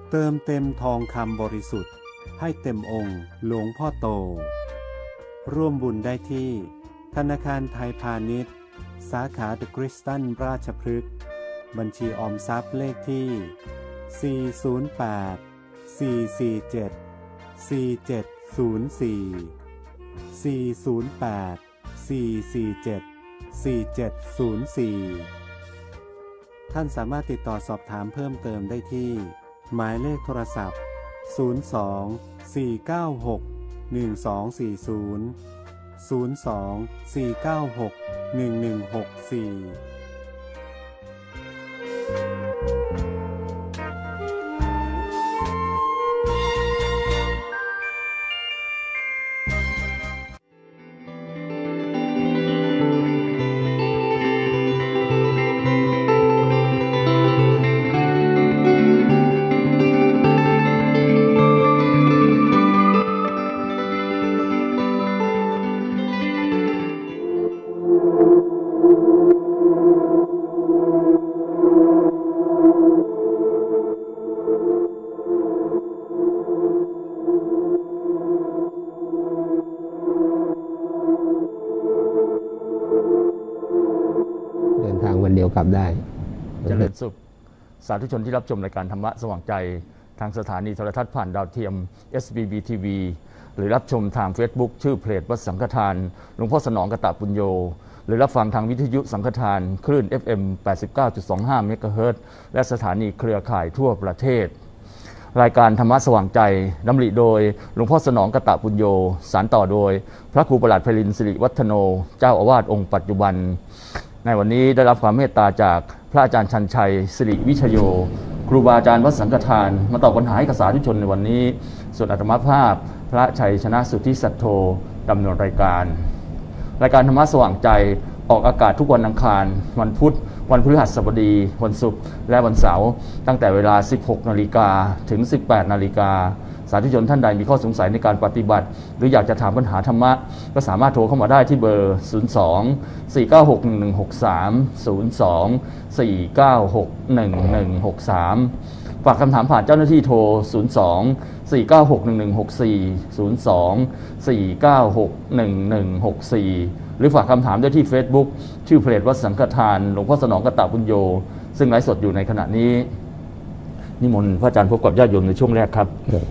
เติมเต็มทองคำบริสุทธิ์ให้เต็มองค์หลวงพ่อโตร่วมบุญได้ที่ธนาคารไทยพาณิชย์สาขาเดอะคริสตันราชพฤกษ์บัญชีออมทรัพย์เลขที่408-447-4704 ท่านสามารถติดต่อสอบถามเพิ่มเติมได้ที่หมายเลขโทรศัพท์02-496-1164 เดียวกลับได้เจริญสุขสาธุชนที่รับชมรายการธรรมะสว่างใจทางสถานีโทรทัศน์ผ่านดาวเทียม SBB TV หรือรับชมทาง Facebook ชื่อเพจวัดสังฆทานหลวงพ่อสนองกตปุญโญหรือรับฟังทางวิทยุสังฆทานคลื่น FM 89.25 เมกะเฮิรตซ์และสถานีเครือข่ายทั่วประเทศรายการธรรมะสว่างใจดำริโดยหลวงพ่อสนองกตปุญโญสานต่อโดยพระครูประหลัดไพลินสิริวัฒโนเจ้าอาวาสองค์ปัจจุบันในวันนี้ได้รับความเมตตาจากพระอาจารย์ชันชัยสิริวิชโยครูบาอาจารย์วัดสังฆทานมาตอบปัญหาให้กับสาธุชนในวันนี้ส่วนอาตมาภาพพระชัยชนะสุทธิสัทโธดำเนินรายการธรรมะสว่างใจออกอากาศทุกวันอังคารวันพุธวันพฤหัสบดีวันศุกร์และวันเสาร์ตั้งแต่เวลา 16 นาฬิกาถึง 18 นาฬิกาสาธุชนท่านใดมีข้อสงสัยในการปฏิบัติหรืออยากจะถามปัญหาธรรมะก็สามารถโทรเข้ามาได้ที่เบอร์ 02-496-1163 ฝากคำถามผ่านเจ้าหน้าที่โทร 02-496-1164 หรือฝากคำถามได้ที่ Facebook ชื่อเพจวัดสังฆทานหลวงพ่อสนองกตปุญโญซึ่งไลฟ์สดอยู่ในขณะนี้นิมนต์พระอาจารย์พบกับญาติโยมในช่วงแรกครับ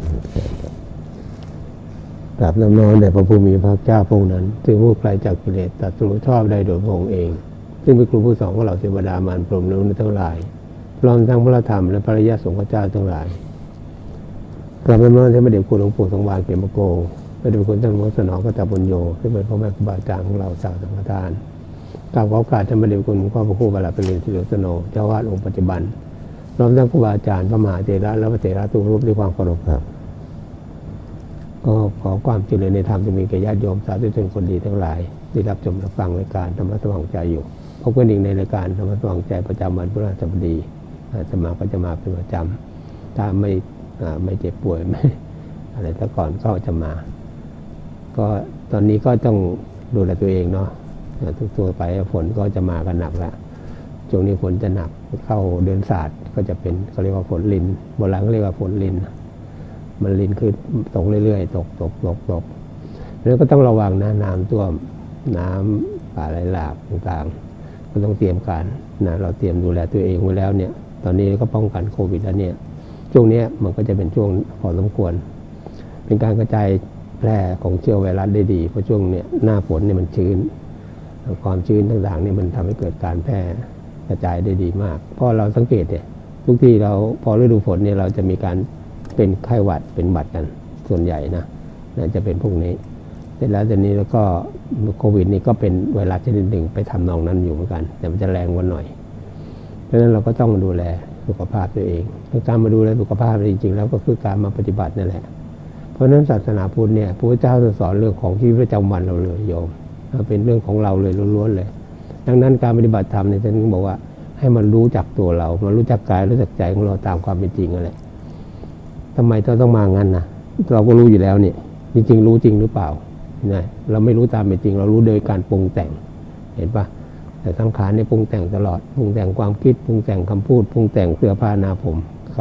กราบน้อมแด่พระผู้มีพระเจ้าพระองค์นั้นซึ่งผู้ไกลจากกิเลสตรัสรู้ชอบได้โดยพระองค์เองซึ่งเป็นครูผู้สอนของเราเทวดามารพรหมและมนุษย์ทั้งหลายพร้อมทั้งพระธรรมและพระอริยสงฆ์เจ้าทั้งหลายกราบน้อมแด่พระเดชคุณหลวงปู่สงวานเขมโกพระเดชคุณท่านหลวงพ่อสนองกตปุญโญซึ่งเป็นพ่อแม่ครูบาอาจารย์ของเราชาวสังฆทานกราบขอโอกาสท่านพระเดชคุณหลวงพ่อพระครูประหลัดไพลินสิริวัฒโนเจ้าอาวาสองค์ปัจจุบันพร้อมทั้งครูบาอาจารย์พระมหาเถระและพระเถระทุกรูปด้วยความเคารพครับก็ขอความเจริญในธรรมจะมีแก่ญาติโยมสาธุชนคนดีทั้งหลายที่รับชมรับฟังรายการธรรมะสว่างใจอยู่พบกันอีกในรายการธรรมะสว่างใจประจำวันพฤหัสบดีจะมาก็จะมาเป็นประจำถ้าไม่เจ็บป่วยไม่อะไรแต่ก่อนก็จะมาก็ตอนนี้ก็ต้องดูแลตัวเองเนาะทุกตัวไปฝนก็จะมากันหนักแล้วช่วงนี้ฝนจะหนักเข้าเดือนศาสตร์ก็จะเป็นเขาเรียกว่าฝนลินโบราณเขาเรียกว่าฝนลินมันลินคือตกเรื่อยๆตกแล้วก็ต้องระวังนะน้ำท่วมน้ำป่าไหลหลากต่างๆก็ต้องเตรียมการนะเราเตรียมดูแลตัวเองไว้แล้วเนี่ยตอนนี้ก็ป้องกันโควิดแล้วเนี่ยช่วงนี้มันก็จะเป็นช่วงพอสมควรเป็นการกระจายแพร่ของเชื้อไวรัสได้ดีเพราะช่วงเนี้ยหน้าฝนเนี่ยมันชื้นความชื้นต่างๆเนี่ยมันทำให้เกิดการแพร่กระจายได้ดีมากเพราะเราสังเกตเนี่ยทุกที่เราพอฤดูฝนเนี่ยเราจะมีการเป็นไข้หวัดเป็นหวัดกันส่วนใหญ่นะจะเป็นพวกนี้แต่แล้วตอนนี้แล้วก็โควิดนี่ก็เป็นไวรัสชนิดหนึ่งไปทำนองนั้นอยู่เหมือนกันแต่มันจะแรงกว่าหน่อยเพราะฉะนั้นเราก็ต้องดูแลสุขภาพตัวเองการมาดูแลสุขภาพจริงๆแล้วก็คือการมาปฏิบัตินั่นแหละเพราะฉะนั้นศาสนาพุทธเนี่ยพระพุทธเจ้าจะสอนเรื่องของชีวิตประจำวันเราเลยโยมเป็นเรื่องของเราเลยล้วนๆเลยดังนั้นการปฏิบัติธรรมเนี่ยท่านบอกว่าให้มันรู้จักตัวเรามันรู้จักกายรู้จักใจของเราตามความเป็นจริงนั่นแหละทำไมต้องมางั้นนะเราก็รู้อยู่แล้วเนี่ยจริงๆรู้จริงหรือเปล่านะเราไม่รู้ตามเป็นจริงเรารู้โดยการปรุงแต่งเห็นปะแต่สังขารเนี่ยปรุงแต่งตลอดปรุงแต่งความคิดปรุงแต่งคำพูดปรุงแต่งเสื้อผ้าหน้าผมกาย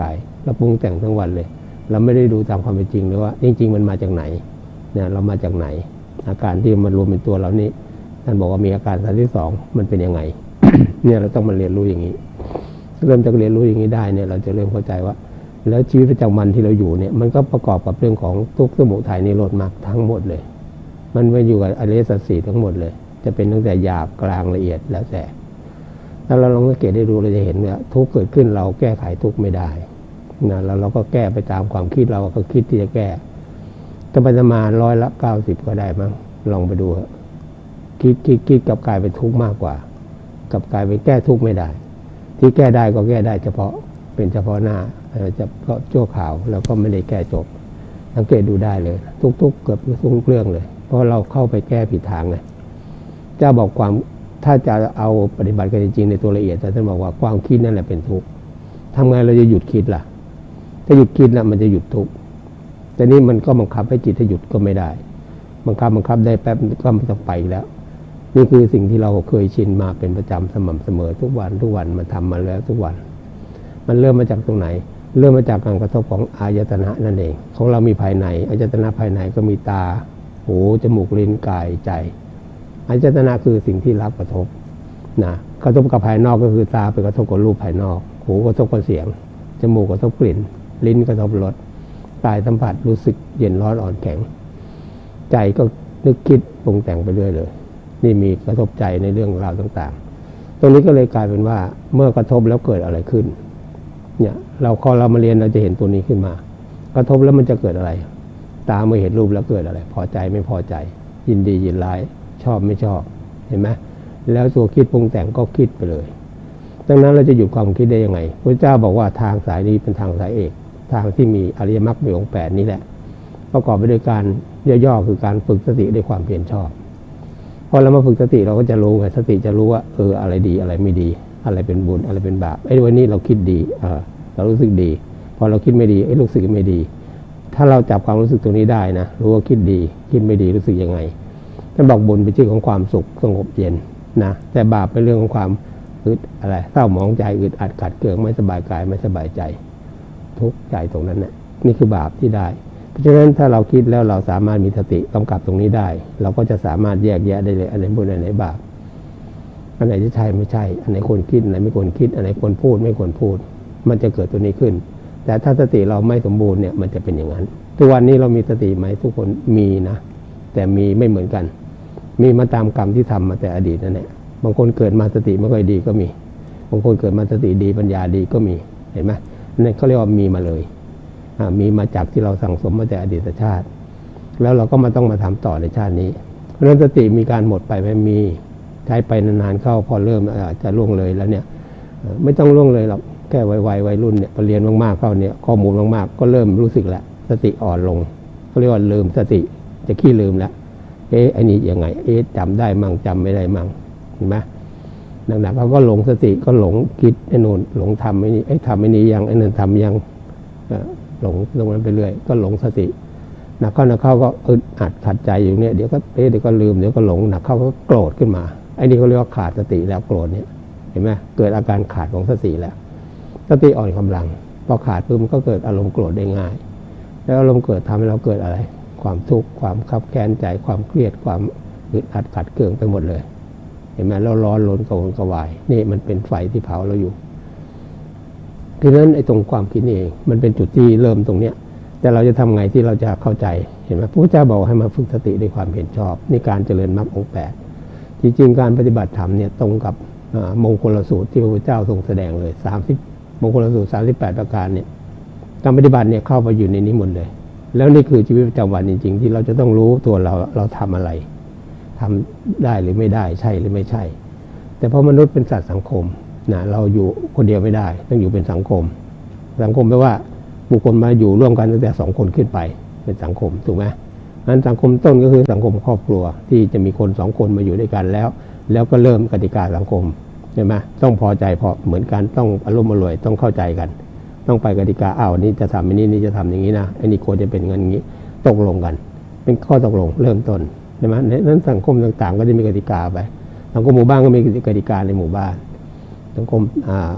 เราปรุงแต่งทั้งวันเลยเราไม่ได้ดูตามความเป็นจริงเลยว่าจริงๆมันมาจากไหนเนี่ยเรามาจากไหนอาการที่มันรวมเป็นตัวเรานี่ท่านบอกว่ามีอาการ32มันเป็นยังไง เนี่ยเราต้องมาเรียนรู้อย่างนี้เริ่มจากเรียนรู้อย่างนี้ได้เนี่ยเราจะเริ่มเข้าใจว่าแล้วชีวิตประจำวันที่เราอยู่เนี่ยมันก็ประกอบกับเรื่องของทุกข์สมุทัยนิโรธมรรคทั้งหมดเลยมันไปอยู่กับอริยสัจสี่ทั้งหมดเลยจะเป็นตั้งแต่หยาบกลางละเอียดแล้วแต่ถ้าเราลองสังเกตได้ดูเราจะเห็นว่าทุกข์เกิดขึ้นเราแก้ไขทุกข์ไม่ได้นะแล้วเราก็แก้ไปตามความคิดเราก็คิดที่จะแก้จะไปประมาณ90%ก็ได้มั้งลองไปดูคิดกับกลายเป็นทุกข์มากกว่ากับกลายเป็นแก้ทุกข์ไม่ได้ที่แก้ได้ก็แก้ได้เฉพาะเป็นเฉพาะหน้าเฉพาะชั่วข่าวแล้วก็ไม่ได้แก้จบสังเกตดูได้เลยทุกเกือบทุกเรื่องเลยเพราะเราเข้าไปแก้ผิดทางไงเจ้าบอกความถ้าจะเอาปฏิบัติกันจริงๆในตัวละเอียดท่านบอกว่าความคิดนั่นแหละเป็นทุกข์ทำไงเราจะหยุดคิดล่ะถ้าหยุดคิดแล้วมันจะหยุดทุกข์แต่นี่มันก็บังคับให้จิตให้หยุดก็ไม่ได้บังคับได้แป๊บก็ไม่ต้องไปแล้วนี่คือสิ่งที่เราเคยชินมาเป็นประจำสม่ำเสมอทุกวันมันทำมาแล้วทุกวันมันเริ่มมาจากตรงไหนเริ่มมาจากการกระทบของอายตนะนั่นเองของเรามีภายในอายตนะภายในก็มีตาหูจมูกลิ้นกายใจอายตนะคือสิ่งที่รับกระทบนะกระทบกับภายนอกก็คือตาไปกระทบกับรูปภายนอกหูกระทบกับเสียงจมูกกระทบกลิ่นลิ้นกระทบรสกายสัมผัสรู้สึกเย็นร้อนอ่อนแข็งใจก็นึกคิดปรุงแต่งไปเรื่อยเลยนี่มีกระทบใจในเรื่องราวต่างๆตรงนี้ก็เลยกลายเป็นว่าเมื่อกระทบแล้วเกิดอะไรขึ้นเนี่ยพอเรามาเรียนเราจะเห็นตัวนี้ขึ้นมากระทบแล้วมันจะเกิดอะไรตาเมื่อเห็นรูปแล้วเกิดอะไรพอใจไม่พอใจยินดียินร้ายชอบไม่ชอบเห็นไหมแล้วตัวคิดปรุงแต่งก็คิดไปเลยดังนั้นเราจะหยุดความคิดได้ยังไงพระเจ้าบอกว่าทางสายนี้เป็นทางสายเอกทางที่มีอริยมรรคมีองค์8นี้แหละประกอบไปด้วยการย่อๆคือการฝึกสติด้วยความเพียรชอบพอเรามาฝึกสติเราก็จะรู้ไงสติจะรู้ว่าอะไรดีอะไรไม่ดีอะไรเป็นบุญอะไรเป็นบาปวันนี้เราคิดดีเรารู้สึกดีพอเราคิดไม่ดีรู้สึกไม่ดีถ้าเราจับความรู้สึกตรงนี้ได้นะรู้ว่าคิดดีคิดไม่ดีรู้สึกยังไงท่านบอกบุญเป็นชื่อของความสุขสงบเย็นนะแต่บาปเป็นเรื่องของความเศร้าหมองใจอึดอัดขัดเคืองไม่สบายกายไม่สบายใจทุกข์ใจตรงนั้นนะนี่คือบาปที่ได้เพราะฉะนั้นถ้าเราคิดแล้วเราสามารถมีสติกำกับตรงนี้ได้เราก็จะสามารถแยกแยะได้เลยอันไหนบุญอันไหนบาปอันไหนจะใช่ไม่ใช่อันไหนควรคิดอันไหนไม่ควรคิดอันไหนควรพูดไม่ควรพูดมันจะเกิดตัวนี้ขึ้นแต่ถ้าสติเราไม่สมบูรณ์เนี่ยมันจะเป็นอย่างนั้นทุกวันนี้เรามีสติไหมทุกคนมีนะแต่มีไม่เหมือนกันมีมาตามกรรมที่ทำมาแต่อดีตนั่นแหละบางคนเกิดมาสติไม่ค่อยดีก็มีบางคนเกิดมาสติดีปัญญาดีก็มีเห็นไหมนั่นเขาเรียกว่ามีมาเลยมีมาจากที่เราสั่งสมมาแต่อดีตชาติแล้วเราก็ต้องมาทำต่อในชาตินี้เพราะฉะนั้นสติมีการหมดไปไม่มีใช้ไปนานๆเข้าพอเริ่มจะล่วงเลยแล้วเนี่ยไม่ต้องล่วงเลยหรอกแค่วัยรุ่นเนี่ยพอเรียนมากๆเข้าเนี่ยข้อมูลมากๆก็เริ่มรู้สึกแล้วสติอ่อนลงเขาเรียกว่าลืมสติจะขี้ลืมแล้วไอ้นี่ยังไงจำได้มั่งจำไม่ได้มั่งเห็นไหมหนักๆเขาก็หลงสติก็หลงคิดไอ้นู่นหลงทำไอ้นี่ทำไอ้นี้ยังไอ้นั่นทำยังหลงตรงนั้นไปเรื่อยก็หลงสติหนักเข้าก็อึดอัดขัดใจอยู่เนี่ยเดี๋ยวก็เดี๋ยวก็ลืมเดี๋ยวก็หลงหนักเข้าก็โกรธขึ้นมาไอ้นี่เขาเรียกว่าขาดสติแล้วโกรธเนี่ยเห็นไหมเกิดอาการขาดของสติแล้วสติอ่อนกำลังพอขาดปุ๊บมันก็เกิดอารมณ์โกรธได้ง่ายแล้วอารมณ์เกิดทำให้เราเกิดอะไรความทุกข์ความคับแค้นใจความเครียดความอึดอัดขัดเคืองไปหมดเลยเห็นไหมเราร้อนรนกระวนกระวายนี่มันเป็นไฟที่เผาเราอยู่ทีนั้นไอ้ตรงความคิดนี่เองมันเป็นจุดที่เริ่มตรงเนี้ยแต่เราจะทำไงที่เราจะเข้าใจเห็นไหมพระพุทธเจ้าบอกให้มาฝึกสติด้วยความเห็นชอบนี่การเจริญมรรคองค์8จริงๆการปฏิบัติธรรมเนี่ยตรงกับมงคลสูตรที่พระพุทธเจ้าทรงแสดงเลย30มงคลสูตร38ประการเนี่ยการปฏิบัติเนี่ยเข้าไปอยู่ในนี้หมดเลยแล้วนี่คือชีวิตประจำวันจริงๆที่เราจะต้องรู้ตัวเราทำอะไรทำได้หรือไม่ได้ใช่หรือไม่ใช่แต่เพราะมนุษย์เป็นสัตว์สังคมนะเราอยู่คนเดียวไม่ได้ต้องอยู่เป็นสังคมแปลว่าบุคคลมาอยู่ร่วมกันตั้งแต่2 คนขึ้นไปเป็นสังคมถูกไหมงั้นสังคมต้นก็คือสังคมครอบครัวที่จะมีคน2 คนมาอยู่ด้วยกันแล้วก็เริ่มกติกาสังคมใช่ไหมต้องพอใจพอเหมือนกันต้องอารมณ์อร่วยต้องเข้าใจกันต้องไปกติกานี่จะทำอันนี้นี่จะทำอย่างนี้นะไอ้นี่ควรจะเป็นอย่างนี้ตกลงกันเป็นข้อตกลงเริ่มต้นใช่ไหมนั้นสังคมต่างๆก็จะมีกติกาไปสังคมหมู่บ้านก็มีกติกาในหมู่บ้านสังคม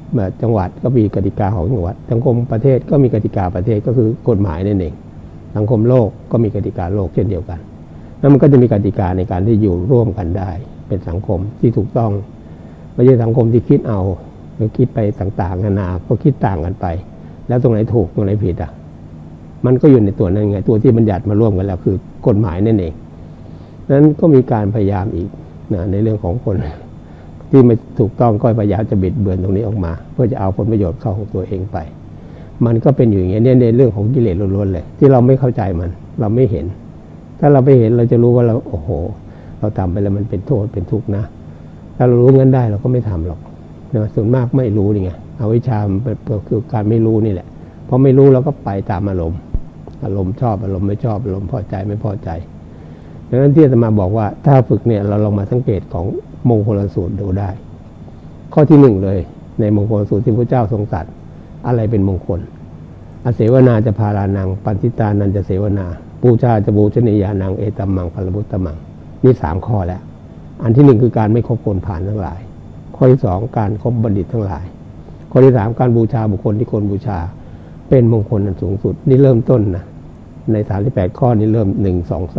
จังหวัดก็มีกติกาของจังหวัดสังคมประเทศก็มีกติกาประเทศก็คือกฎหมายนั่นเองสังคมโลกก็มีกติกาโลกเช่นเดียวกันแล้วมันก็จะมีกติกาในการที่อยู่ร่วมกันได้เป็นสังคมที่ถูกต้องไม่ใช่สังคมที่คิดเอาหรือคิดไปต่างๆนานาก็คิดต่างกันไปแล้วตรงไหนถูกตรงไหนผิดมันก็อยู่ในตัวนั้นไงตัวที่บัญญัติมาร่วมกันแล้วคือกฎหมายนั่นเองนั้นก็มีการพยายามอีกนะในเรื่องของคนที่ไม่ถูกต้องก็พยายามจะบิดเบือนตรงนี้ออกมาเพื่อจะเอาผลประโยชน์เข้าของตัวเองไปมันก็เป็นอยู่อย่างนี้ในเรื่องของกิเลสล้วนๆเลยที่เราไม่เข้าใจมันเราไม่เห็นถ้าเราไปเห็นเราจะรู้ว่าเราโอ้โหเราทำไปแล้วมันเป็นโทษเป็นทุกข์นะถ้าเรารู้งั้นได้เราก็ไม่ทำหรอกนะส่วนมากไม่รู้นี่ไงอวิชชาคือการไม่รู้นี่แหละพอไม่รู้เราก็ไปตามอารมณ์ชอบอารมณ์ไม่ชอบอารมณ์พอใจไม่พอใจดังนั้นที่อาตมาบอกว่าถ้าฝึกเนี่ยเราลองมาสังเกตของมงคลสูตรดูได้ข้อที่1เลยในมงคลสูตรที่พระเจ้าทรงตรัสอะไรเป็นมงคลอเสวนาจะพารานังปันทิตานันจะเสวนาปูชาจะบูชนียานังเอตัมมังพลบุตตมังนี่3ข้อแล้วอันที่1คือการไม่คบคนผ่านทั้งหลายข้อที่2การคบบัณฑิตทั้งหลายข้อที่3การบูชาบุคคลที่ควรบูชาเป็นมงคลอันสูงสุดนี่เริ่มต้นนะใน38ข้อนี้เริ่ม1 2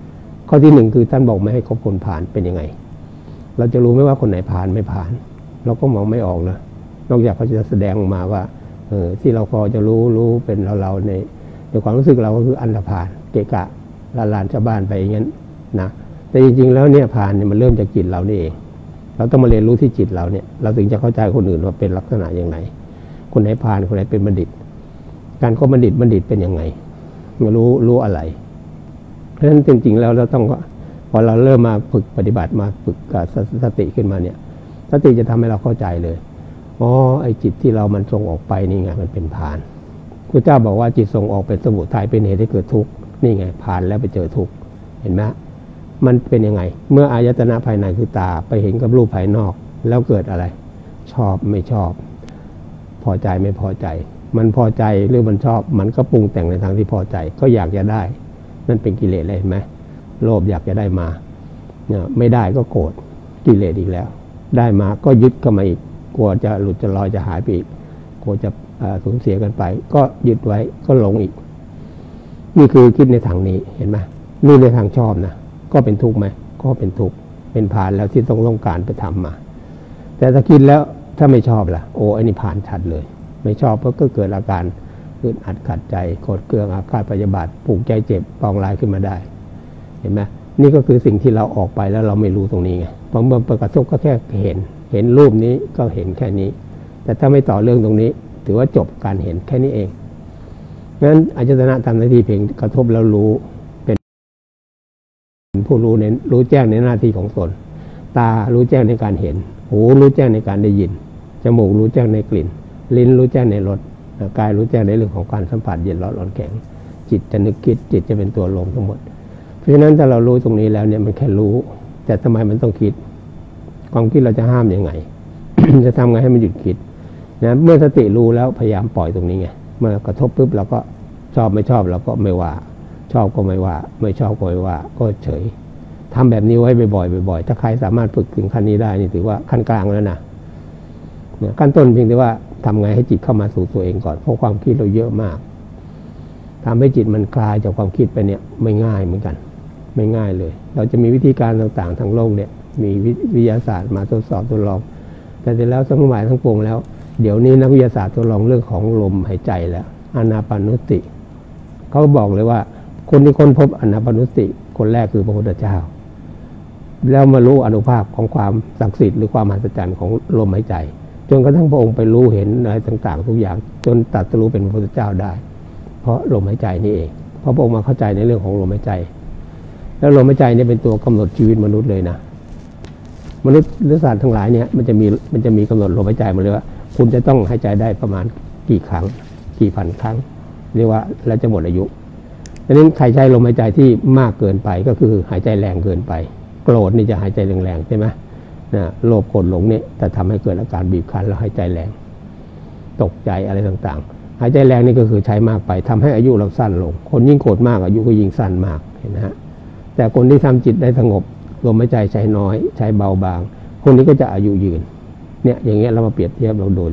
3ข้อที่1คือท่านบอกไม่ให้คบคนผ่านเป็นยังไงเราจะรู้ไหมว่าคนไหนผ่านไม่ผ่านเราก็มองไม่ออกนะนอกจากเขาจะแสดงออกมาว่าที่เราพอจะรู้เป็นเราในความรู้สึกเราก็คืออันธพาลเกะกะลานชาวบ้านไปอย่างนั้นนะแต่จริงๆแล้วเนี่ยผ่านเนี่ยมันเริ่มจากจิตเรานี่เองเราต้องมาเรียนรู้ที่จิตเราเนี่ยเราถึงจะเข้าใจคนอื่นว่าเป็นลักษณะอย่างไรคนไหนผ่านคนไหนเป็นบัณฑิตการคบบัณฑิตเป็นยังไงรู้อะไรเพราะฉะนั้นจริงๆแล้วเราต้องพอเราเริ่มมาฝึกปฏิบัติมาฝึกสติขึ้นมาเนี่ยสติจะทำให้เราเข้าใจเลยไอ้จิตที่เรามันส่งออกไปนี่ไงมันเป็นพานพระเจ้าบอกว่าจิตส่งออกเป็นสมุทัยเป็นเหตุให้เกิดทุกข์นี่ไงพานแล้วไปเจอทุกข์เห็นไหมมันเป็นยังไงเมื่ออายตนะภายในคือตาไปเห็นกับรูปภายนอกแล้วเกิดอะไรชอบไม่ชอบพอใจไม่พอใจมันพอใจหรือมันชอบมันก็ปรุงแต่งในทางที่พอใจก็อยากจะได้นั่นเป็นกิเลสเลยเห็นไหมโลภอยากจะได้มาไม่ได้ก็โกรธกิเลสอีกแล้วได้มาก็ยึดเข้ามาอีกกลัวจะหลุดจะลอยจะหายไปอีกกลัวจะสูญเสียกันไปก็ยึดไว้ก็หลงอีกนี่คือคิดในทางนี้เห็นไหมนี่ในทางชอบนะก็เป็นทุกข์ไหมก็เป็นทุกข์เป็นผ่านแล้วที่ต้องการไปทำมาแต่ถ้าคิดแล้วถ้าไม่ชอบล่ะไอ้นี่ผ่านชัดเลยไม่ชอบก็เกิดอาการอึดอัดขัดใจโกรธเคืองอาฆาตพยาบาทผูกใจเจ็บปองร้ายขึ้นมาได้เห็นไหมนี่ก็คือสิ่งที่เราออกไปแล้วเราไม่รู้ตรงนี้ไงพอเมื่อกระทบก็แค่เห็นรูปนี้ก็เห็นแค่นี้แต่ถ้าไม่ต่อเรื่องตรงนี้ถือว่าจบการเห็นแค่นี้เองงั้นอายตนะทำหน้าที่เพียงกระทบแล้วรู้เป็นผู้รู้แจ้งในหน้าที่ของตนตารู้แจ้งในการเห็นหูรู้แจ้งในการได้ยินจมูกรู้แจ้งในกลิ่นลิ้นรู้แจ้งในรสกายรู้แจ้งในเรื่องของการสัมผัสเย็นร้อนแข็งจิตจะนึกคิดจิตจะเป็นตัวลงทั้งหมดเพราะฉะนั้นถ้าเรารู้ตรงนี้แล้วเนี่ยมันแค่รู้แต่ทำไมมันต้องคิดความคิดเราจะห้ามยังไง จะทำไงให้มันหยุดคิดนะเมื่อสติรู้แล้วพยายามปล่อยตรงนี้ไงเมื่อกระทบปุ๊บเราก็ชอบไม่ชอบเราก็ไม่ว่าชอบก็ไม่ว่าไม่ชอบก็ไม่ว่าก็เฉยทำแบบนี้ไว้บ่อยๆถ้าใครสามารถฝึกถึงขั้นนี้ได้นี่ถือว่าขั้นกลางแล้วนะขั้นต้นเพียงแต่ว่าทำไงให้จิตเข้ามาสู่ตัวเองก่อนเพราะความคิดเราเยอะมากทำให้จิตมันคลายจากความคิดไปเนี่ยไม่ง่ายเหมือนกันไม่ง่ายเลยเราจะมีวิธีการต่างๆทางโลกเนี่ยมีวิทยาศาสตร์มาทดสอบทดลองแต่เสร็จแล้วทั้งหมายทั้งปวงแล้วเดี๋ยวนี้นักวิทยาศาสตร์ทดลองเรื่องของลมหายใจแล้วอานาปานุสติเขาบอกเลยว่าคนที่ค้นพบอานาปานุสติคนแรกคือพระพุทธเจ้าแล้วมารู้อานุภาพของความศักดิ์สิทธิ์หรือความมหัศจรรย์ของลมหายใจจนกระทั่งพระองค์ไปรู้เห็นอะไรต่างๆทุกอย่างจนตรัสรู้เป็นพระพุทธเจ้าได้เพราะลมหายใจนี่เองเพราะพระองค์มาเข้าใจในเรื่องของลมหายใจแล้วลมหายใจเนี่ยเป็นตัวกำหนดชีวิตมนุษย์เลยนะมนุษย์หรือสัตว์ทั้งหลายเนี่ยมันจะมีกำหนดลมหายใจมาเลยว่าคุณจะต้องหายใจได้ประมาณกี่ครั้งกี่พันครั้งเรียกว่าแล้วจะหมดอายุดังนั้นใครใช้ลมหายใจที่มากเกินไปก็คือหายใจแรงเกินไปโกรธนี่จะหายใจแรงๆใช่ไหมโลภโกรธหลงเนี่ยแต่ทำให้เกิดอาการบีบคั้นแล้วหายใจแรงตกใจอะไรต่างๆหายใจแรงนี่ก็คือใช้มากไปทำให้อายุเราสั้นลงคนยิ่งโกรธมากอายุก็ยิ่งสั้นมากเห็นไหมฮะแต่คนที่ทำจิตได้สงบลมหายใจใช้น้อยใช้เบาบางคนนี้ก็จะอายุยืนเนี่ยอย่างเงี้ยเรามาเปรียบเทียบเราดูเลย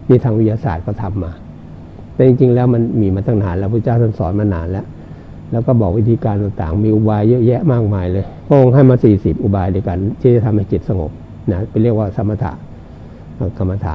นี่ทางวิทยาศาสตร์ก็ทำมาแต่จริงๆแล้วมันมีมาตั้งนานแล้วพระเจ้าท่านสอนมานานแล้วก็บอกวิธีการต่างๆมีอุบายเยอะแยะมากมายเลยพระองค์ให้มา40อุบายด้วยกันที่จะทำให้จิตสงบนะเป็นเรียกว่าสมถะกรรมฐาน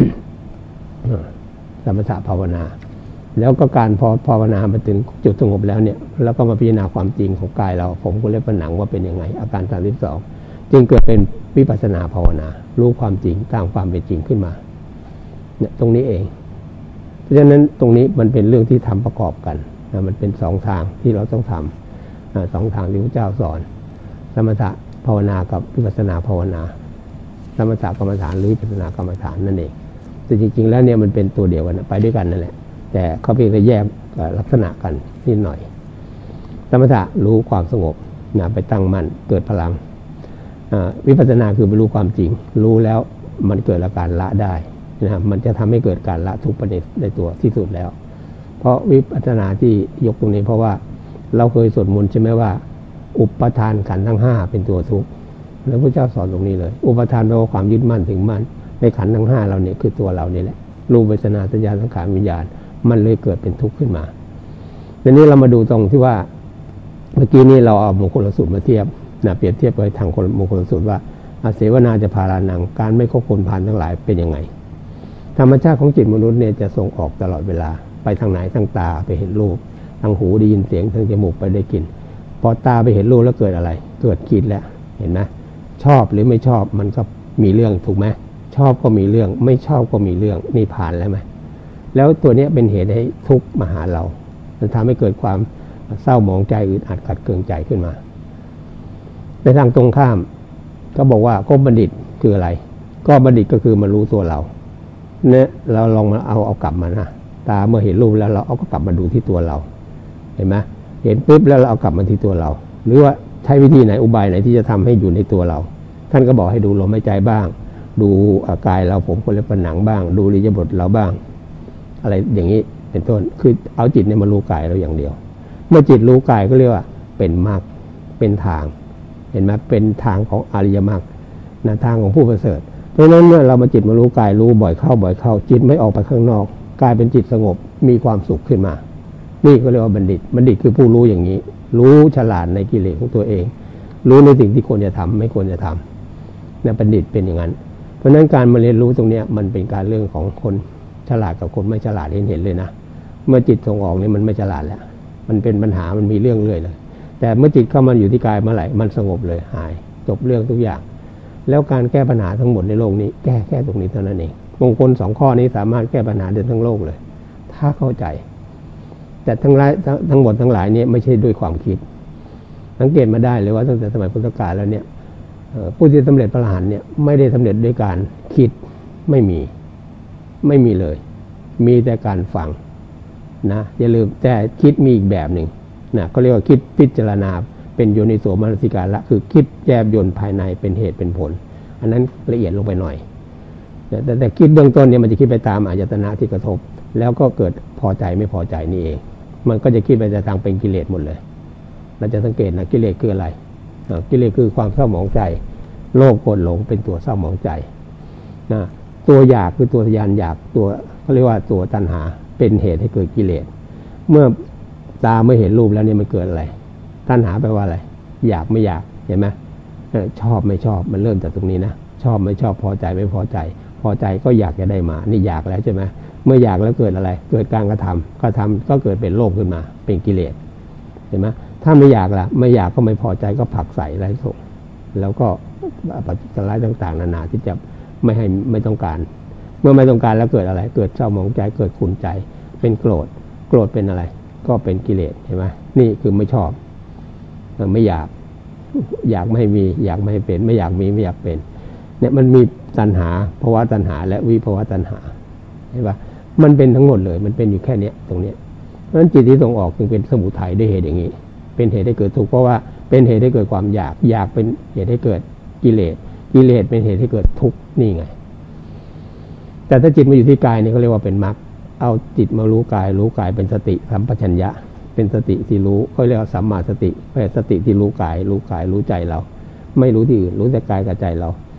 สมถะภาวนาแล้วก็การพอภาวนาไปถึงจุดสงบแล้วเนี่ยแล้วก็มาพิจารณาความจริงของกายเราผมก็เล็บผนังว่าเป็นยังไงอาการ32จึงเกิดเป็นวิปัสสนาภาวนารู้ความจริงตามความเป็นจริงขึ้นมาเนี่ยตรงนี้เองเพราะฉะนั้นตรงนี้มันเป็นเรื่องที่ทำประกอบกันนะมันเป็น2ทางที่เราต้องทำ2ทางที่พระเจ้าสอนสมถะภาวนากับวิปัสสนาภาวนาสมถะกรรมฐานหรือวิปัสสนากรรมฐานนั่นเองแต่จริงๆแล้วเนี่ยมันเป็นตัวเดียวกันไปด้วยกันนั่นแหละแต่เขาเพียงแต่แยกลักษณะกันนิดหน่อยสมถะรู้ความสงบนะไปตั้งมั่นเกิดพลังวิปัสสนาคือไปรู้ความจริงรู้แล้วมันเกิดอาการละได้นะมันจะทำให้เกิดการละทุกประเด็นในตัวที่สุดแล้วเพราะวิปัสสนาที่ยกตรงนี้เพราะว่าเราเคยสวดมนต์ใช่ไหมว่าอุปทานขันธ์ทั้ง5เป็นตัวทุกข์แล้วพระเจ้าสอนตรงนี้เลยอุปทานแปลว่าความยึดมั่นถึงมั่นในขันธ์ทั้ง5เราเนี่ยคือตัวเรานี่แหละรูปเวทนาสัญญาสังขารวิญญาณมันเลยเกิดเป็นทุกข์ขึ้นมาทีนี้เรามาดูตรงที่ว่าเมื่อกี้นี้เราเอามงคลสูตรมาเทียบนะเปรียบเทียบไปทางมงคลสูตรว่าอาเสวนาจะพารานังการไม่ควบคุมผ่านทั้งหลายเป็นยังไงธรรมชาติของจิตมนุษย์เนี่ยจะส่งออกตลอดเวลาไปทางไหนทางตาไปเห็นรูปทางหูได้ยินเสียงทางจมูกไปได้กลิ่นพอตาไปเห็นรูปแล้วเกิดอะไรเกิดคิดแล้วเห็นไหมชอบหรือไม่ชอบมันก็มีเรื่องถูกไหมชอบก็มีเรื่องไม่ชอบก็มีเรื่องนี่ผ่านแล้วไหมแล้วตัวนี้เป็นเหตุให้ทุกข์มาหาเรามันทำให้เกิดความเศร้าหมองใจอึดอัดขัดเคืองใจขึ้นมาในทางตรงข้ามก็บอกว่าก็บัณฑิตคืออะไรก็บัณฑิตก็คือมารู้ตัวเราเนี่ยเราลองมาเอากลับมานะตาเมื่อเห็นรูปแล้วเราเอาก็กลับมาดูที่ตัวเราเห็นไหมเห็นปุ๊บแล้วเราเอากลับมาที่ตัวเราหรือว่าใช้วิธีไหนอุบายไหนที่จะทำให้อยู่ในตัวเราท่านก็บอกให้ดูลมหายใจบ้างดูกายเราผมคนเล็บผนังบ้างดูอิริยาบถเราบ้างอะไรอย่างนี้เป็นต้นคือเอาจิตเนี่ยมารู้กายเราอย่างเดียวเมื่อจิตรู้กายก็เรียกว่าเป็นมรรคเป็นทางเห็นไหมเป็นทางของอริยมรรคนะทางของผู้ประเสริฐเพราะฉะนั้นเมื่อเรามาจิตมารู้กายรู้บ่อยเข้าจิตไม่ออกไปข้างนอกกลายเป็นจิตสงบมีความสุขขึ้นมานี่ก็เรียกว่าบัณฑิตคือผู้รู้อย่างนี้รู้ฉลาดในกิเลสของตัวเองรู้ในสิ่งที่ควรจะทำไม่ควรจะทำนะบัณฑิตเป็นอย่างนั้นเพราะฉะนั้นการมาเรียนรู้ตรงนี้มันเป็นการเรื่องของคนฉลาดกับคนไม่ฉลาดเห็นเลยนะเมื่อจิตส่งออกนี่มันไม่ฉลาดแล้วมันเป็นปัญหามันมีเรื่องเรื่อยเลยแต่เมื่อจิตเข้ามาอยู่ที่กายเมื่อไหร่มันสงบเลยหายจบเรื่องทุกอย่างแล้วการแก้ปัญหาทั้งหมดในโลกนี้แค่ตรงนี้เท่านั้นเองมงคล2ข้อนี้สามารถแก้ปัญหาได้ทั้งโลกเลยถ้าเข้าใจแต่ทั้งหมดทั้งหลายเนี่ยไม่ใช่ด้วยความคิดสังเกตมาได้เลยว่าตั้งแต่สมัยพุทธกาลแล้วเนี่ยผู้ที่สำเร็จพระอรหันต์เนี่ยไม่ได้สำเร็จด้วยการคิดไม่มีเลยมีแต่การฟังนะอย่าลืมแต่คิดมีอีกแบบหนึ่งนะเขาเรียกว่าคิดพิจารณาเป็นโยนิโสมนสิการละคือคิดแยบยลภายในเป็นเหตุเป็นผลอันนั้นละเอียดลงไปหน่อยแต่คิดเบื้องต้นเนี่ยมันจะคิดไปตามอายตนะที่กระทบแล้วก็เกิดพอใจไม่พอใจนี่เองมันก็จะคิดไปในทางเป็นกิเลสหมดเลยเราจะสังเกตนะกิเลสคืออะไรกิเลสคือความเศร้าหมองใจโลภโกรธหลงเป็นตัวเศร้าหมองใจนะตัวอยากคือตัวทยานอยากตัวเขาเรียกว่าตัวตัณหาเป็นเหตุให้เกิดกิเลสเมื่อตาไม่เห็นรูปแล้วเนี่ยมันเกิดอะไรตัณหาแปลว่าอะไรอยากไม่อยากเห็นไหมชอบไม่ชอบมันเริ่มจากตรงนี้นะชอบไม่ชอบพอใจไม่พอใจพอใจก็อยากจะได้มานี่อยากแล้วใช่ไหมเมื่ออยากแล้วเกิดอะไรเกิดการกระทำก็เกิดเป็นโลภขึ้นมาเป็นกิเลสเห็นไหมถ้าไม่อยากล่ะไม่อยากก็ไม่พอใจก็ผลักใส่ไร้ส่งแล้วก็ปฏิกิริยาต่างๆนานาที่จะไม่ต้องการเมื่อไม่ต้องการแล้วเกิดอะไรเกิดเศร้าหมองใจเกิดขุ่นใจเป็นโกรธเป็นอะไรก็เป็นกิเลสเห็นไหมนี่คือไม่ชอบไม่อยากไม่ให้มีอยากไม่ให้เป็นไม่อยากมีไม่อยากเป็นเนี่ยมันมีตัณหาภาวะตัณหาและวิภาวะตัณหาเห็นปะมันเป็นทั้งหมดเลยมันเป็นอยู่แค่นี้ตรงนี้เพราะฉะนั้นจิตที่ส่งออกจึงเป็นสมุทัยด้วยเหตุอย่างนี้เป็นเหตุให้เกิดทุกข์เพราะว่าเป็นเหตุให้เกิดความอยากเป็นเหตุให้เกิดกิเลสเป็นเหตุให้เกิดทุกข์นี่ไงแต่ถ้าจิตมาอยู่ที่กายนี่เขาเรียกว่าเป็นมรรคเอาจิตมารู้กายเป็นสติสัมปชัญญะเป็นสติที่รู้เขาเรียกว่าสัมมาสติเป็นสติที่รู้กายรู้ใจเราไม่รู้ที่อื่นรู้แต่กายกับใจเรา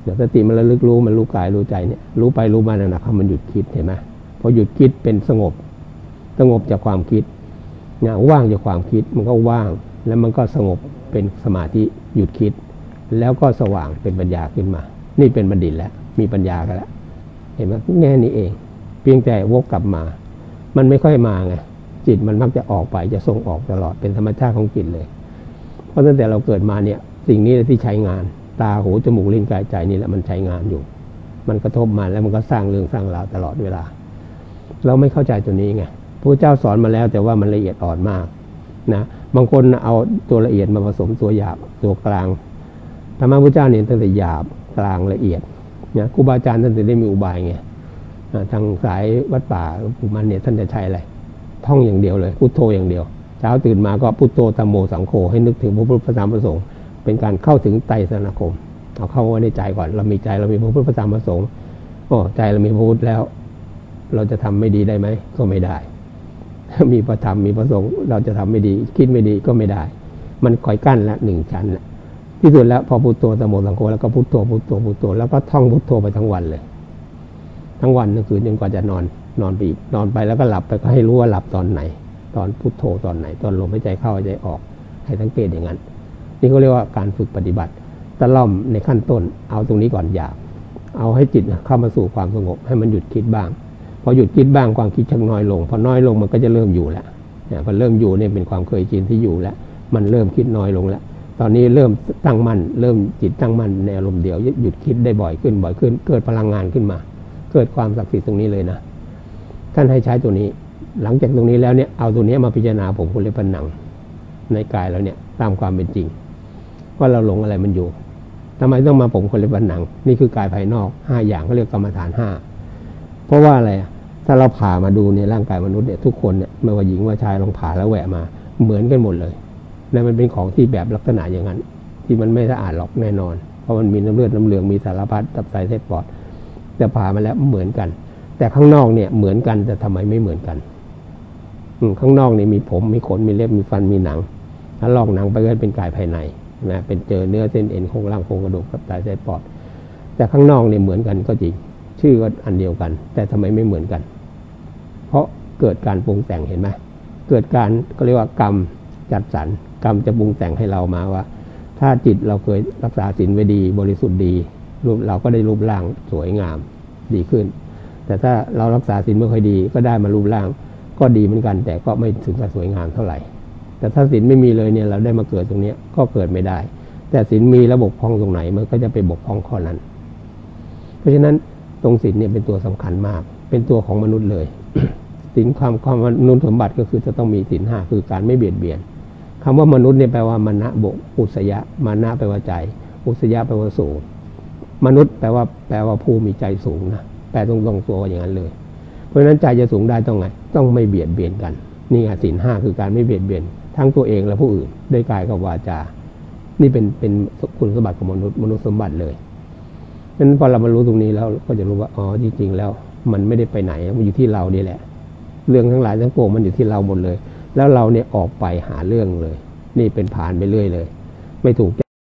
เดี๋ยวสติมันระลึกรู้มันรู้กายรู้ใจเนี่ยรู้ไปรู้มานะครับมันหยุดคิดเห็นไหมพอหยุดคิดเป็นสงบจากความคิดเนี่ยว่างจากความคิดมันก็ว่างแล้วมันก็สงบเป็นสมาธิหยุดคิดแล้วก็สว่างเป็นปัญญาขึ้นมานี่เป็นบัณฑิตแล้วมีปัญญากันแล้วเห็นไหมแง่นี้เองเพียงแต่วกกลับมามันไม่ค่อยมาไงจิตมันมักจะออกไปจะส่งออกตลอดเป็นธรรมชาติของจิตเลยเพราะตั้งแต่เราเกิดมาเนี่ยสิ่งนี้ที่ใช้งานตาหูจมูกลิ้นกายใจนี่แหละมันใช้งานอยู่มันกระทบมาแล้วมันก็สร้างเรื่องสร้างราวตลอดเวลาเราไม่เข้าใจตัวนี้ไงพระเจ้าสอนมาแล้วแต่ว่ามันละเอียดอ่อนมากนะบางคนเอาตัวละเอียดมาผสมตัวหยาบตัวกลางธรรมะพระเจ้าเนี่ยตั้งแต่หยาบกลางละเอียดนะครูบาอาจารย์ท่านจะได้มีอุบายไงทางสายวัดป่าภูมันเนี่ยท่านจะใช้อะไรท่องอย่างเดียวเลยพุทโธอย่างเดียวเช้าตื่นมาก็พุทโธธัมโมสังโฆให้นึกถึงพระพุทธพระธรรมพระสงฆ์เป็นการเข้าถึงไตรสรณคมเอาเข้าไว้ในใจก่อนเรามีใจเรามีพระพุทธพระธรรมพระสงฆ์ใจเรามีพระพุทธแล้วเราจะทำไม่ดีได้ไหมก็ไม่ได้มีพระธรรมมีพระสงฆ์เราจะทำไม่ดีคิดไม่ดีก็ไม่ได้มันคอยกั้นละหนึ่งชั้นละที่สุดแล้วพอพุทโธธัมโมสังโฆแล้วก็พุทโธพุทโธพุทโธแล้วก็ท่องพุทโธไปทั้งวันเลยทั้งวันทั้งคืนจนกว่าจะนอนไปอีกนอนไปแล้วก็หลับไปก็ให้รู้ว่าหลับตอนไหนตอนพุทโธตอนไหนตอนลมหายใจเข้าหายใจออกให้สังเกตอย่างนั้นนี่เขาเรียกว่าการฝึกปฏิบัติตะล่อมในขั้นต้นเอาตรงนี้ก่อนหยาบเอาให้จิตเข้ามาสู่ความสงบให้มันหยุดคิดบ้างพอหยุดคิดบ้างความคิดชักน้อยลงพอน้อยลงมันก็จะเริ่มอยู่แล้วพอเริ่มอยู่เนี่ยเป็นความเคยชินที่อยู่แล้วมันเริ่มคิดน้อยลงแล้วตอนนี้เริ่มตั้งมั่นเริ่มจิตตั้งมั่นในอารมณ์เดียวหยุดคิดได้บ่อยขึ้นเกิดพลังงานขึ้นมาเกิดความศักดิ์สิทธิ์ตรงนี้เลยนะท่านให้ใช้ตัวนี้หลังจากตรงนี้แล้วเนี่ยเอาตัวนี้มาพิจารณาผมคุณเล็บผนังในกายเราเนี่ยตามความเป็นจริงว่าเราหลงอะไรมันอยู่ทำไมต้องมาผมคนเล็บผนังนี่คือกายภายนอก5อย่างเขาเรียกกรรมฐาน5เพราะว่าอะไรถ้าเราผ่ามาดูในร่างกายมนุษย์เนี่ยทุกคนเนี่ยไม่ว่าหญิงว่าชายลองผ่าแล้วแหวะมาเหมือนกันหมดเลยและมันเป็นของที่แบบลักษณะอย่างนั้นที่มันไม่สะอาดหรอกแน่นอนเพราะมันมีน้ำเลือดน้ำเหลืองมีสารพัดตับไตเส้นปอดแต่ผ่ามาแล้วเหมือนกันแต่ข้างนอกเนี่ยเหมือนกันแต่ทำไมไม่เหมือนกันข้างนอกเนี่ยมีผมมีขนมีเล็บมีฟันมีหนังถ้าลอกหนังไปก็เป็นกายภายในนะเป็นเจอเนื้อเส้นเอ็นโครงร่างโครงกระดูกตับไตเส้นปอดแต่ข้างนอกเนี่ยเหมือนกันก็จริงชื่อก็อันเดียวกันแต่ทำไมไม่เหมือนกันเพราะเกิดการปรุงแต่งเห็นไหมเกิดการก็เรียกว่ากรรมจัดสรรกรรมจะปรุงแต่งให้เรามาว่าถ้าจิตเราเคยรักษาศีลไว้ดีบริสุทธิ์ดีเราก็ได้รูปร่างสวยงามดีขึ้นแต่ถ้าเรารักษาศีลไม่ค่อยดีก็ได้มารูปร่างก็ดีเหมือนกันแต่ก็ไม่ถึงกับสวยงามเท่าไหร่แต่ถ้าศีลไม่มีเลยเนี่ยเราได้มาเกิดตรงนี้ก็เกิดไม่ได้แต่ศีลมีแล้วบกพร่องตรงไหนมันก็จะไปบกพร่องข้อนั้นเพราะฉะนั้นตรงศีลเนี่ยเป็นตัวสำคัญมากเป็นตัวของมนุษย์เลย ศีลความมนุษย์สมบัติก็คือจะต้องมีศีล5คือการไม่เบียดเบียนคำว่ามนุษย์เนี่ยแปลว่ามานะบกอุสยะมานะแปลว่าใจอุสยะแปลว่าสูงมนุษย์แปลว่าผู้มีใจสูงนะแปลตรงๆตัวอย่างนั้นเลยเพราะฉะนั้นใจจะสูงได้ต้องไงต้องไม่เบียดเบียนกันนี่ไงศีล5คือการไม่เบียดเบียนทั้งตัวเองและผู้อื่นด้วยกายกับวาจานี่เป็นคุณสมบัติของมนุษย์สมบัติเลยฉะนั้นพอเรามารู้ตรงนี้แล้วก็จะรู้ว่าอ๋อจริงๆแล้วมันไม่ได้ไปไหนมันอยู่ที่เรานี่แหละเรื่องทั้งหลายทั้งปวงมันอยู่ที่เราหมดเลยแล้วเราเนี่ยออกไปหาเรื่องเลยนี่เป็นผ่านไปเรื่อยเลยไม่ถูก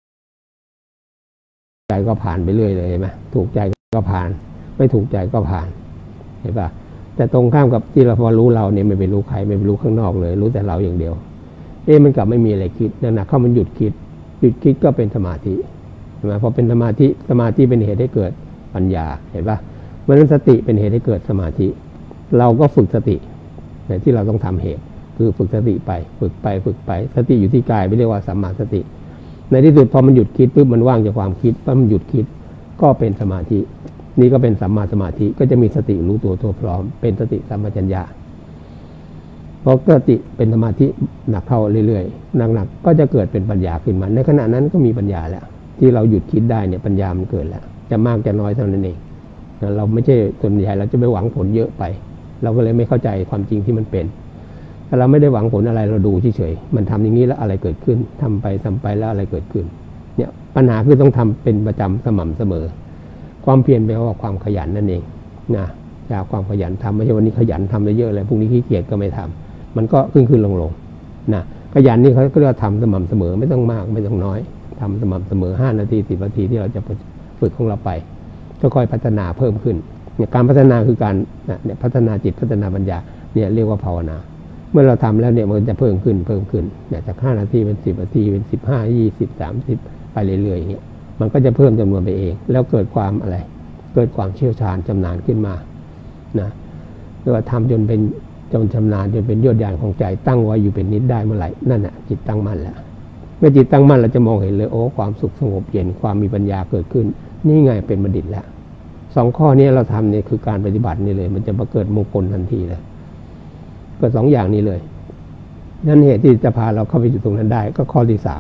ใจก็ผ่านไปเรื่อยเลยเห็นไหมถูกใจก็ผ่านไม่ถูกใจก็ผ่านเห็นปะแต่ตรงข้ามกับที่เราพอรู้เราเนี่ยไม่ไปรู้ใครไม่ไปรู้ข้างนอกเลยรู้แต่เราอย่างเดียวมันกลับไม่มีอะไรคิดนั่นนะเข้ามันหยุดคิดก็เป็นสมาธิใช่ไหมพอเป็นสมาธิเป็นเหตุให้เกิดปัญญาเห็นปะเพราะฉะนั้นสติเป็นเหตุให้เกิดสมาธิเราก็ฝึกสติในที่เราต้องทำเหตุคือฝึกสติไปฝึกไปสติอยู่ที่กายไม่เรียกว่าสัมมาสติในที่สุดพอมันหยุดคิดปุ๊บมันว่างจากความคิดปั๊บมันหยุดคิดก็เป็นสมาธินี่ก็เป็นสัมมาสมาธิก็จะมีสติรู้ตัวพร้อมเป็นสติสัมปชัญญะพอสติเป็นสมาธิหนักเข้าเรื่อยๆหนักก็จะเกิดเป็นปัญญาขึ้นมาในขณะนั้นก็มีปัญญาแล้วที่เราหยุดคิดได้เนี่ยปัญญามันเกิดแล้วจะมากจะน้อยเท่านั้นเองเราไม่ใช่ส่วนใหญ่เราจะไปหวังผลเยอะไปเราก็เลยไม่เข้าใจความจริงที่มันเป็นถ้าเราไม่ได้หวังผลอะไรเราดูเฉยๆมันทำอย่างนี้แล้วอะไรเกิดขึ้นทำไปแล้วอะไรเกิดขึ้นเนี่ยปัญหาคือต้องทำเป็นประจำสม่ำเสมอความเพียรแปลว่าความขยันนั่นเองนะจากความขยันทำไม่ใช่วันนี้ขยันทำเยอะเลยพรุ่งนี้ขี้เกียจก็ไม่ทำมันก็ขึ้นลงนะขยันนี่เขาก็เรียกว่าทำสม่ำเสมอไม่ต้องมากไม่ต้องน้อยทำสม่ำเสมอ5 นาที10 นาทีที่เราจะฝึกของเราไปค่อยๆพัฒนาเพิ่มขึ้นเนี่ยการพัฒนาคือการเนี่ยพัฒนาจิตพัฒนาปัญญาเนี่ยเรียกว่าภาวนาเมื่อเราทำแล้วเนี่ยมันจะเพิ่มขึ้นเนี่ยจาก5 นาทีเป็น10 นาทีเป็น15 20 30ไปเรื่อยๆอย่างเงี้ยมันก็จะเพิ่มจำนวนไปเองแล้วเกิดความอะไรเกิดความเชี่ยวชาญชำนาญขึ้นมานะเรียกว่าทำจนเป็นจนชำนาญจนเป็นยอดญาณของใจตั้งไว้อยู่เป็นนิจได้เมื่อไหร่นั่นน่ะจิตตั้งมั่นแล้วเมื่อจิตตั้งมั่นเราจะมองเห็นเลยโอ้ความสุขสงบเย็นความมีปัญญาเกิดขึ้นนี่ไงเป็นบัณฑิตแล้ว2 ข้อนี้เราทำเนี่ยคือการปฏิบัตินี่เลยมันจะมาเกิดมงคลทันทีเลยก็2 อย่างนี้เลยนั่นเหตุที่จะพาเราเข้าไปอยู่ตรงนั้นได้ก็ข้อที่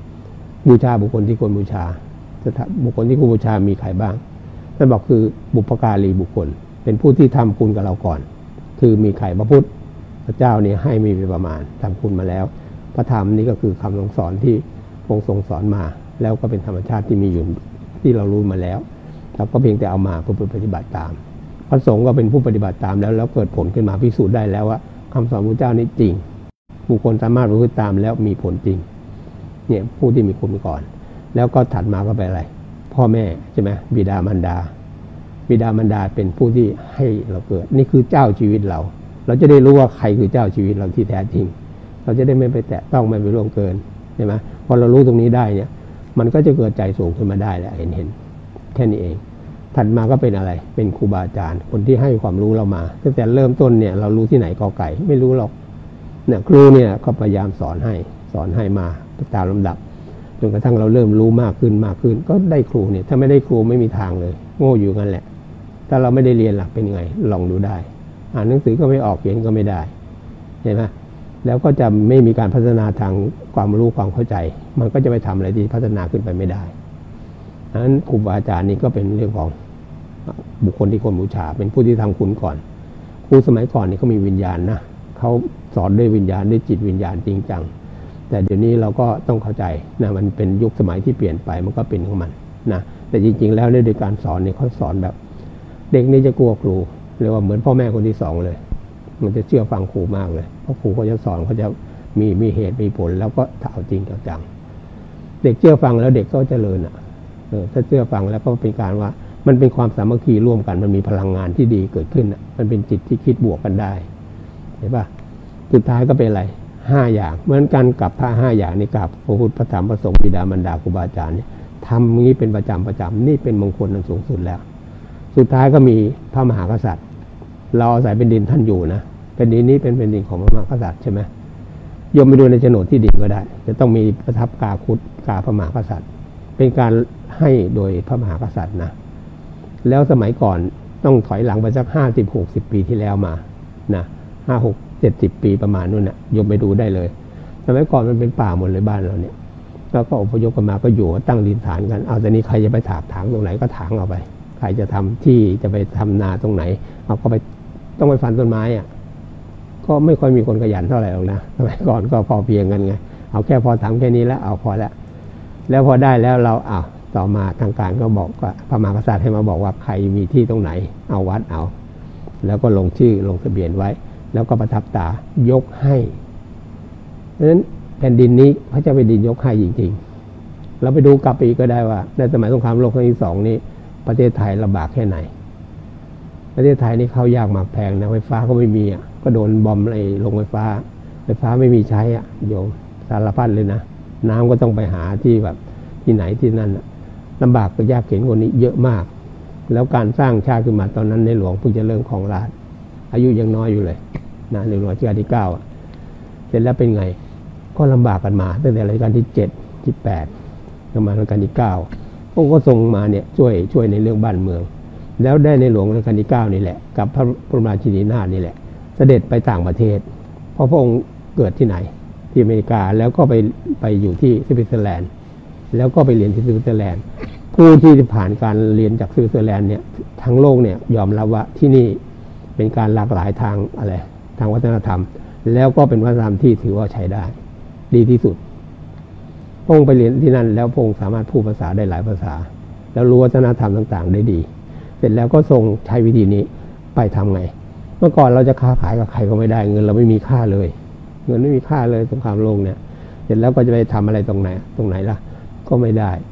3บูชาบุคคลที่ควรบูชาบุคคลที่ควรบูชามีใครบ้างท่านบอกคือบุพการีบุคคลเป็นผู้ที่ทำคุณกับเราก่อนคือมีใครพระพุทธพระเจ้าเนี่ยให้มีประมาณทำคุณมาแล้วพระธรรมนี่ก็คือคำสอนที่พระองค์ทรงสอนมาแล้วก็เป็นธรรมชาติที่มีอยู่ที่เรารู้มาแล้วเราก็เพียงแต่เอามาเพื่อปฏิบัติตามพระสงฆ์ก็เป็นผู้ปฏิบัติตามแล้วเกิดผลขึ้นมาพิสูจน์ได้แล้วว่าคำสอนพระเจ้านี่จริงบุคคลสามารถประพฤติตามแล้วมีผลจริงเนี่ยผู้ที่มีคุณก่อนแล้วก็ถัดมาก็ไปอะไรพ่อแม่ใช่ไหมบิดามารดาเป็นผู้ที่ให้เราเกิดนี่คือเจ้าชีวิตเราจะได้รู้ว่าใครคือเจ้าชีวิตเราที่แท้จริงเราจะได้ไม่ไปแตะต้องไม่ไปล่วงเกินใช่ไหมพอเรารู้ตรงนี้ได้เนี่ยมันก็จะเกิดใจสูงขึ้นมาได้แล้วเห็นแค่นี้เองถัดมาก็เป็นอะไรเป็นครูบาอาจารย์คนที่ให้ความรู้เรามาตั้งแต่เริ่มต้นเนี่ยเรารู้ที่ไหนกอไก่ไม่รู้หรอกเนี่ยครูเนี่ยก็พยายามสอนให้มาตามลำดับจนกระทั่งเราเริ่มรู้มากขึ้นก็ได้ครูเนี่ยถ้าไม่ได้ครูไม่มีทางเลยโง่อยู่กันแหละถ้าเราไม่ได้เรียนหลักเป็นยังไงลองดูได้อ่านหนังสือก็ไม่ออกเขียนก็ไม่ได้เห็นไหมแล้วก็จะไม่มีการพัฒนาทางความรู้ความเข้าใจมันก็จะไปทำอะไรที่พัฒนาขึ้นไปไม่ได้ฉะนั้นครูบาอาจารย์นี่ก็เป็นเรื่องของบุคคลที่ควรบูชาเป็นผู้ที่ทำคุณก่อนครูสมัยก่อนนี่เขามีวิญญาณนะเขาสอนด้วยวิญญาณด้วยจิตวิญญาณจริงจังแต่เดี๋ยวนี้เราก็ต้องเข้าใจนะมันเป็นยุคสมัยที่เปลี่ยนไปมันก็เป็นของมันนะแต่จริงๆแล้วในการสอนเนี่ยเขาสอนแบบเด็กนี่จะกลัวครูเรียกว่าเหมือนพ่อแม่คนที่2เลยมันจะเชื่อฟังครูมากเลยเพราะครูเขาจะสอนเขาจะมีเหตุมีผลแล้วก็เอาจริงเอาจังเด็กเชื่อฟังแล้วเด็กก็เจริญถ้าเชื่อฟังแล้วก็เป็นการว่ามันเป็นความสามัคคีร่วมกันมันมีพลังงานที่ดีเกิดขึ้นมันเป็นจิตที่คิดบวกกันได้เห็นป่ะสุดท้ายก็เป็นอะไร5 อย่างเหมือนกันกับพระ5 อย่างนี้กับพระพุทธพระธรรมพระสงฆ์บิดามารดาครูบาอาจารย์เนี่ยทำนี้เป็นประจำนี่เป็นมงคลอันสูงสุดแล้วสุดท้ายก็มีพระมหากษัตริย์เราอาศัยเป็นดินท่านอยู่นะเป็นดินนี้เป็นดินของพระมหากษัตริย์ใช่ไหมโยมไปดูในโฉนดที่ดินก็ได้จะต้องมีประทับกาคุดกาพระมหากษัตริย์เป็นการให้โดยพระมหากษัตริย์นะแล้วสมัยก่อนต้องถอยหลังไปสัก50-60 ปีที่แล้วมานะ50-60-70 ปีประมาณนู้นนะโยมไปดูได้เลยสมัยก่อนมันเป็นป่าหมดเลยบ้านเราเนี่ยแล้วก็อพยพกันมาก็อยู่ตั้งดินฐานกันเอาแต่นี้ใครจะไปถางตรงไหนก็ถางเอาไปใครจะทำที่จะไปทำนาตรงไหนเอาก็ไปต้องไปฟันต้นไม้อ่ะก็ไม่ค่อยมีคนขยันเท่าไหร่หรอกนะสมัยก่อนก็พอเพียงกันไงเอาแค่พอทำแค่นี้แล้วเอาพอแล้วพอได้แล้วเราต่อมาทางการก็บอกว่าพระมหากษัตริย์ให้มาบอกว่าใครมีที่ตรงไหนเอาวัดเอาแล้วก็ลงชื่อลงทะเบียนไว้แล้วก็ประทับตายกให้เพราะฉะนั้นแผ่นดินนี้พระเจ้าแผ่นดินยกให้จริงๆเราไปดูกลับอีกก็ได้ว่าในสมัยสงครามโลกครั้งที่2นี้ประเทศไทยลำบากแค่ไหนประเทศไทยนี่เข้ายากมากแพงนะไฟฟ้าก็ไม่มีก็โดนบอมไอ้โรงไฟฟ้าไม่มีใช้โยมสารพัดเลยนะน้ำก็ต้องไปหาที่แบบที่ไหนที่นั่นลำบากก็ยากเข็ญกว่านี้เยอะมากแล้วการสร้างชาติขึ้นมาตอนนั้นในหลวงเพิ่งจะเริ่มครองราชย์อายุยังน้อยอยู่เลยนะในหลวงรัชกาลที่9เสร็จแล้วเป็นไงก็ลำบากกันมาตั้งแต่รัชกาลที่7ที่8ประมาณรัชกาลที่9พระองค์ก็ทรงมาเนี่ยช่วยในเรื่องบ้านเมืองแล้วได้ในหลวงรัชกาลที่9นี่แหละกับพระบรมราชินีนาถนี่แหละเสด็จไปต่างประเทศเพราะพระองค์เกิดที่ไหนที่อเมริกาแล้วก็ไปอยู่ที่สวิตเซอร์แลนด์แล้วก็ไปเรียนที่สวิตเซอร์แลนด์ผู้ที่ผ่านการเรียนจากสวิตเซอร์แลนด์เนี่ยทั้งโลกเนี่ยยอมรับว่าที่นี่เป็นการหลากหลายทางทางวัฒนธรรมแล้วก็เป็นวัฒนธรรมที่ถือว่าใช้ได้ดีที่สุดพระองค์ไปเรียนที่นั่นแล้วพระองค์สามารถพูดภาษาได้หลายภาษาแล้วรู้วัฒนธรรมต่างๆได้ดีเสร็จแล้วก็ทรงใช้วิธีนี้ไปทำไงเมื่อก่อนเราจะค้าขายกับใครก็ไม่ได้เงินเราไม่มีค่าเลยเงินไม่มีค่าเลยสงครามโลกเนี่ยเสร็จแล้วก็จะไปทำอะไรตรงไหนล่ะก็ไม่ได้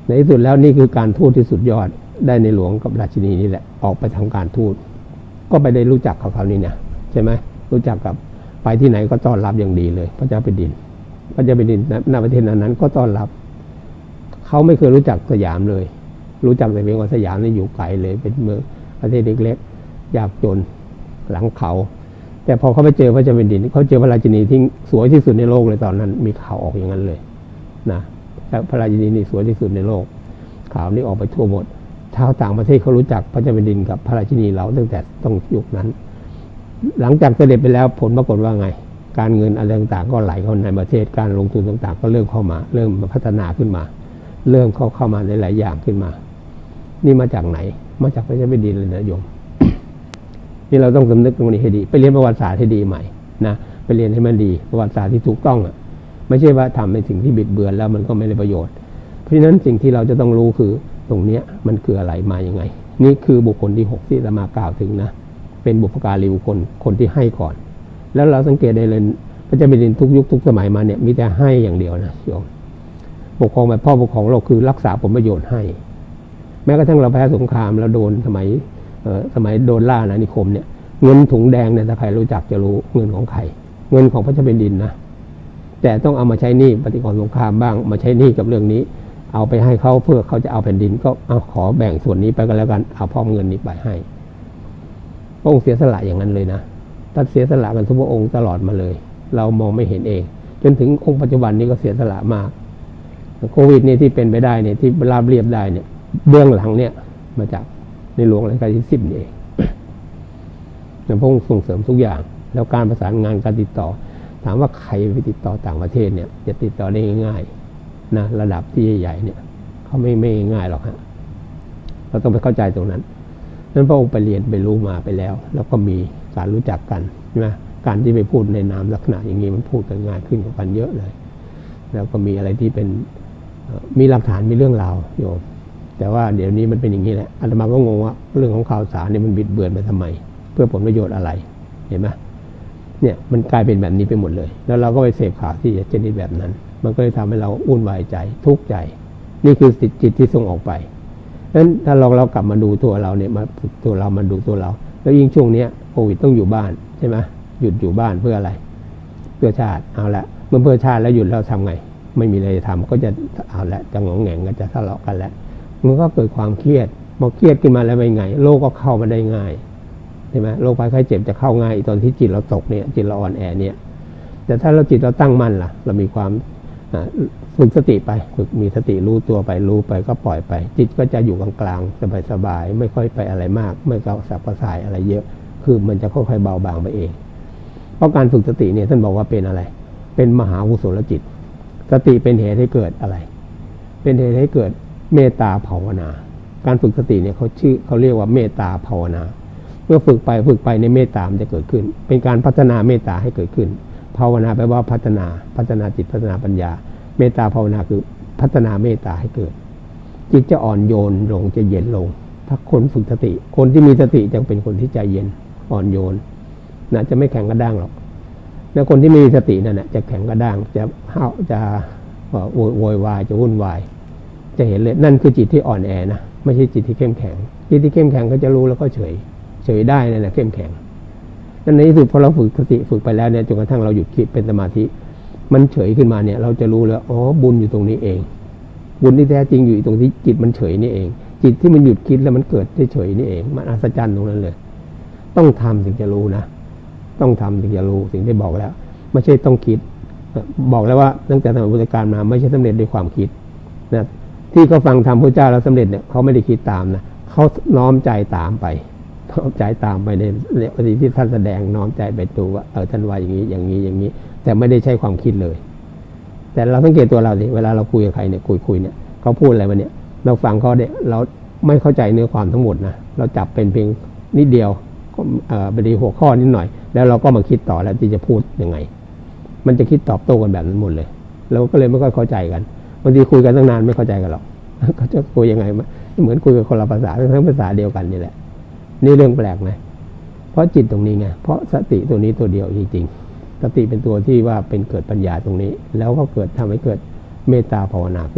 ในที่สุดแล้วนี่คือการทูตที่สุดยอดได้ในหลวงกับราชินีนี่แหละออกไปทำการทูตก็ไปได้รู้จักเขาคราวนี้เนี่ยใช่ไหมรู้จักกับไปที่ไหนก็ต้อนรับอย่างดีเลยพระเจ้าแผ่นดินณประเทศนั้นก็ต้อนรับเขาไม่เคยรู้จักสยามเลยรู้จักแต่เพียงว่าสยามนี่อยู่ไกลเลยเป็นเมืองประเทศเล็กๆยากจนหลังเขาแต่พอเขาไปเจอพระเจ้าแผ่นดินเขาเจอพระราชินีที่สวยที่สุดในโลกเลยตอนนั้นมีข่าวออกอย่างนั้นเลยนะพระราชินีนี่สวยที่สุดในโลกข่าวนี้ออกไปทั่วหมดชาวต่างประเทศเขารู้จักพระเจ้าแผ่นดินกับพระราชินีเราตั้งแต่ต้องยุคนั้นหลังจากเสด็จไปแล้วผลปรากฏว่าไงการเงินอะไรต่างๆก็ไหลเข้าในประเทศการลงทุนต่างๆก็เริ่มเข้ามาเริ่มพัฒนาขึ้นมาเริ่มเข้ามาในหลายอย่างขึ้นมานี่มาจากไหนมาจากพระเจ้าแผ่นดินเลยนะโยม นี่เราต้องสำนึกตรงนี้ให้ดีไปเรียนประวัติศาสตร์ให้ดีใหม่นะไปเรียนให้มันดีประวัติศาสตร์ที่ถูกต้องอ่ะไม่ใช่ว่าทำในสิ่งที่บิดเบือนแล้วมันก็ไม่ได้ประโยชน์เพราะฉะนั้นสิ่งที่เราจะต้องรู้คือตรงนี้มันคืออะไรมาอย่างไงนี่คือบุคคลที่6ที่อาตมากล่าวถึงนะเป็นบุพการีบุคคลคนที่ให้ก่อนแล้วเราสังเกตได้เลยพระเจ้าแผ่นดินทุกยุคทุกสมัยมาเนี่ยมีแต่ให้อย่างเดียวนะโยมปกครองแบบพ่อปกครองเราคือรักษาผลประโยชน์ให้แม้กระทั่งเราแพ้สงครามแล้วโดนสมัยโดนล่าอาณานิคมเนี่ยเงินถุงแดงเนี่ยถ้าใครรู้จักจะรู้เงินของใครเงินของพระเจ้าแผ่นดินนะแต่ต้องเอามาใช้หนี้ปฏิกรณ์สงครามบ้างมาใช้หนี้กับเรื่องนี้เอาไปให้เขาเพื่อเขาจะเอาแผ่นดินก็เอาขอแบ่งส่วนนี้ไปก็แล้วกันเอาพร้อมเงินนี้ไปให้พระองค์เสียสละอย่างนั้นเลยนะท่านเสียสละกันทุกพระองค์ตลอดมาเลยเรามองไม่เห็นเองจนถึงองค์ปัจจุบันนี้ก็เสียสละมากโควิดนี่ที่เป็นไปได้เนี่ยที่ราบเรียบได้เนี่ยเบื้องหลังเนี่ยมาจากในหลวงรัชกาลที่10นี่เองพระองค์ส่งเสริมทุกอย่างแล้วการประสานงานการติดต่อถามว่าใครไปติดต่อต่างประเทศเนี่ยจะติดต่อได้ง่ายๆนะระดับที่ใหญ่ๆเนี่ยเขาไม่ง่ายหรอกฮะเราต้องไปเข้าใจตรงนั้นนั้นพระองค์ไปเรียนไปรู้มาไปแล้วแล้วก็มีการรู้จักกันใช่ไหมการที่ไปพูดในนามลักษณะอย่างนี้มันพูดกันง่ายขึ้นกว่ากันเยอะเลยแล้วก็มีอะไรที่เป็นมีหลักฐานมีเรื่องราวโยมแต่ว่าเดี๋ยวนี้มันเป็นอย่างนี้แหละอาตมาก็งงว่าเรื่องของข่าวสารเนี่ยมันบิดเบือนไปทำไมเพื่อผลประโยชน์อะไรเห็นไหมเนี่ยมันกลายเป็นแบบนี้ไปหมดเลยแล้วเราก็ไปเสพข่าวที่จะนิดแบบนั้นมันก็เลยทำให้เราวุ่นวายใจทุกข์ใจนี่คือจิตที่ส่งออกไปนั้นถ้าเรากลับมาดูตัวเราเนี่ยมาฝึกตัวเรามาดูตัวเราแล้วยิ่งช่วงนี้โควิดต้องอยู่บ้านใช่ไหมหยุดอยู่บ้านเพื่ออะไรเพื่อชาติเอาละเมื่อเพื่อชาติแล้วหยุดแล้วทำไงไม่มีอะไรจะทำก็จะเอาละจะงงแงงก็จะทะเลาะกันแล้วมันก็เกิดความเครียดพอเครียดขึ้นมาแล้วเป็นไงโรคก็เข้ามาได้ง่ายใช่ไหมโรคภัยไข้เจ็บจะเข้าง่ายตอนที่จิตเราตกเนี่ยจิตเราอ่อนแอเนี่ยแต่ถ้าเราจิตเราตั้งมั่นล่ะเรามีความฝึกสติไปฝึกมีสติรู้ตัวไปรู้ไปก็ปล่อยไปจิตก็จะอยู่กลางๆสบายๆไม่ค่อยไปอะไรมากไม่กระสับกระส่ายอะไรเยอะคือมันจะค่อยๆเบาบางไปเองเพราะการฝึกสติเนี่ยท่านบอกว่าเป็นอะไรเป็นมหากุศลจิตสติเป็นเหตุให้เกิดอะไรเป็นเหตุให้เกิดเมตตาภาวนาการฝึกสติเนี่ยเขาเรียกว่าเมตตาภาวนาเมื่อฝึกไปในเมตตามันจะเกิดขึ้นเป็นการพัฒนาเมตตาให้เกิดขึ้นภาวนาแปลว่าพัฒนาจิตพัฒนาปัญญาเมตตาภาวนาคือพัฒนาเมตตาให้เกิดจิตจะอ่อนโยนลงจะเย็นลงถ้าคนฝึกสติคนที่มีสติจะเป็นคนที่ใจเย็นอ่อนโยนนะจะไม่แข็งกระด้างหรอกแล้วคนที่ไม่มีสตินั่นแหละจะแข็งกระด้างจะโวยวายจะวุ่นวายจะเห็นเลยนั่นคือจิตที่อ่อนแอนะไม่ใช่จิตที่เข้มแข็งจิตที่เข้มแข็งก็จะรู้แล้วก็เฉยได้นั่นแหละเข้มแข็งนั่นในที่สุดพอเราฝึกสติฝึกไปแล้วเนี่ยจนกระทั่งเราหยุดคิดเป็นสมาธิมันเฉยขึ้นมาเนี่ยเราจะรู้แล้วอ๋อบุญอยู่ตรงนี้เองบุญที่แท้จริงอยู่ตรงที่จิตมันเฉยนี่เองจิตที่มันหยุดคิดแล้วมันเกิดเฉยนี่เองมันอัศจรรย์ตรงนั้นเลยต้องทำถึงจะรู้นะต้องทำถึงจะรู้สิ่งที่บอกแล้วไม่ใช่ต้องคิดบอกแล้วว่าตั้งแต่สมัยพุทธกาลมาไม่ใช่สำเร็จด้วยความคิดนะที่เขาฟังธรรมพระเจ้าแล้วสำเร็จเนี่ยเขาไม่ได้คิดตามนะเขาน้อมใจตามไปน้อมใจตามไปในสิ่งที่ท่านแสดงน้อมใจไปตัวว่าท่านว่าอย่างนี้แต่ไม่ได้ใช้ความคิดเลยแต่เราสังเกตตัวเราดิเวลาเราคุยกับใครเนี่ยคุยเนี่ยเขาพูดอะไรมาเนี่ยเราฟังเขาเนี่ยเราไม่เข้าใจเนื้อความทั้งหมดนะเราจับเป็นเพียงนิดเดียวไปดีหัวข้อนิดหน่อยแล้วเราก็มาคิดต่อแล้วที่จะพูดยังไงมันจะคิดตอบโต้กันแบบนั้นหมดเลยเราก็เลยไม่ค่อยเข้าใจกันบางทีคุยกันตั้งนานไม่เข้าใจกันหรอกเขาจะคุยยังไงเหมือนคุยกับคนละภาษาทั้งภาษาเดียวกันนี่แหละนี่เรื่องแปลกไหมเพราะจิตตรงนี้ไงเพราะสติตัวนี้ตัวเดียวจริงๆสติเป็นตัวที่ว่าเป็นเกิดปัญญาตรงนี้แล้วก็เกิดทำให้เกิดเมตตาภาวนาขึ้นมา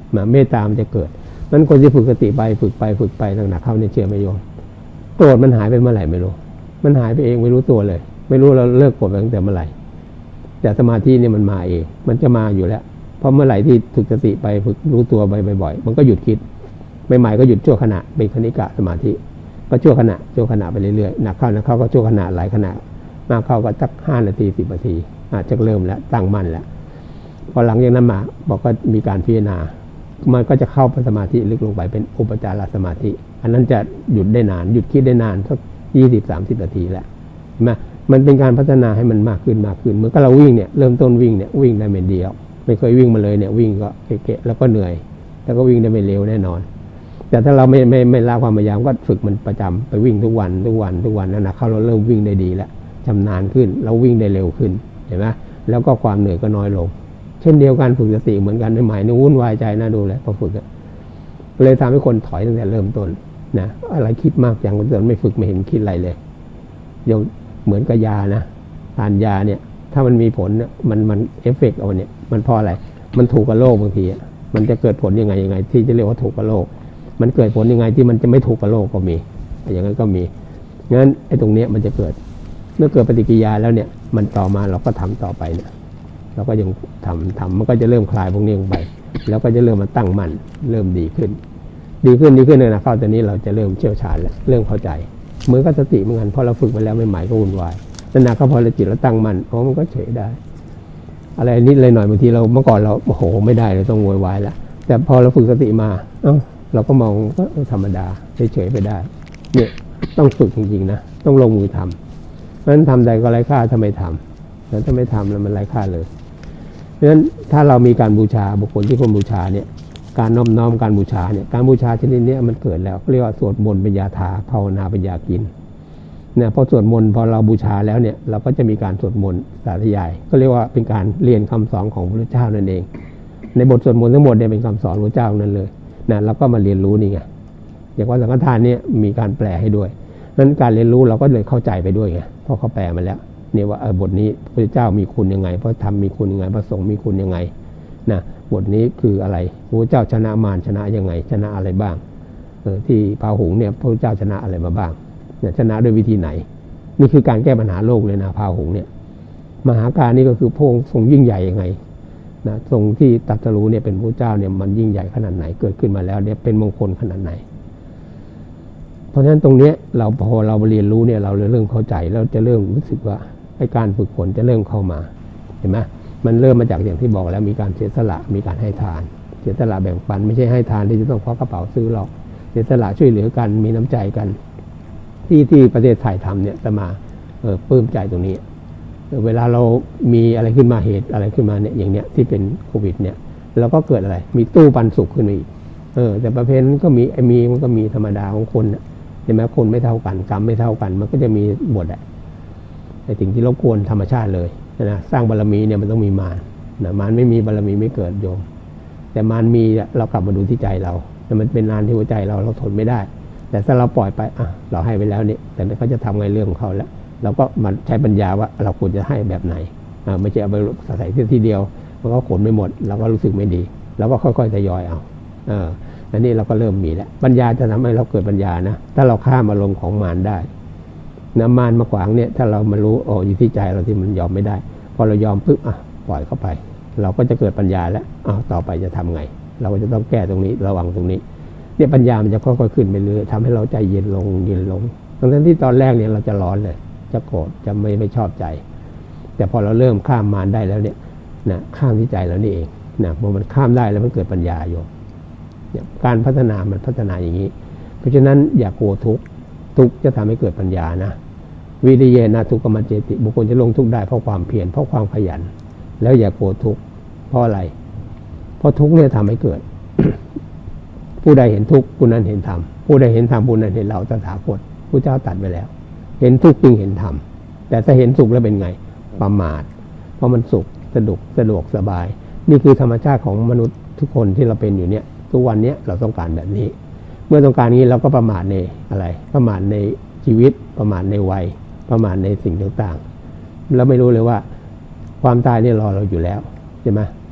เมตตามันจะเกิดมันคนที่ฝึกสติไปฝึกไปหนักๆเข้าเนี่ยเชื่อไหมโยมโกรธมันหายไปเมื่อไหร่ไม่รู้มันหายไปเองไม่รู้ตัวเลยไม่รู้เราเลิกโกรธตั้งแต่เมื่อไหร่แต่สมาธิเนี่ยมันมาเองมันจะมาอยู่แล้วเพราะเมื่อไหร่ที่ฝึกสติไปฝึกรู้ตัวไปบ่อยๆมันก็หยุดคิดใหม่ๆก็หยุดชั่วขณะเป็นคณิกะสมาธิก็ชั่วขณะไปเรื่อยๆหนักเข้าก็ชั่วขณะหลายขณะมากเข้าก็สัก5 นาที10 นาทีอาจจะเริ่มแล้วตั้งมั่นแล้วพอหลังจากนั้นมาบอกก็มีการพิจารณามันก็จะเข้าไปสมาธิลึกลงไปเป็นอุปจารสมาธิอันนั้นจะหยุดได้นานหยุดคิดได้นานสัก20-30 นาทีแล้วเห็นไหมมันเป็นการพัฒนาให้มันมากขึ้นเหมือนกับเราวิ่งเนี่ยเริ่มต้นวิ่งเนี่ยวิ่งได้ไม่เดียวไม่เคยวิ่งมาเลยเนี่ยวิ่งก็เกะแล้วก็เหนื่อยแล้วก็วิ่งได้ไม่เร็วแน่นอนแต่ถ้าเราไม่ละความพยายามก็ฝึกมันประจำไปวิ่งทุกวันนั่นนะเขาเราเริ่มวิ่งได้ดีแล้วชำนาญขึ้นเราวิ่งได้เร็วขึ้นเห็นไหมแล้วก็ความเหนื่อยก็น้อยลงเช่นเดียวกันฝึกสติเหมือนกันในหมายนึงวุ่นวายใจน่าดูเลยพอฝึกเลยทำให้คนถอยตั้งแต่เริ่มต้นนะอะไรคิดมากอย่างคนเดินไม่ฝึกไม่เห็นคิดอะไรเลยยังเหมือนกับยานะทานยาเนี่ยถ้ามันมีผลเนี่ยมันเอฟเฟกต์เอาเนี่ยมันเพราะอะไรมันถูกกับโรคบางทีมันจะเกิดผลยังไงที่จะเรียกว่าถูกกับโรคมันเกิดผลยังไงที่มันจะไม่ถูกกับโรคก็มีอย่างนั้นก็มีงั้นไอ้ตรงเนี้ยมันจะเกิดเมื่อเกิดปฏิกิริยาแล้วเนี่ยมันต่อมาเราก็ทำต่อไปเนี่ยเราก็ยังทำมันก็จะเริ่มคลายพวกนี้ลงไปแล้วก็จะเริ่มมาตั้งมั่นเริ่มดีขึ้นเลยนะเข้าตอนนี้เราจะเริ่มเชี่ยวชาญแล้วเริ่มเข้าใจเหมือนกับสติเหมือนกันพอเราฝึกมาแล้วใหม่ๆก็วุ่นวายนานๆก็พอเราจิตเราตั้งมั่นมันก็เฉยได้อะไรนิดเลยหน่อยบางทีเราเมื่อก่อนเราโอ้โหไม่ได้เลยต้องโวยวายแล้วแต่พอเราฝึกสติมาเราก็มองก็ธรรมดาเฉยๆไปได้เนี่ยต้องฝึกจริงๆนะต้องลงมือทำเพราะฉะนั้นทำใดก็ไร้ค่าถ้าไม่ทำแล้วถ้าไม่ทำแล้วมันไร้ค่าเลยเพราะฉะนั้นถ้าเรามีการบูชาบุคคลที่คนบูชาเนี่ยการน้อมการบูชาเนี่ยการบูชาชนิดนี้มันเกิดแล้วเรียกว่าสวดมนต์เป็นยาทาภาวนาเป็นยากินเนี่ยพอสวดมนต์พอเราบูชาแล้วเนี่ยเราก็จะมีการสวดมนต์สาธยายก็เรียกว่าเป็นการเรียนคำสอนของพระเจ้านั่นเองในบทสวดมนต์ทั้งหมดเนี่ยเป็นคำสอนพระเจ้านั่นเลยนะเราก็มาเรียนรู้นี่ไงอย่างว่าสังฆทานเนี่ยมีการแปลให้ด้วยนั้นการเรียนรู้เราก็เลยเข้าใจไปด้วยไงเพราะเขาแปลมาแล้วเนี่ยว่าบทนี้พระเจ้ามีคุณยังไงพระธรรมมีคุณยังไงพระสงฆ์มีคุณยังไงนะบทนี้คืออะไรพระเจ้าชนะมารชนะยังไงชนะอะไรบ้างที่พาหุงเนี่ยพระเจ้าชนะอะไรมาบ้างเนี่ยชนะด้วยวิธีไหนนี่คือการแก้ปัญหาโลกเลยนะพาหุงเนี่ยมหาการนี่ก็คือพระองค์ทรงยิ่งใหญ่ยังไงนะทรงที่ตรัสรู้เนี่ยเป็นพระเจ้าเนี่ยมันยิ่งใหญ่ขนาดไหนเกิดขึ้นมาแล้วเนี่ยเป็นมงคลขนาดไหนเพราะฉะนั้นตรงนี้เราพอเราเรียนรู้เนี่ยเราเริ่มเข้าใจแล้วจะเริ่มรู้สึกว่าไอ้การฝึกฝนจะเริ่มเข้ามาเห็นไหมมันเริ่มมาจากอย่างที่บอกแล้วมีการเสียสละมีการให้ทานเสียสละแบ่งปันไม่ใช่ให้ทานที่จะต้องควักกระเป๋าซื้อหรอกเสียสละช่วยเหลือกันมีน้ำใจกันที่ประเทศไทยทำเนี่ยจะมาปลื้มใจตรงนี้เวลาเรามีอะไรขึ้นมาเหตุอะไรขึ้นมาเนี่ยอย่างเนี้ยที่เป็นโควิดเนี่ยเราก็เกิดอะไรมีตู้ปันสุขขึ้นมาอีกแต่ประเภทนั้นก็มีมันก็มีธรรมดาของคนเห็นไหมคนไม่เท่ากันกรรมไม่เท่ากันมันก็จะมีบทไอ้สิ่งที่รบกวนธรรมชาติเลยนะสร้างบารมีเนี่ยมันต้องมีมารนะมารไม่มีบารมีไม่เกิดโยมแต่มารมีเรากลับมาดูที่ใจเราแต่มันเป็นนานที่หัวใจเราทนไม่ได้แต่ถ้าเราปล่อยไปเราให้ไปแล้วนี่แต่เขาจะทำไงเรื่องของเขาแล้วเราก็มาใช้ปัญญาว่าเราควรจะให้แบบไหนไม่ใช่เอาไปใส่ทีเดียวมันก็ขนไม่หมดเราก็รู้สึกไม่ดีเราก็ค่อยๆทยอยเอาอันนี้เราก็เริ่มมีแล้วปัญญาจะทำให้เราเกิดปัญญานะถ้าเราข้ามอารมณ์ของมารได้น้ำมารมาขวางเนี่ยถ้าเรามารู้อยู่ที่ใจเราที่มันยอมไม่ได้พอเรายอมปึ๊บปล่อยเข้าไปเราก็จะเกิดปัญญาแล้วต่อไปจะทำไงเราก็จะต้องแก้ตรงนี้ระวังตรงนี้เนี่ยปัญญามันจะค่อยๆขึ้นไปเรื่อยทำให้เราใจเย็นลงทั้งที่ตอนแรกเนี่ยเราจะร้อนเลยจะโกรธจะไม่ชอบใจแต่พอเราเริ่มข้ามมารได้แล้วเนี่ยนะข้ามที่ใจเรานี่เองนะพอมันข้ามได้แล้วมันเกิดปัญญาโยมการพัฒนามันพัฒนาอย่างนี้เพราะฉะนั้นอย่ากลัวทุกข์จะทำให้เกิดปัญญานะวิริเยนะทุกขมัจเจติบุคคลจะลงทุกข์ได้เพราะความเพียรเพราะความขยันแล้วอย่ากลัวทุกข์เพราะอะไรเพราะทุกข์เนี่ยทำให้เกิด ผู้ใดเห็นทุกข์ผู้นั้นเห็นธรรมผู้ใดเห็นธรรมผู้นั้นเห็นเราตถาคตพระเจ้าตรัสไว้แล้วเห็นทุกข์จึงเห็นธรรมแต่ถ้าเห็นสุขแล้วเป็นไงประมาทเพราะมันสุขสะดวกสบายนี่คือธรรมชาติของมนุษย์ทุกคนที่เราเป็นอยู่เนี่ยทุกวันนี้เราต้องการแบบนี้เมื่อต้องการนี้เราก็ประมาทในอะไรประมาทในชีวิตประมาทในวัยประมาทในสิ่งต่างๆแล้วไม่รู้เลยว่าความตายเนี่ยรอเราอยู่แล้วใช่ไหม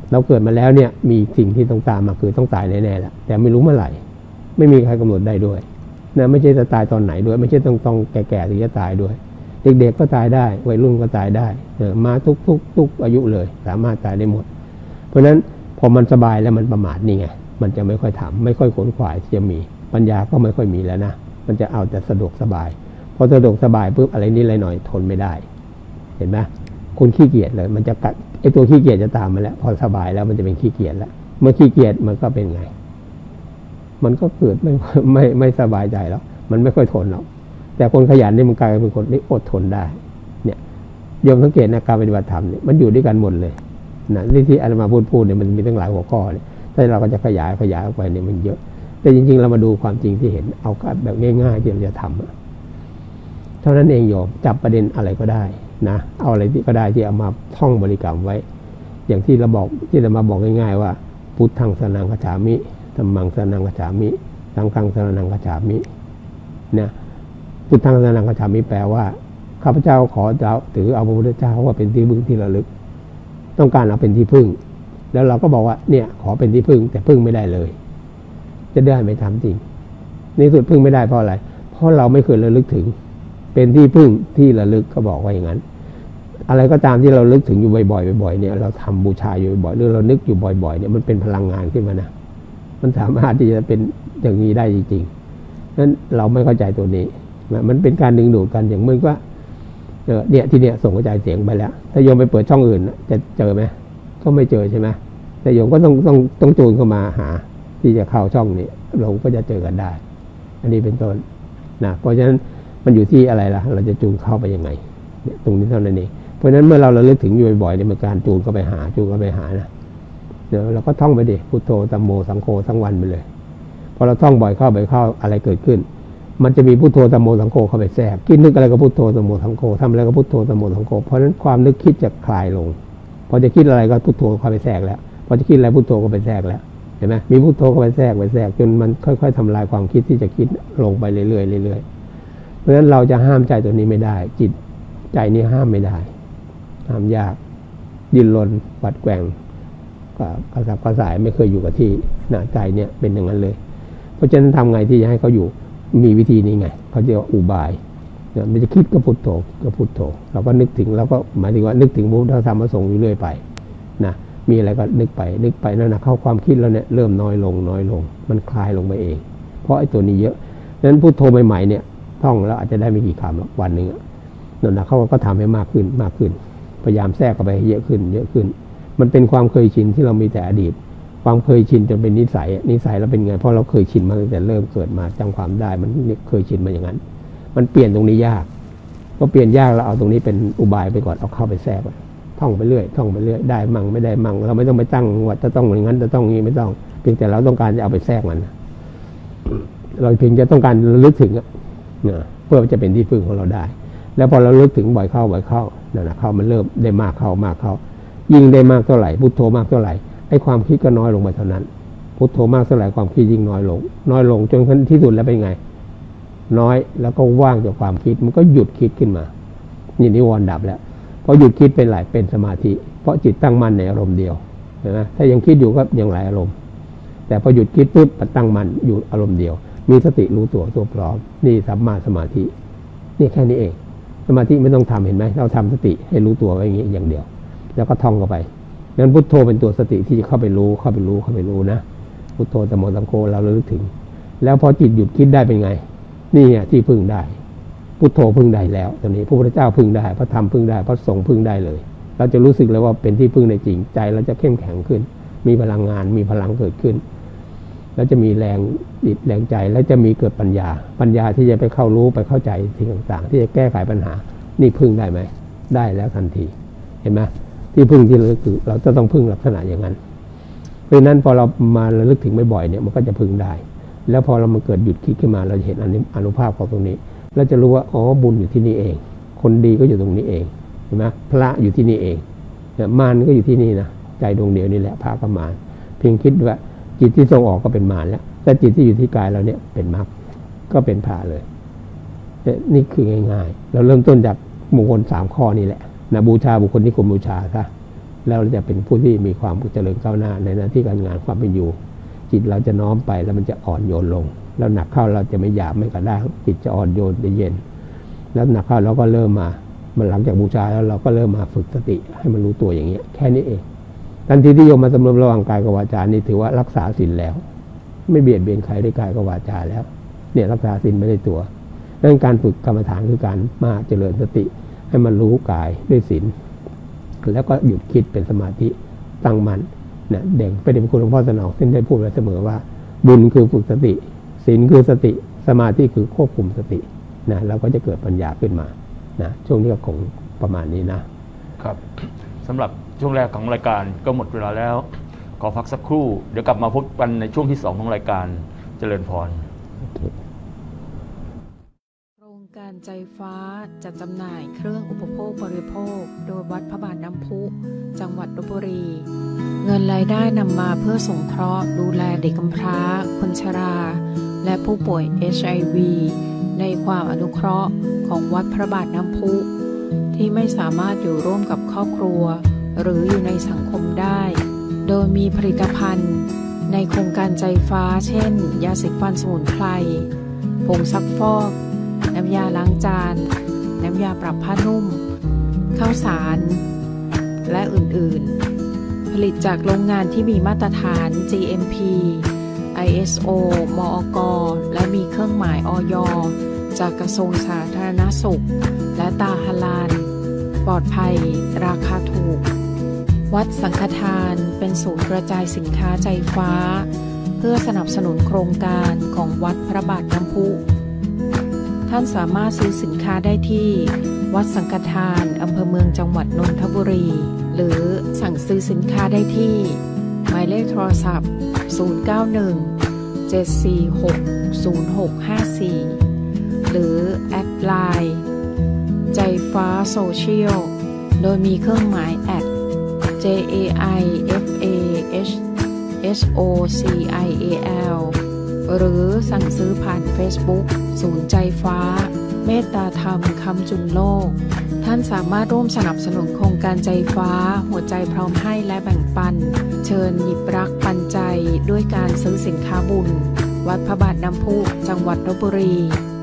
เราเกิดมาแล้วเนี่ยมีสิ่งที่ต้องตามมาคือต้องตายแน่ๆแหละแต่ไม่รู้เมื่อไหร่ไม่มีใครกำหนดได้ด้วยนะไม่ใช่จะตายตอนไหนด้วยไม่ใช่ต้องแก่ๆถึงจะตายด้วยเด็กๆก็ตายได้วัยรุ่นก็ตายได้มาทุกอายุเลยสามารถตายได้หมดเพราะฉะนั้นพอมันสบายแล้วมันประมาทนี่ไงมันจะไม่ค่อยทำไม่ค่อยขวนขวายที่จะมีปัญญาก็ไม่ค่อยมีแล้วนะมันจะเอาแต่สะดวกสบายพอสะดวกสบายปุ๊บอะไรนิดอะไรหน่อยทนไม่ได้เห็นไหมคนขี้เกียจเลยมันจะกัดไอตัวขี้เกียจจะตามมาแล้วพอสบายแล้วมันจะเป็นขี้เกียจแล้วเมื่อขี้เกียจมันก็เป็นไงมันก็เกิดไม่สบายใจแล้วมันไม่ค่อยทนแล้วแต่คนขยันนี่มันกลายเป็นคนที่อดทนได้เนี่ยโยมสังเกตนะการปฏิบัติธรรมเนี่ยมันอยู่ด้วยกันหมดเลยนะที่อาตมาพูดเนี่ยมันมีตั้งหลายหัวข้อเนี่ยถ้าเราก็จะขยายออกไปเนี่ยมันเยอะแต่จริงๆเรามาดูความจริงที่เห็นเอาแบบง่ายๆที่เราจะทำเท่านั้นเองโยมจับประเด็นอะไรก็ได้นะเอาอะไรที่ก็ได้ที่เอามาท่องบริกรรมไว้อย่างที่เราบอกที่เรามาบอกง่ายๆว่าพุทธังสรณังคัจฉามิธัมมังสรณังคัจฉามิสังฆังสรณังคัจฉามินะพุทธังสรณังคัจฉามิแปลว่าข้าพเจ้าขอถือเอาพระพุทธเจ้าว่าเป็นที่พึ่งที่ระลึกต้องการเอาเป็นที่พึ่งแล้วเราก็บอกว่าเนี่ยขอเป็นที่พึ่งแต่พึ่งไม่ได้เลยจะได้ไม่ทำจริงในสุดพึ่งไม่ได้เพราะอะไรเพราะเราไม่เคยระลึกถึงเป็นที่พึ่งที่ระลึกก็บอกว่าอย่างนั้นอะไรก็ตามที่เราลึกถึงอยู่บ่อยๆเนี่ยเราทำบูชาอยู่บ่อยหรือเรานึกอยู่บ่อยๆเนี่ยมันเป็นพลังงานขึ้นมานะมันสามารถที่จะเป็นอย่างนี้ได้จริงๆนั้นเราไม่เข้าใจตัวนี้มันเป็นการดึงดูดกันอย่างเมื่อว่าเนี่ยที่เนี่ยส่งกระจายเสียงไปแล้วถ้าโยมไปเปิดช่องอื่นจะเจอไหมก็ไม่เจอใช่ไหมแต่โยมก็ต้องจูนเข้ามาหาที่จะเข้าช่องนี้เราก็จะเจอกันได้อันนี้เป็นต้นนะเพราะฉะนั้นมันอยู่ที่อะไรล่ะเราจะจูนเข้าไปยังไงเนี่ยตรงนี้เท่านั้นเองเพราะฉะนั้นเมื่อเราระลึกถึงอยู่บ่อยๆเนี่ยมันการจูนเข้าไปหานะเดี๋ยวเราก็ท่องไปดิพุทโธธัมโมสังโฆทั้งวันไปเลยพอเราท่องบ่อยเข้าอะไรเกิดขึ้นมันจะมีพุทโธธัมโมสังโฆเข้าไปแทรกคิดนึกอะไรก็พุทโธธัมโมสังโฆทำอะไรก็พุทโธธัมโมสังโฆเพราะฉะนั้นความนึกคิดจะคลายลงพอจะคิดอะไรก็พุทโธเข้าไปแทรกแล้วพอจะคิดอะไรพุทโธก็ไปแทรกแล้วเห็นไหมมีพุทโธเข้าไปแทรกจนมันค่อยๆทำลายความคิดที่จะคิดลงไปเรื่อยๆเพราะฉะนั้นเราจะห้ามใจตัวนี้ไม่ได้จิตใจนี้ห้ามไม่ได้ห้ามยากดิ้นรนปัดแกว่งกระสับกระส่ายไม่เคยอยู่กับที่หน้าใจเนี่ยเป็นอย่างนั้นเลยเพราะฉะนั้นทำไงที่จะให้เขาอยู่มีวิธีนี้ไงเขาจะอุบายเนี่ยมันจะคิดก็พุทโธเราก็นึกถึงแล้วก็หมายถึงว่านึกถึงพระพุทธธรรมประสงค์อยู่เรื่อยไปนะมีอะไรก็นึกไปนั่นนะเข้าความคิดแล้วเนี่ยเริ่มน้อยลงมันคลายลงไปเองเพราะไอ้ตัวนี้เยอะนั้นพุทโธใหม่ๆเนี่ยท่องแล้วอาจจะได้ไม่กี่คำหรอกวันหนึ่งนั่นนะเขาก็ทำให้มากขึ้นพยายามแทรกเข้าไปเยอะขึ้นมันเป็นความเคยชินที่เรามีแต่อดีตความเคยชินจนเป็นนิสัยเราเป็นไงเพราะเราเคยชินมาตั้งแต่เริ่มเกิดมาจำความได้มันเคยชินมาอย่างนั้นมันเปลี่ยนตรงนี้ยากก็เปลี่ยนยากเราเอาตรงนี้เป็นอุบายไปก่อนเอาเข้าไปแทรกท่องไปเรื่อยได้มั่งไม่ได้มั่งเราไม่ต้องไปตั้งว่าจะต้องอย่างนั้นจะต้องอย่างนี้ไม่ต้องเพียงแต่เราต้องการจะเอาไปแทรกมันเราเพียงจะต้องการระลึกถึงเพื่อจะเป็นที่พึ่งของเราได้แล้วพอเราลึกถึงบ่อยเข้านั่นแหละเข้ามันเริ่มได้มากเข้ายิ่งได้มากเท่าไหร่พุทโธมากเท่าไหร่ไอ้ความคิดก็น้อยลงไปเท่านั้นพุทโธมากเท่าไหร่ความคิดยิ่งน้อยลงจนที่สุดแล้วเป็นไงน้อยแล้วก็ว่างจากความคิดมันก็หยุดคิดขึ้นมานี่นิวรณ์ดับแล้วพอหยุดคิดเป็นไหลเป็นสมาธิเพราะจิตตั้งมั่นในอารมณ์เดียวเห็นไหมถ้ายังคิดอยู่ก็ยังหลายอารมณ์แต่พอหยุดคิดปุ๊บตั้งมั่นอยู่อารมณ์เดียวมีสติรู้ตัวพร้อมนี่สัมมาสมาธินี่แค่นี้เองสมาธิไม่ต้องทำเห็นไหมเราทำสติให้รู้ตัวไว้อย่างเดียวแล้วก็ท่องเข้าไปนั้นพุทโธเป็นตัวสติที่จะเข้าไปรู้นะพุทโธธัมโมสังโฆเราระลึกถึงแล้วพอจิตหยุดคิดได้เป็นไงนี่ที่พึ่งได้พุทโธพึ่งได้แล้วตอนนี้พระพุทธเจ้าพึ่งได้พระธรรมพึ่งได้พระสงฆ์พึ่งได้เลยเราจะรู้สึกเลยว่าเป็นที่พึ่งในจริงใจเราจะเข้มแข็งขึ้นมีพลังงานมีพลังเกิดขึ้นแล้วจะมีแรงจิตแรงใจแล้วจะมีเกิดปัญญาที่จะไปเข้ารู้ไปเข้าใจสิ่งต่างๆที่จะแก้ไขปัญหานี่พึ่งได้ไหมได้แล้วทันทีเห็นไหมที่พึ่งที่เราคือเราจะต้องพึ่งลักษณะอย่างนั้นเพราะฉะนั้นพอเรามาระลึกถึงบ่อยๆเนี่ยมันก็จะพึ่งได้แล้วพอเรามาเกิดหยุดคิดขึ้นมาเราจะเห็นอนุภาพของตรงนี้แล้วจะรู้ว่าอ๋อบุญอยู่ที่นี่เองคนดีก็อยู่ตรงนี้เองเห็นไหมพระอยู่ที่นี่เองมารก็อยู่ที่นี่นะใจดวงเดียวนี่แหละพระก็มารเพียงคิดว่าจิตที่ส่งออกก็เป็นมารแล้วแต่จิตที่อยู่ที่กายเราเนี่ยเป็นมรรคก็เป็นพระเลยนี่คือง่ายๆเราเริ่มต้นจากมงคล3ข้อนี่แหละนะบูชาบุคคลที่ควรบูชาซะแล้วเราจะเป็นผู้ที่มีความเจริญก้าวหน้าในหน้าที่การงานความเป็นอยู่จิตเราจะน้อมไปแล้วมันจะอ่อนโยนลงแล้วหนักเข้าเราจะไม่หยาบไม่กระด้างจิตจะอ่อนโยนจะเย็นแล้วหนักเข้าเราก็เริ่มมาหลังจากบูชาแล้วเราก็เริ่มมาฝึกสติให้มันรู้ตัวอย่างนี้แค่นี้เองทันทีที่โยมมาสำรวมระหว่างกายกับวาจานี่ถือว่ารักษาศีลแล้วไม่เบียดเบียนใครด้วยกายกับวาจาแล้วเนี่ยรักษาศีลไม่ได้ตัวดังนั้นการฝึกกรรมฐานคือการมาเจริญสติให้มันรู้กายด้วยศีลแล้วก็หยุดคิดเป็นสมาธิตั้งมั่นนะเด็กพระเดชพระคุณหลวงพ่อสนองท่านได้พูดไว้เสมอว่าบุญคือฝึกสติศีลคือสติสมาธิคือควบคุมสตินะเราก็จะเกิดปัญญาขึ้นมานะช่วงนี้ก็คงประมาณนี้นะครับสำหรับช่วงแรกของรายการก็หมดเวลาแล้วขอพักสักครู่เดี๋ยวกลับมาพบกันในช่วงที่2ของรายการเจริญพรโครงการใจฟ้าจัดจำหน่ายเครื่องอุปโภคบริโภคโดยวัดพระบาทน้ำพุจังหวัดลพบุรีเงินรายได้นำมาเพื่อสงเคราะห์ดูแลเด็กกำพร้าคนชราและผู้ป่วย HIV ในความอนุเคราะห์ของวัดพระบาทน้ำพุที่ไม่สามารถอยู่ร่วมกับครอบครัวหรืออยู่ในสังคมได้โดยมีผลิตภัณฑ์ในโครงการใจฟ้าเช่นยาสีฟันสมุนไพรผงซักฟอกน้ำยาล้างจานน้ำยาปรับผ้านุ่มข้าวสารและอื่นๆผลิตจากโรงงานที่มีมาตรฐาน GMP ISO มอก.และมีเครื่องหมายอย.จากกระทรวงสาธารณสุขและตาฮาลาลปลอดภัยราคาถูกวัดสังฆทานเป็นศูนย์กระจายสินค้าใจฟ้าเพื่อสนับสนุนโครงการของวัดพระบาทน้ำพุท่านสามารถซื้อสินค้าได้ที่วัดสังฆทานอำเภอเมืองจังหวัดนนทบุรีหรือสั่งซื้อสินค้าได้ที่หมายเลขโทรศัพท์091-746-0654หรือแอดไลน์ใจฟ้าโซเชียลโดยมีเครื่องหมายแอด JAIFASOCIAL หรือสั่งซื้อผ่าน Facebook ศูนย์ใจฟ้าเมตตาธรรมคำจุนโลกท่านสามารถร่วมสนับสนุนโครงการใจฟ้าหัวใจพร้อมให้และแบ่งปันเชิญหยิบรักปันใจด้วยการซื้อสินค้าบุญวัดพระบาทน้ำพุจังหวัดลพบุรี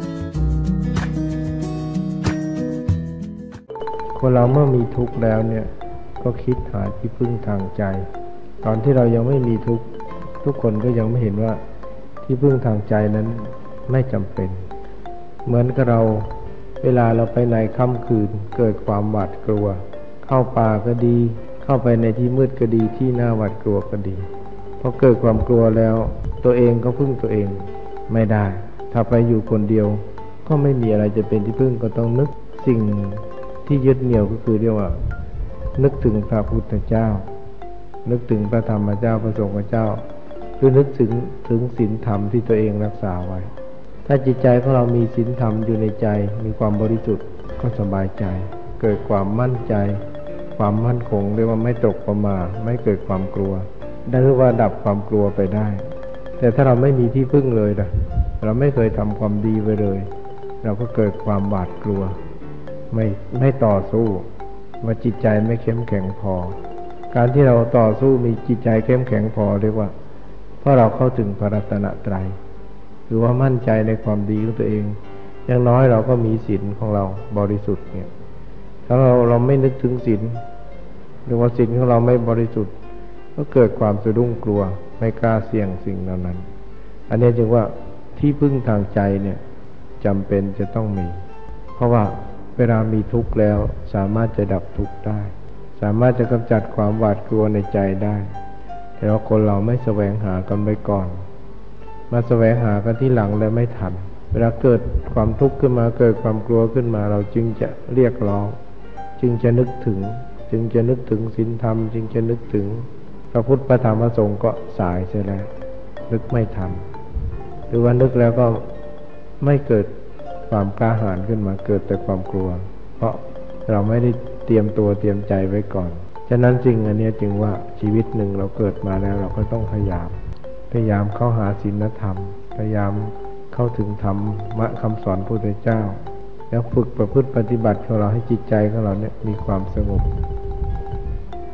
คนเราเมื่อมีทุกข์แล้วเนี่ยก็คิดหาที่พึ่งทางใจตอนที่เรายังไม่มีทุกข์ทุกคนก็ยังไม่เห็นว่าที่พึ่งทางใจนั้นไม่จำเป็นเหมือนกับเราเวลาเราไปในค่ำคืนเกิดความหวาดกลัวเข้าป่าก็ดีเข้าไปในที่มืดก็ดีที่น่าหวาดกลัวก็ดีพอเกิดความกลัวแล้วตัวเองก็พึ่งตัวเองไม่ได้ถ้าไปอยู่คนเดียวก็ไม่มีอะไรจะเป็นที่พึ่งก็ต้องนึกสิ่งที่ยึดเหนี่ยวก็คือเรียกว่านึกถึงพระพุทธเจ้านึกถึงพระธรรมเจ้าพระสงฆ์เจ้าคือนึกถึงศีลธรรมที่ตัวเองรักษาไว้ถ้าจิตใจของเรามีศีลธรรมอยู่ในใจมีความบริสุทธิ์ก็สบายใจเกิดความมั่นใจความมั่นคงเรียกว่าไม่ตกประมาทไม่เกิดความกลัวได้เรียกว่าดับความกลัวไปได้แต่ถ้าเราไม่มีที่พึ่งเลยนะเราไม่เคยทำความดีไปเลยเราก็เกิดความหวาดกลัวไม่ต่อสู้ว่าจิตใจไม่เข้มแข็งพอการที่เราต่อสู้มีจิตใจเข้มแข็งพอเรียกว่าเพราะเราเข้าถึงพระรัตนตรัยหรือว่ามั่นใจในความดีของตัวเองอย่างน้อยเราก็มีศีลของเราบริสุทธิ์เนี่ยถ้าเราไม่นึกถึงศีลหรือว่าศีลของเราไม่บริสุทธิ์ก็เกิดความสะดุ้งกลัวไม่กล้าเสี่ยงสิ่งเหล่านั้นอันนี้จึงว่าที่พึ่งทางใจเนี่ยจำเป็นจะต้องมีเพราะว่าเวลามีทุกข์แล้วสามารถจะดับทุกข์ได้สามารถจะกำจัดความหวาดกลัวในใจได้แต่ว่าคนเราไม่แสวงหากันไปก่อนมาแสวงหากันที่หลังแล้วไม่ทันเวลาเกิดความทุกข์ขึ้นมาเกิดความกลัวขึ้นมาเราจึงจะเรียกร้องจึงจะนึกถึงศีลธรรมจึงจะนึกถึงพระพุทธพระธรรมพระสงฆ์ก็สายเสียแล้วนึกไม่ทันหรือว่านึกแล้วก็ไม่เกิดความกล้าหาญขึ้นมาเกิดแต่ความกลัวเพราะเราไม่ได้เตรียมตัวเตรียมใจไว้ก่อนฉะนั้นจริงอันนี้จึงว่าชีวิตหนึ่งเราเกิดมาแล้วเราก็ต้องพยายามเข้าหาศีลธรรมพยายามเข้าถึงธรรมะคำสอนพระพุทธเจ้าแล้วฝึกประพฤติปฏิบัติของเราให้จิตใจของเราเนี่ยมีความสงบ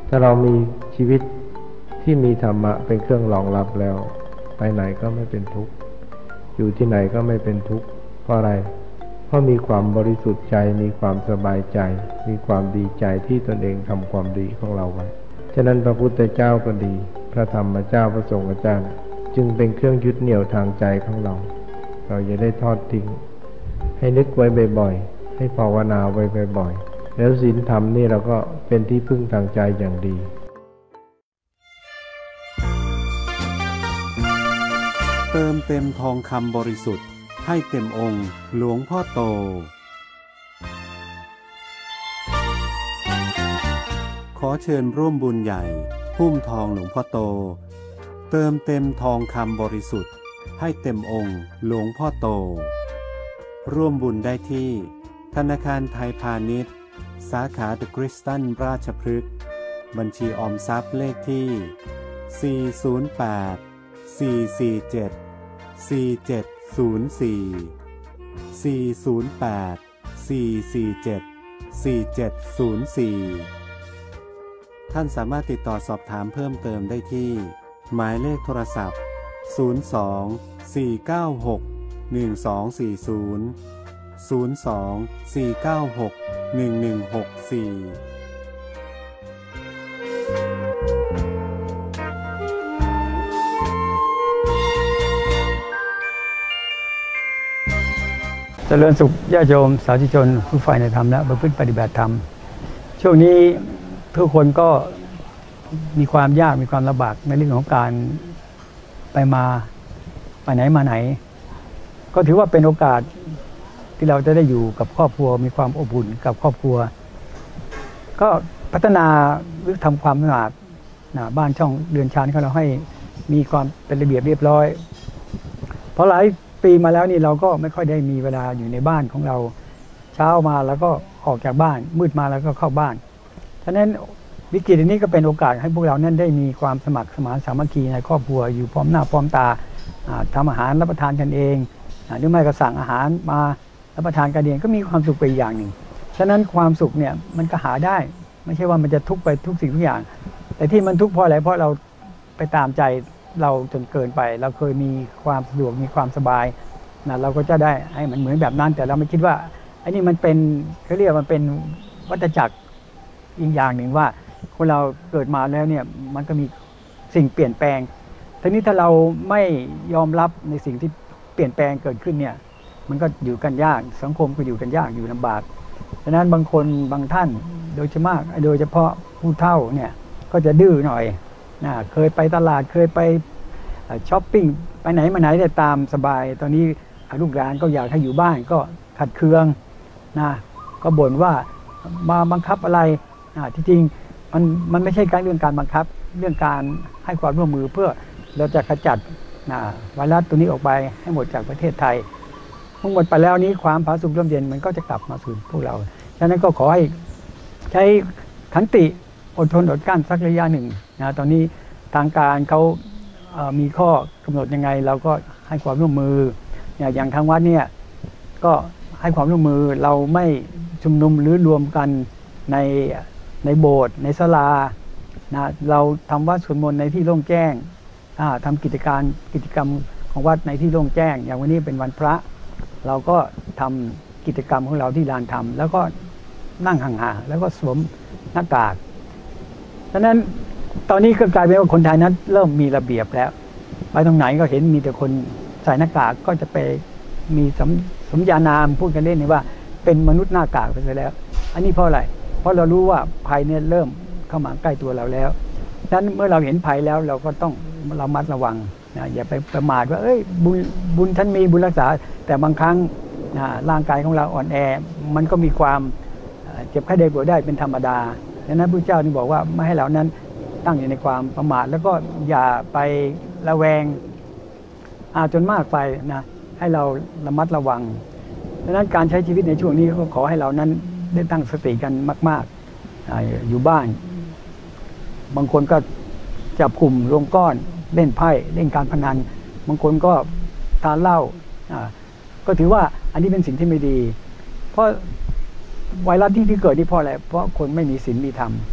ถ้าเรามีชีวิตที่มีธรรมะเป็นเครื่องรองรับแล้วไปไหนก็ไม่เป็นทุกข์อยู่ที่ไหนก็ไม่เป็นทุกข์เพราะอะไรเพราะมีความบริสุทธิ์ใจมีความสบายใจมีความดีใจที่ตนเองทำความดีของเราไว้ฉะนั้นพระพุทธเจ้าก็ดีพระธรรมเจ้าพระสงฆ์เจ้าจึงเป็นเครื่องยึดเหนี่ยวทางใจของเราอย่าได้ทอดทิ้งให้นึกไว้บ่อยๆให้ภาวนาไว้บ่อยๆแล้วศีลธรรมนี่เราก็เป็นที่พึ่งทางใจอย่างดีเติมเต็มทองคำบริสุทธิ์ให้เต็มองค์หลวงพ่อโตขอเชิญร่วมบุญใหญ่หุ้มทองหลวงพ่อโตเติมเต็มทองคำบริสุทธิ์ให้เต็มองค์หลวงพ่อโตร่วมบุญได้ที่ธนาคารไทยพาณิชย์สาขาเดอะคริสตันราชพฤกษ์บัญชีออมทรัพย์เลขที่408-447-4704 ท่านสามารถติดต่อสอบถามเพิ่มเติมได้ที่หมายเลขโทรศัพท์02-496-1164 เจริญสุขญาติโยมสาธุชนผู้ใฝ่ในธรรมและประพฤติปฏิบัติธรรมช่วงนี้ทุกคนก็มีความยากมีความลำบากในเรื่องของการไปไหนมาไหนก็ถือว่าเป็นโอกาสที่เราจะได้อยู่กับครอบครัวมีความอบอุ่นกับครอบครัวก็พัฒนาหรือทำความสะอาดบ้านช่องเรือนชานของเราให้มีความเป็นระเบียบเรียบร้อยเพราะหลายปีมาแล้วนี่เราก็ไม่ค่อยได้มีเวลาอยู่ในบ้านของเราเช้ามาแล้วก็ออกจากบ้านมืดมาแล้วก็เข้าบ้านฉะนั้นวิกฤตนี้ก็เป็นโอกาสให้พวกเรานั้นได้มีความสมัครสมานสามัคคีในครอบครัวอยู่พร้อมหน้าพร้อมตาทำอาหารรับประทานกันเองหรือไม่ก็สั่งอาหารมารับประทานกันเองก็มีความสุขไปอย่างหนึ่งฉะนั้นความสุขเนี่ยมันก็หาได้ไม่ใช่ว่ามันจะทุกข์ไปทุกสิ่งทุกอย่างแต่ที่มันทุกข์เพราะอะไรเพราะเราไปตามใจเราจนเกินไปเราเคยมีความสะดวกมีความสบายเราก็จะได้ให้มันเหมือนแบบนั้นแต่เราไม่คิดว่าไอ้นี่มันเป็นเขาเรียกมันเป็นวัฏจักรอีกอย่างหนึ่งว่าคนเราเกิดมาแล้วเนี่ยมันก็มีสิ่งเปลี่ยนแปลงทีนี้ถ้าเราไม่ยอมรับในสิ่งที่เปลี่ยนแปลงเกิดขึ้นเนี่ยมันก็อยู่กันยากสังคมก็อยู่กันยากอยู่ลำบากฉะนั้นบางคนบางท่านโดยเฉพาะผู้เฒ่าเนี่ยก็จะดื้อหน่อยเคยไปตลาดเคยไปช้อปปิ้งไปไหนมาไหนได้ตามสบายตอนนี้ลูกหลานก็อยากให้อยู่บ้านก็ขัดเคืองก็บ่นว่ามาบังคับอะไรที่จริงมันไม่ใช่เรื่องการบังคับเรื่องการให้ความร่วมมือเพื่อเราจะขจัดไวรัสตัวนี้ออกไปให้หมดจากประเทศไทยทั้งหมดไปแล้วนี้ความผาสุกร่มเย็นมันก็จะกลับมาสู่พวกเราฉะนั้นก็ขอให้ใช้ขันติอดทนอดกลั้นสักระยะหนึ่งตอนนี้ทางการเขามีข้อกำหนดยังไงเราก็ให้ความร่วมมืออย่างทางวัดเนี่ยก็ให้ความร่วมมือเราไม่ชุมนุมหรือรวมกันในโบสถ์ในศาลาเราทำวัดสวดมนต์ในที่โล่งแจ้งทำกิจกรรมของวัดในที่โล่งแจ้งอย่างวันนี้เป็นวันพระเราก็ทำกิจกรรมของเราที่ลานธรรมแล้วก็นั่งห่างๆแล้วก็สวมหน้ากากฉะนั้นตอนนี้ก็กลายเป็นว่าคนไทยนั้นเริ่มมีระเบียบแล้วไปตรงไหนก็เห็นมีแต่คนใส่หน้ากากก็จะไปมีสมญานามพูดกันเล่นว่าเป็นมนุษย์หน้ากากไปแล้วอันนี้เพราะอะไรเพราะเรารู้ว่าภัยเนี่ยเริ่มเข้ามาใกล้ตัวเราแล้วฉะนั้นเมื่อเราเห็นภัยแล้วเราก็ต้องระมัดระวังอย่าไปประมาทว่าบุญท่านมีบุญรักษาแต่บางครั้งร่างกายของเราอ่อนแอมันก็มีความเจ็บไข้ได้ป่วยได้เป็นธรรมดาดังนั้นพระเจ้านี่บอกว่าไม่ให้เรานั้นตั้งอยู่ในความประมาทแล้วก็อย่าไประแวงจนมากไปให้เราระมัดระวังดังนั้นการใช้ชีวิตในช่วงนี้ก็ขอให้เรานั้นได้ตั้งสติกันมากๆอยู่บ้านบางคนก็จับกลุ่มรวมก้อนเล่นไพ่เล่นการพนันบางคนก็ทานเหล้าก็ถือว่าอันนี้เป็นสิ่งที่ไม่ดีเพราะไวรัสที่เกิดนี่เพราะอะไรเพราะคนไม่มีศีลมีธรรม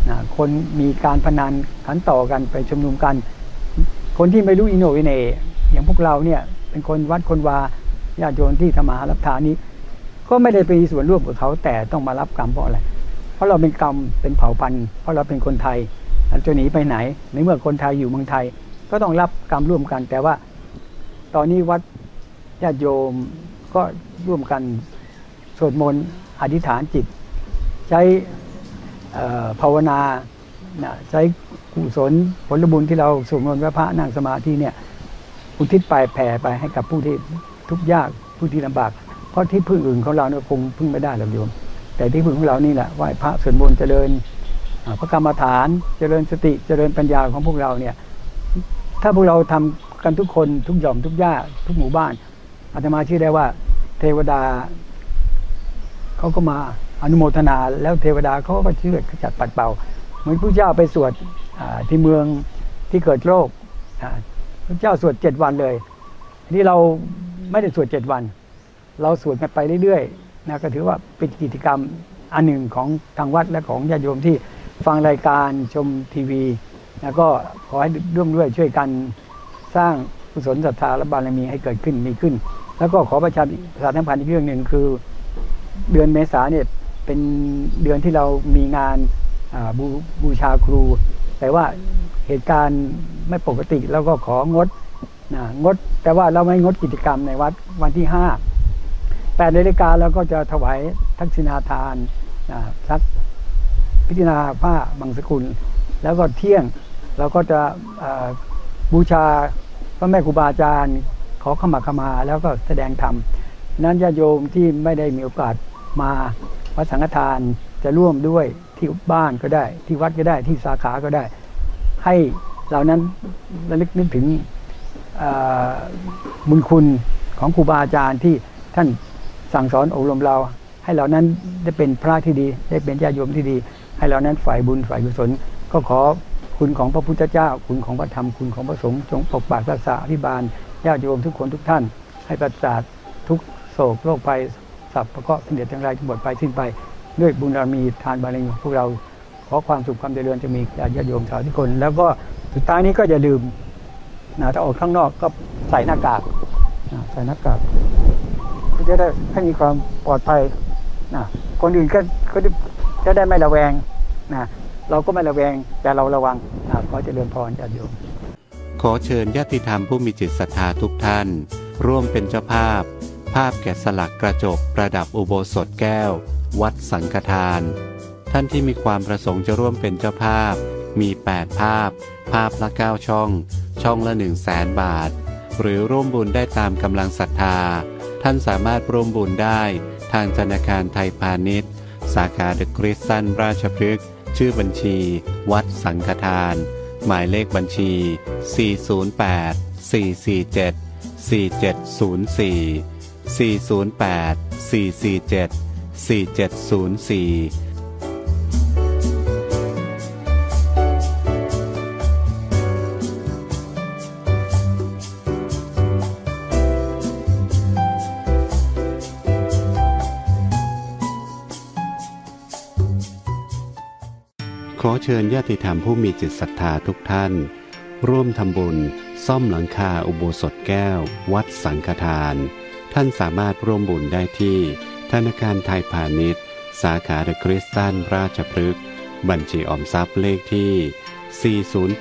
คนมีการพนันขันต่อกันไปชุมนุมกันคนที่ไม่รู้อิโนวิเนอย่างพวกเราเนี่ยเป็นคนวัดคนวาญาติโยมที่ทำมาหารับทานนี้ก็ไม่ได้ไปมีส่วนร่วมกับเขาแต่ต้องมารับกรรมเพราะอะไรเพราะเราเป็นกรรมเป็นเผ่าพันธุ์เพราะเราเป็นคนไทยเราจะหนีไปไหนในเมื่อคนไทยอยู่เมืองไทยก็ต้องรับกรรมร่วมกันแต่ว่าตอนนี้วัดญาติโยมก็ร่วมกันสวดมนต์อธิษฐานจิตใช้ภาวนาใช้กุศลผลบุญที่เราสวดมนต์ไหว้พระนั่งสมาธิเนี่ยอุทิศไปแผ่ไปให้กับผู้ที่ทุกข์ยากผู้ที่ลำบากเพราะที่พึ่งอื่นของเราเนี่ยคงพึ่งไม่ได้หรอกโยมแต่ที่พึ่งของเรานี่แหละไหว้พระสวดมนต์เจริญพระกรรมฐานเจริญสติเจริญปัญญาของพวกเราเนี่ยถ้าพวกเราทำกันทุกคนทุกหย่อมทุกย่าทุกหมู่บ้านอาตมาเชื่อได้ว่าเทวดาเขาก็มาอนุโมทนาแล้วเทวดาเขาก็ช่วยขจัดปัดเป่าเหมือนพระเจ้าไปสวดที่เมืองที่เกิดโรคพระเจ้าสวด7 วันเลยนี่เราไม่ได้สวด7 วันเราสวดกันไปเรื่อยๆนะก็ถือว่าเป็นกิจกรรมอันหนึ่งของทางวัดและของญาติโยมที่ฟังรายการชมทีวีแล้วก็ขอให้ร่วมด้วยช่วยกันสร้างกุศลศรัทธาและบารมีให้เกิดขึ้นมีขึ้นแล้วก็ขอประชาสัมพันธ์อีกเรื่องหนึ่งคือเดือนเมษาเนี่ยเป็นเดือนที่เรามีงานบูชาครูแต่ว่าเหตุการณ์ไม่ปกติแล้วก็ของดแต่ว่าเราไม่งดกิจกรรมในวัดวันที่8 นาฬิกาเราก็จะถวายทักษิณาทานสักพิจารณาผ้าบางสกุลแล้วก็เที่ยงเราก็จะบูชาพระแม่ครูบาอาจารย์ขอขมาแล้วก็แสดงธรรมนั้นญาติโยมที่ไม่ได้มีโอกาสมาวัดสังฆทานจะร่วมด้วยที่บ้านก็ได้ที่วัดก็ได้ที่สาขาก็ได้ให้เหล่านั้นระลึกนึกถึงบุญคุณของครูบาอาจารย์ที่ท่านสั่งสอนอบรมเราให้เหล่านั้นได้เป็นพระที่ดีได้เป็นญาติโยมที่ดีให้เหล่านั้นฝ่ายบุญฝ่ายกุศลก็ขอคุณของพระพุทธเจ้าคุณของพระธรรมคุณของพระสงฆ์จงปกปักรักษาอภิบาลญาติโยมทุกคนทุกท่านให้ปราศจากทุกโศกโรคภัยสัพพะเคราะห์เสนียดทั้งหลายทั้งหมดไปสิ้นไปด้วยบุญบารมีทานบารมีของพวกเราขอความสุขความเจริญจะมีแก่ญาติโยมชาวทุกคนแล้วก็สุดท้ายนี้ก็อย่าลืมถ้าออกข้างนอกก็ใส่หน้ากากก็จะได้ให้มีความปลอดภัยคนอื่นก็จะได้ไม่ระแวงเราก็ไม่ระแวงแต่เราระวังขอเจริญพรญาติโยมขอเชิญญาติธรรมผู้มีจิตศรัทธาทุกท่านร่วมเป็นเจ้าภาพแกะสลักกระจกประดับอุโบสถแก้ววัดสังฆทานท่านที่มีความประสงค์จะร่วมเป็นเจ้าภาพมี8 ภาพละ9 ช่องละ100,000 บาทหรือร่วมบุญได้ตามกำลังศรัทธาท่านสามารถร่วมบุญได้ทางธนาคารไทยพาณิชย์สาขาเดอะคริสตันราชพฤกษ์ชื่อบัญชีวัดสังฆทานหมายเลขบัญชี408-447-4704 ขอเชิญญาติธรรมผู้มีจิตศรัทธาทุกท่านร่วมทำบุญซ่อมหลังคาอุโบสถแก้ววัดสังฆทานท่านสามารถร่วมบุญได้ที่ธนาคารไทยพาณิชย์สาขาเดอะคริสตันราชพฤกษ์บัญชีออมทรัพย์เลขที่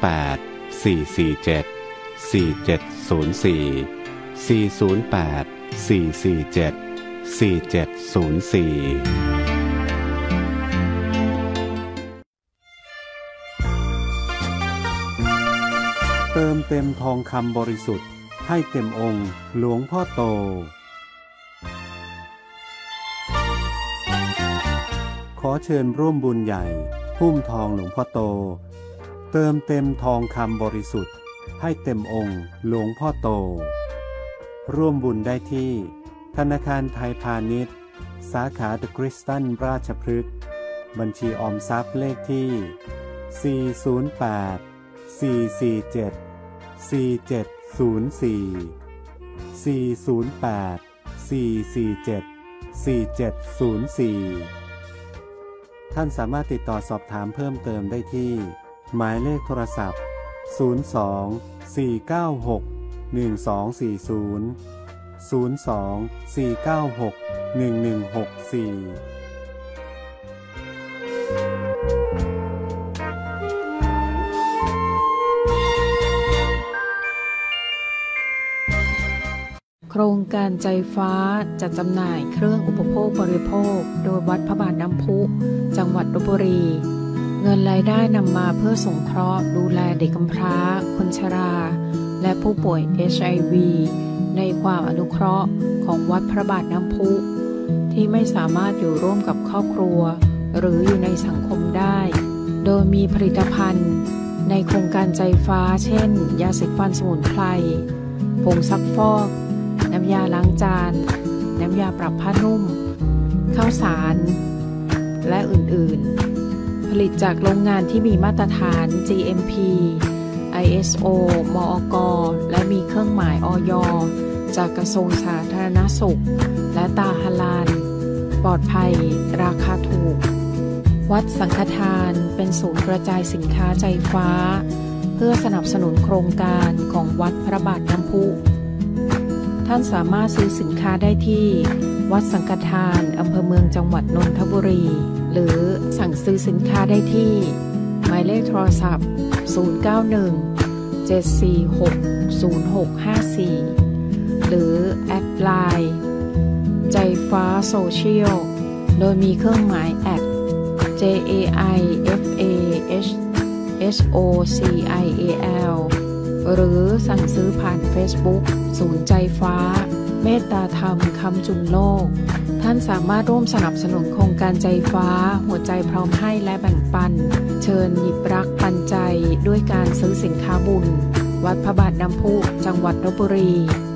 408-447-4704 เติมเต็มทองคำบริสุทธิ์ให้เต็มองค์หลวงพ่อโตขอเชิญร่วมบุญใหญ่หุ้มทองหลวงพ่อโตเติมเต็มทองคำบริสุทธิ์ให้เต็มองค์หลวงพ่อโตร่วมบุญได้ที่ธนาคารไทยพาณิชย์สาขาเดอะคริสตันราชพฤกษ์บัญชีออมทรัพย์เลขที่408-447-4704 408-447-4704 ท่านสามารถติดต่อสอบถามเพิ่มเติมได้ที่หมายเลขโทรศัพท์ 02-496-1240 02-496-1164 โครงการใจฟ้าจัดจำหน่ายเครื่องอุปโภคบริโภคโดยวัดพระบาทน้ำพุจังหวัดลพบุรีเงินรายได้นำมาเพื่อสงเคราะห์ดูแลเด็กกำพร้าคนชราและผู้ป่วย HIV ในความอนุเคราะห์ของวัดพระบาทน้ำพุที่ไม่สามารถอยู่ร่วมกับครอบครัวหรืออยู่ในสังคมได้โดยมีผลิตภัณฑ์ในโครงการใจฟ้าเช่นยาสีฟันสมุนไพรผงซักฟอกน้ำยาล้างจานน้ำยาปรับผ้านุ่มข้าวสารและอื่นๆผลิตจากโรงงานที่มีมาตรฐาน GMP ISO มอก.และมีเครื่องหมายอย.จากกระทรวงสาธารณสุขและตาฮาลาลปลอดภัยราคาถูกวัดสังฆทานเป็นศูนย์กระจายสินค้าใจฟ้าเพื่อสนับสนุนโครงการของวัดพระบาทน้ำพุท่านสามารถซื้อสินค้าได้ที่วัดสังฆทานอำเภอเมืองจังหวัดนนทบุรีหรือสั่งซื้อสินค้าได้ที่หมายเลขโทรศัพท์ 091-746-0654 หรือแอดไลน์ใจฟ้าโซเชียลโดยมีเครื่องหมายแอด JAIFASOCIAL หรือสั่งซื้อผ่าน Facebook ศูนย์ใจฟ้าเมตตาธรรมคำจุนโลกท่านสามารถร่วมสนับสนุนโครงการใจฟ้าหัวใจพร้อมให้และแบ่งปันเชิญหยิบรักปันใจด้วยการซื้อสินค้าบุญวัดพระบาทน้ำพุจังหวัดลพบุรี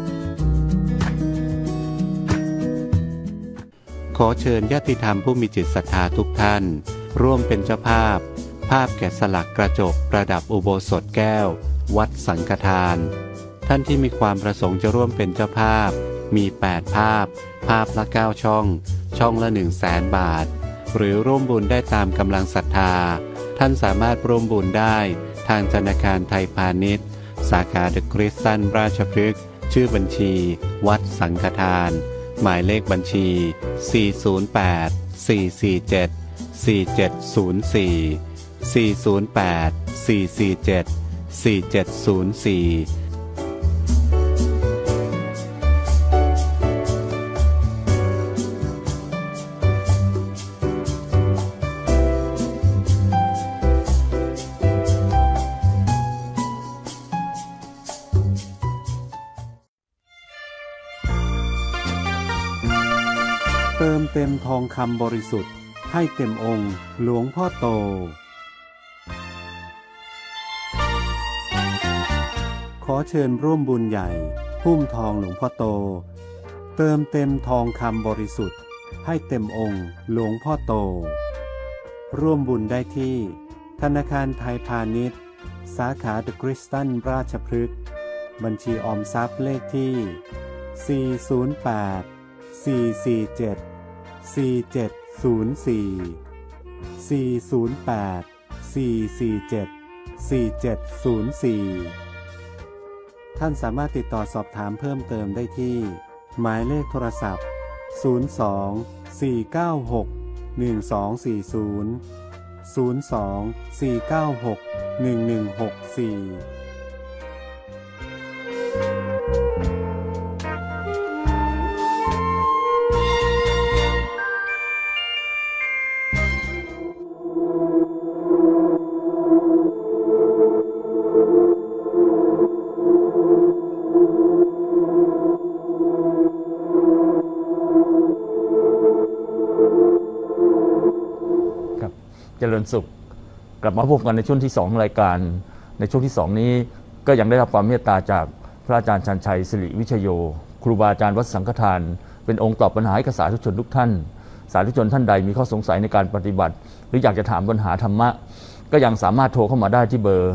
ขอเชิญญาติธรรมผู้มีจิตศรัทธาทุกท่านร่วมเป็นเจ้าภาพแกะสลักกระจกประดับอุโบสถแก้ววัดสังฆทานท่านที่มีความประสงค์จะร่วมเป็นเจ้าภาพมี8ภาพละ9ช่องละ 100,000 บาทหรือร่วมบุญได้ตามกำลังศรัทธาท่านสามารถร่วมบุญได้ทางธนาคารไทยพาณิชย์สาขาเดอะคริสตันราชพฤกษ์ชื่อบัญชีวัดสังฆทานหมายเลขบัญชี408-447-4704 เติมเต็มทองคำบริสุทธิ์ให้เต็มองค์หลวงพ่อโตขอเชิญร่วมบุญใหญ่หุ้มทองหลวงพ่อโตเติมเต็มทองคำบริสุทธิ์ให้เต็มองค์หลวงพ่อโตร่วมบุญได้ที่ธนาคารไทยพาณิชย์สาขาเดอะคริสตันราชพฤกษ์บัญชีออมทรัพย์เลขที่408-447-4704 ท่านสามารถติดต่อสอบถามเพิ่มเติมได้ที่หมายเลขโทรศัพท์ 02-496-1240 02-496-1164 เจริญสุขกลับมาพบกันในช่วงที่2รายการในช่วงที่2นี้ก็ยังได้รับความเมตตาจากพระอาจารย์ชันชัยสิริวิชโยครูบาอาจารย์วัดสังฆทานเป็นองค์ตอบปัญหาให้กับสาธุชนทุกท่านสาธุชนท่านใดมีข้อสงสัยในการปฏิบัติหรืออยากจะถามปัญหาธรรมะก็ยังสามารถโทรเข้ามาได้ที่เบอร์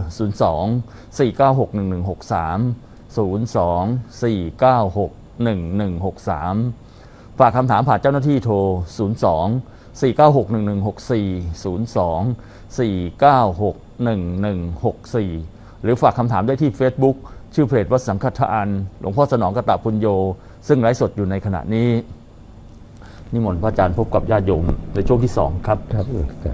02-496-1163 02-496-1163 ฝากคำถามผ่านเจ้าหน้าที่โทร 02-496-1164 หรือฝากคำถามได้ที่ Facebook ชื่อเพจวัดสังฆทานหลวงพ่อสนองกตปุญโญซึ่งไลฟ์สดอยู่ในขณะนี้นิมนต์พระอาจารย์พบกับญาติโยมในช่วงที่2ครับครับ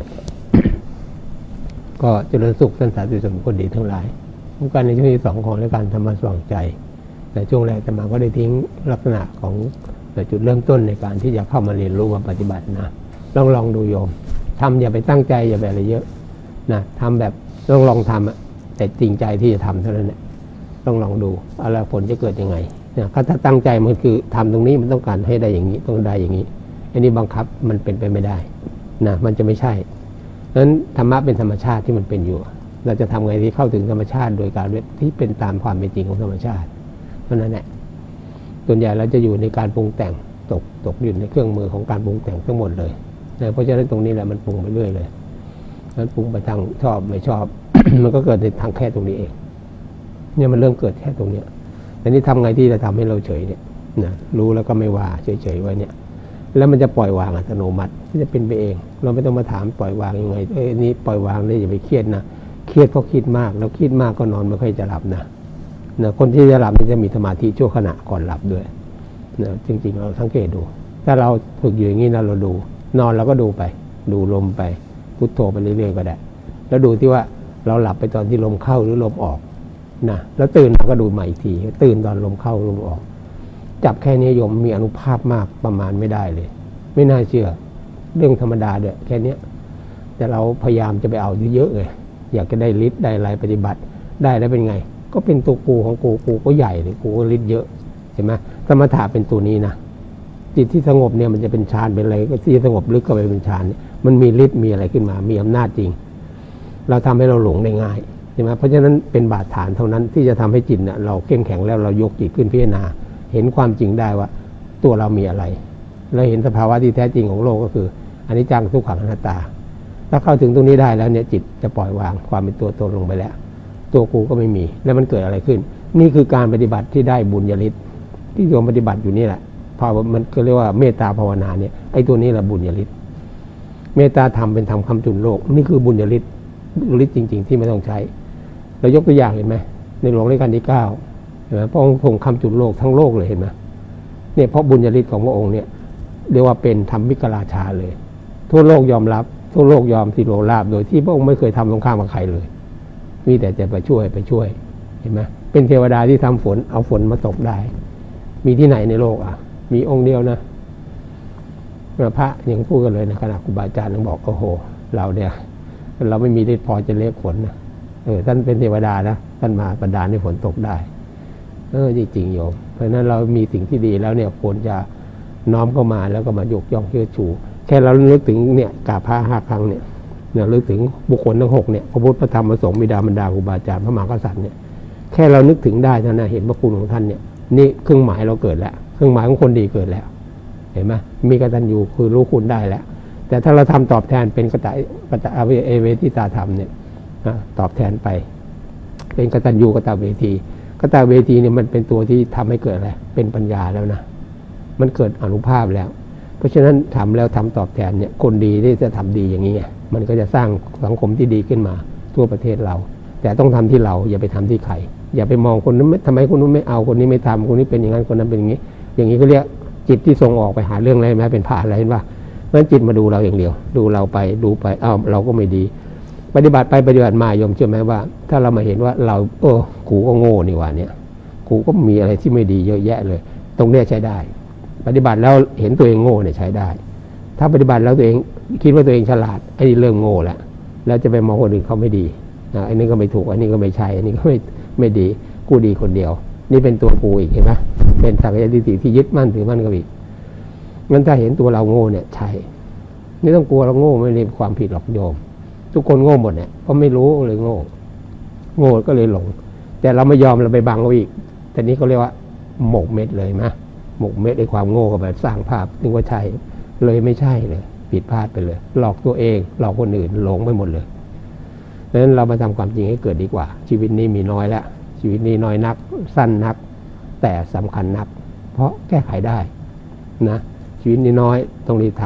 ก็เจริญสุขสันต์สาธุสมคนดีทั้งหลายทุกการในช่วงที่2ของรายการธรรมะสว่างใจแต่ช่วงแรกอาตมาก็ได้ทิ้งลักษณะของจุดเริ่มต้นในการที่จะเข้ามาเรียนรู้มาปฏิบัตินะลองดูโยมทำอย่าไปตั้งใจอย่าไปอะไรเยอะนะทำแบบลองทำแต่จริงใจที่จะทำเท่านั้นแหละลองดูอะไรผลจะเกิดยังไงนะถ้าตั้งใจมันคือทำตรงนี้มันต้องการให้ได้อย่างนี้ต้องได้อย่างนี้อันนี้บังคับมันเป็นไปไม่ได้นะมันจะไม่ใช่นั้นธรรมะเป็นธรรมชาติที่มันเป็นอยู่เราจะทำไงที่เข้าถึงธรรมชาติโดยการที่เป็นตามความเป็นจริงของธรรมชาติเพราะนั้นแหละส่วนใหญ่เราจะอยู่ในการปรุงแต่งตกอยู่ในเครื่องมือของการปรุงแต่งทั้งหมดเลยนะเพราะฉะนั้นตรงนี้แหละมันปรุงไปเรื่อยเลยนั้นปรุงไปทางชอบไม่ชอบ มันก็เกิดในทางแค่ตรงนี้เองเนี่ยมันเริ่มเกิดแค่ตรงเนี้ยแต่นี่ทำไงที่จะทำให้เราเฉยเนี่ยนะรู้แล้วก็ไม่ว่าเฉยๆไว้เนี่ยแล้วมันจะปล่อยวางอัตโนมัติที่จะเป็นไปเองเราไม่ต้องมาถามปล่อยวางยังไงนี่ปล่อยวางเลยอย่าไปเครียดนะเครียดเพราะคิดมากแล้วคิดมากก็นอนไม่ค่อยจะหลับนะคนที่จะหลับนี่จะมีสมาธิชั่วขณะก่อนหลับด้วยนะจริงๆเราสังเกตดูถ้าเราฝึกอยู่อย่างนี้นะเราดูนอนเราก็ดูไปดูลมไปพุทโธไปเรื่อยๆก็ได้แล้วดูที่ว่าเราหลับไปตอนที่ลมเข้าหรือลมออกนะแล้วตื่นเราก็ดูใหม่อีกทีตื่นตอนลมเข้าลมออกจับแค่นี้โยมมีอนุภาพมากประมาณไม่ได้เลยไม่น่าเชื่อเรื่องธรรมดาเด้อแค่นี้แต่เราพยายามจะไปเอาเยอะๆเลยอยากจะได้ฤทธิ์ได้อะไรปฏิบัติได้แล้วเป็นไงก็เป็นตัวกูของกูก็ใหญ่เลยกูก็ฤทธิ์เยอะเห็นไหมสมถะเป็นตัวนี้นะจิตที่สงบเนี่ยมันจะเป็นฌานเป็นอะไรก็ที่สงบลึกเข้าไปเป็นฌานเนี่ยมันมีฤทธิ์มีอะไรขึ้นมามีอำนาจจริงเราทำให้เราหลงได้ง่ายใช่ไหมเพราะฉะนั้นเป็นบาดฐานเท่านั้นที่จะทำให้จิตเนี่ยเราเข้มแข็งแล้วเรายกจิตขึ้นพิจารณาเห็นความจริงได้ว่าตัวเรามีอะไรเราเห็นสภาวะที่แท้จริงของโลกก็คืออนิจจังทุกขังอนัตตาถ้าเข้าถึงตรงนี้ได้แล้วเนี่ยจิตจะปล่อยวางความเป็นตัวตนลงไปแล้วตัวกูก็ไม่มีแล้วมันเกิดอะไรขึ้นนี่คือการปฏิบัติที่ได้บุญญาฤทธิ์ที่โยมปฏิบัติอยู่นี่แหละพอมันก็เรียกว่าเมตตาภาวนาเนี่ยไอ้ตัวนี้แหละบุญญาฤทธิ์เมตตาธรรมเป็นธรรมคำจุนโลกนี่คือบุญญาฤทธิ์ฤทธิ์จริงๆที่ไม่ต้องใช้เรายกตัวอย่างเห็นไหมในหลวงรัชกาลที่9เห็นไหมพระองค์ทรงคำจุนโลกทั้งโลกเลยเห็นไหมเนี่ยเพราะบุญญาฤทธิ์ของพระองค์เนี่ยเรียกว่าเป็นธรรมิกราชาเลยทั่วโลกยอมรับทั่วโลกยอมสิโรราบโดยที่พระองค์ไม่เคยทำสงครามกับใครเลยมีแต่จะไปช่วยเห็นไหมเป็นเทวดาที่ทำฝนเอาฝนมาตกได้มีที่ไหนในโลกอ่ะมีองค์เดียวนะพระยังพูดกันเลยนะขณะครูบาอาจารย์ยังบอกโอ้โหเราเนี่ยเราไม่มีฤทธิ์พอจะเรียกฝนนะท่านเป็นเทวดานะท่านมาบันดาลให้ฝนตกได้จริงๆโยมเพราะฉะนั้นเรามีสิ่งที่ดีแล้วเนี่ยควรจะน้อมเข้ามาแล้วก็มายกย่องเชิดชูแค่เรานึกถึงเนี่ยกราบพระ5 ครั้งเนี่ยนึกถึงบุคคลทั้ง6เนี่ยพระพุทธพระธรรมพระสงฆ์บิดามารดาครูบาอาจารย์พระมหากษัตริย์เนี่ยแค่เรานึกถึงได้เท่านั้นเห็นพระคุณของท่านเนี่ยนี่เครื่องหมายเราเกิดแล้วเครื่องหมายของคนดีเกิดแล้วเห็นไหมมีกตัญญูคือรู้คุณได้แล้วแต่ถ้าเราทำตอบแทนเป็นกตเวทิตาธรรมเนี่ยตอบแทนไปเป็นกตัญญูกตเวทีเนี่ยมันเป็นตัวที่ทำให้เกิดอะไรเป็นปัญญาแล้วนะมันเกิดอานุภาพแล้วเพราะฉะนั้นทำแล้วทำตอบแทนเนี่ยคนดีที่จะทำดีอย่างนี้มันก็จะสร้างสังคมที่ดีขึ้นมาทั่วประเทศเราแต่ต้องทำที่เราอย่าไปทำที่ใครอย่าไปมองคนนั้นทำไมคนนู้นไม่เอาคนนี้ไม่ทำคนนี้เป็นอย่างนั้นคนนั้นเป็นอย่างนี้อย่างนี้ก็เรียกจิตที่ส่งออกไปหาเรื่องอะไรไหมเป็นผ่าอะไรเห็นป่ะเพราะฉะนั้นจิตมาดูเราอย่างเดียวดูเราไปเราก็ไม่ดีปฏิบัติไปปฏิบัติมาโยมเชื่อไหมว่าถ้าเรามาเห็นว่าเรากูก็โง่นี่หว่าเนี่ยกูก็มีอะไรที่ไม่ดีเยอะแยะเลยตรงเนี้ยใช้ได้ปฏิบัติแล้วเห็นตัวเองโง่เนี่ยใช้ได้ถ้าปฏิบัติแล้วตัวเองคิดว่าตัวเองฉลาดไอ้นี่เริ่มโง่แล้วจะไปมองคนอื่นเขาไม่ดีไอ้นี่ก็ไม่ถูกอันนี้ก็ไม่ใช่อันนี้ก็ไม่ดีกูดีคนเดียวนี่เป็นตัวกูอีกเห็นไหมเป็นสักยะทิฏฐิที่ยึดมั่นถือมั่นกับอีกงั้นถ้าเห็นตัวเราโง่เนี่ยใช่ไม่ต้องกลัวเราโง่ไม่ได้ความผิดหรอกโยมทุกคนโง่หมดเนี่ยเพราะไม่รู้เลยโง่ก็เลยหลงแต่เราไม่ยอมเราไปบังเอาอีกแต่นี้เขาเรียกว่าหมกเม็ดเลยนะหมกเม็ดในความโง่กับแบบสร้างภาพนึกว่าใช่เลยไม่ใช่เลยผิดพลาดไปเลยหลอกตัวเองหลอกคนอื่นหลงไปหมดเลยดังนั้นเรามาทำความจริงให้เกิดดีกว่าชีวิตนี้มีน้อยแล้วชีวิตนี้น้อยนักสั้นนักแต่สำคัญนักเพราะแก้ไขได้นะชีวิตนี้น้อยต้องรีบทำ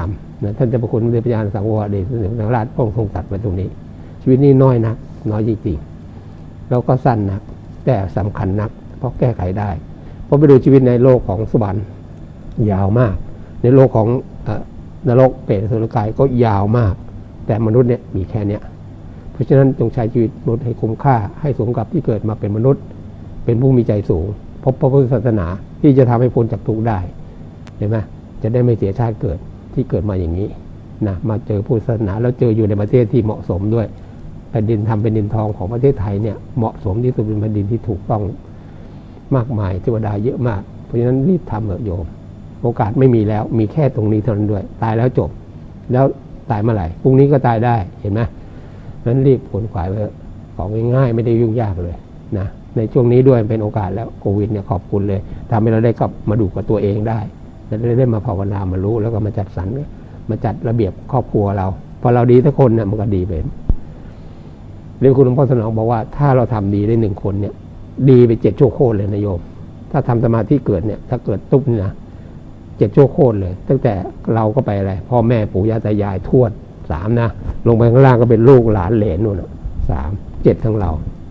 นะท่านเจ้าพระคุณพระเดชพระยาสังวรเดชพระสังฆราชพระองค์ทรงตรัสไว้ตรงนี้ชีวิตนี้น้อยนักน้อยจริงๆแล้วก็สั้นนักแต่สำคัญนักเพราะแก้ไขได้เพราะไปดูชีวิตในโลกของสวรรค์ยาวมากในโลกของนรกเปรตอสุรกายก็ยาวมากแต่มนุษย์เนี่ยมีแค่เนี้ยเพราะฉะนั้นจงใช้ชีวิตมนุษย์ให้คุ้มค่าให้สมกับที่เกิดมาเป็นมนุษย์เป็นผู้มีใจสูงพบพระพุทธศาสนาที่จะทำให้พ้นจากทุกข์ได้เห็นไหมจะได้ไม่เสียชาติเกิดที่เกิดมาอย่างนี้นะมาเจอพุทธศาสนาแล้วเจออยู่ในประเทศที่เหมาะสมด้วยแผ่นดินทำเป็นดินทองของประเทศไทยเนี่ยเหมาะสมที่สุดเป็นแผ่นดินที่ถูกต้องมากมายเทวดาเยอะมากเพราะฉะนั้นรีบทำเถอะโยมโอกาสไม่มีแล้วมีแค่ตรงนี้เท่านั้นด้วยตายแล้วจบแล้วตายเมื่อไหร่พรุ่งนี้ก็ตายได้เห็นไหมนั้นรีบขวนขวายไปของง่ายๆไม่ได้ยุ่งยากเลยนะในช่วงนี้ด้วยเป็นโอกาสแล้วโควิดเนี่ยขอบคุณเลยทำให้เราได้กลับมาดูกับตัวเองได้จะได้มาภาวนามารู้แล้วก็มาจัดสรรมาจัดระเบียบครอบครัวเราพอเราดีทุกคนเนี่ยมันก็ดีไปเรียนคุณหลวงพ่อสนองบอกว่าถ้าเราทำดีได้1 คนเนี่ยดีไป7 ชั่วโคตรเลยนะโยมถ้าทำสมาธิเกิดเนี่ยถ้าเกิดตุ๊บนี่นะ7 ชั่วโคตรเลยตั้งแต่เราก็ไปอะไรพ่อแม่ปู่ย่าตายายทวด3นะลงไปข้างล่างก็เป็นลูกหลานเหลนนู่น3 7ทั้งเรา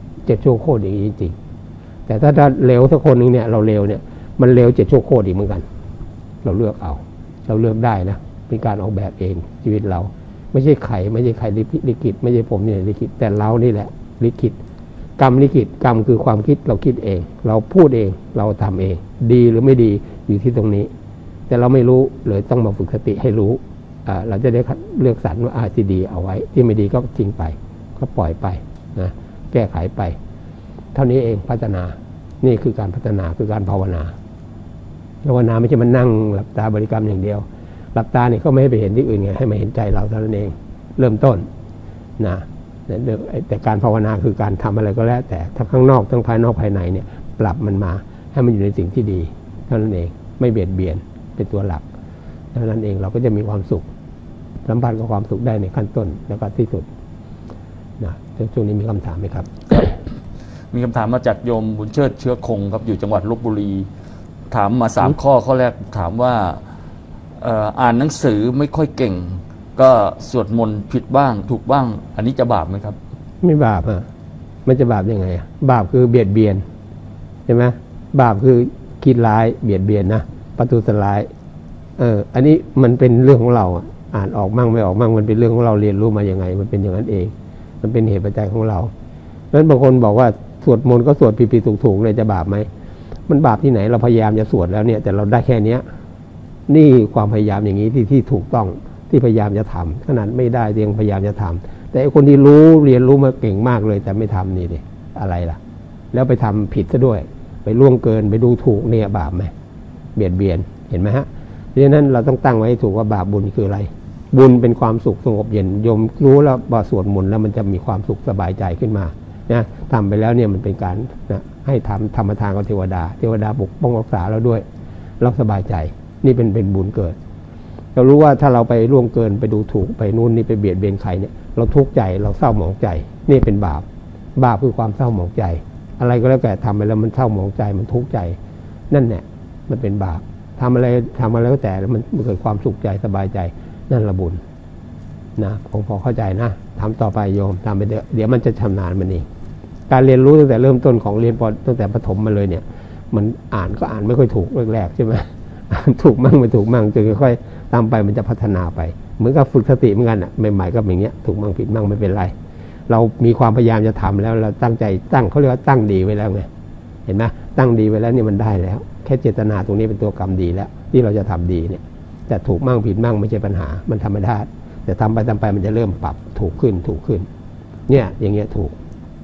7 ชั่วโคตรอย่างนี้จริงๆแต่ถ้าเร็วสักคนนึงเนี่ยเราเร็วเนี่ยมันเร็ว7 ชั่วโคตรอีกเหมือนกันเราเลือกเอาเราเลือกได้นะเป็นการออกแบบเองชีวิตเราไม่ใช่ใครลิขิตไม่ใช่ผมเนี่ยลิขิตแต่เรานี่แหละลิขิตกรรมลิขิตกรรมคือความคิดเราคิดเองเราพูดเองเราทำเองดีหรือไม่ดีอยู่ที่ตรงนี้แต่เราไม่รู้เลยต้องมาฝึกสติให้รู้เราจะได้เลือกสรรว่าที่ดีเอาไว้ที่ไม่ดีก็ทิ้งไปก็ปล่อยไปนะแก้ไขไปเท่านี้เองพัฒนานี่คือการพัฒนาคือการภาวนาไม่ใช่มันนั่งหลับตาบริกรรมอย่างเดียวหลับตาเนี่ยก็ไม่ให้ไปเห็นที่อื่นไงให้มาเห็นใจเราเท่านั้นเองเริ่มต้นนะแต่การภาวนาคือการทำอะไรก็แล้วแต่ทั้งข้างนอกทั้งภายนอกภายในเนี่ยปรับมันมาให้มันอยู่ในสิ่งที่ดีเท่านั้นเองไม่เบียดเบียนเป็นตัวหลักเท่านั้นเองเราก็จะมีความสุขสัมผัสกับความสุขได้ในขั้นต้นแล้วก็ที่สุดนะช่วงนี้มีคำถามไหมครับมีคำถามมาจากโยมบุญเชิดเชื้อคงครับอยู่จังหวัดลพบุรีถามมา3 ข้อข้อแรกถามว่าอ่านหนังสือไม่ค่อยเก่งก็สวดมนต์ผิดบ้างถูกบ้างอันนี้จะบาปไหมครับไม่บาปมันจะบาปยังไงบาปคือเบียดเบียนใช่ไหมบาปคือคิดร้ายเบียดเบียนนะประทุษร้ายอันนี้มันเป็นเรื่องของเราอ่านออกมั่งไม่ออกมั่งมันเป็นเรื่องของเราเรียนรู้มาอย่างไงมันเป็นอย่างนั้นเองมันเป็นเหตุปัจจัยของเราเพราะฉะนั้นบางคนบอกว่าสวดมนต์ก็สวดผิดๆถูกๆเลยจะบาปไหมมันบาปที่ไหนเราพยายามจะสวดแล้วเนี่ยแต่เราได้แค่เนี้ยนี่ความพยายามอย่างนี้ที่ถูกต้องที่พยายามจะทำขนาดไม่ได้ยังพยายามจะทำแต่คนที่รู้เรียนรู้มาเก่งมากเลยแต่ไม่ทำนี่ดิอะไรล่ะแล้วไปทำผิดซะด้วยไปล่วงเกินไปดูถูกเนี่ยบาปไหมเบียดเบียนเห็นไหมฮะดังนั้นเราต้องตั้งไว้ให้ถูกว่าบาปบุญคืออะไรบุญเป็นความสุขสงบเย็นโยมรู้แล้วพอสวดมนต์แล้วมันจะมีความสุขสบายใจขึ้นมานะทำไปแล้วเนี่ยมันเป็นการนะให้ทำธรรมทานกับเทวดาปกป้องรักษาเราด้วยเราสบายใจนี่เป็นบุญเกิดเรารู้ว่าถ้าเราไปล่วงเกินไปดูถูกไปนู่นนี่ไปเบียดเบียนใครเนี่ยเราทุกข์ใจเราเศร้าหมองใจนี่เป็นบาปคือความเศร้าหมองใจอะไรก็แล้วแต่ทำไปแล้วมันเศร้าหมองใจมันทุกข์ใจนั่นแหละมันเป็นบาปทำอะไรก็แต่มันเกิดความสุขใจสบายใจนั่นละบุญนะผมพอเข้าใจนะทำต่อไปโยมทำไปเดี๋ยวมันจะชำนาญมันเองการเรียนรู้ตั้งแต่เริ่มต้นของเรียนตั้งแต่ประถมมาเลยเนี่ยมันอ่านก็อ่านไม่ค่อยถูกแรกๆใช่ไหมถูกมั่งไม่ถูกมั่งจนค่อยๆตามไปมันจะพัฒนาไปเหมือนกับฝึกสติเหมือนกันใหม่ๆก็อย่างเงี้ยถูกมั่งผิดมั่งไม่เป็นไรเรามีความพยายามจะทำแล้วเราตั้งใจเขาเรียกว่าตั้งดีไว้แล้วไงเห็นไหมตั้งดีไว้แล้วนี่มันได้แล้วแค่เจตนาตรงนี้เป็นตัวกรรมดีแล้วที่เราจะทำดีเนี่ยแต่ถูกมั่งผิดมั่งไม่ใช่ปัญหามันธรรมดาแต่ทำไปมันจะเริ่มปรับถูกขึ้นเนี่ยอย่างเงี้ยถูก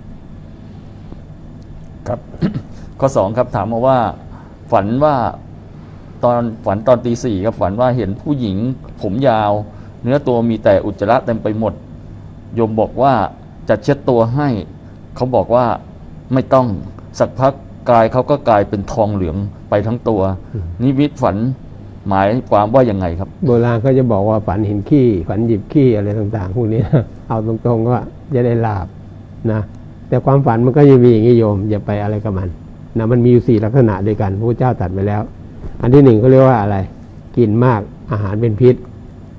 ครับ ข้อ 2ครับถามมาว่าฝันตอนตี 4ครับฝันว่าเห็นผู้หญิงผมยาวเนื้อตัวมีแต่อุจจาระเต็มไปหมดโยมบอกว่าจะเช็ดตัวให้เขาบอกว่าไม่ต้องสักพักกายเขาก็กลายเป็นทองเหลืองไปทั้งตัวนิมิตฝันหมายความว่ายังไงครับโบราณเขาจะบอกว่าฝันเห็นขี้ฝันหยิบขี้อะไรต่างๆพวกนี้เอาตรงๆว่าจะได้ลาบนะแต่ความฝันมันก็จะมีอย่างนี้โยมอย่าไปอะไรกับมันนะมันมีอยู่4ลักษณะด้วยกันพระเจ้าตรัสไปแล้วอันที่1เขาเรียกว่าอะไรกินมากอาหารเป็นพิษ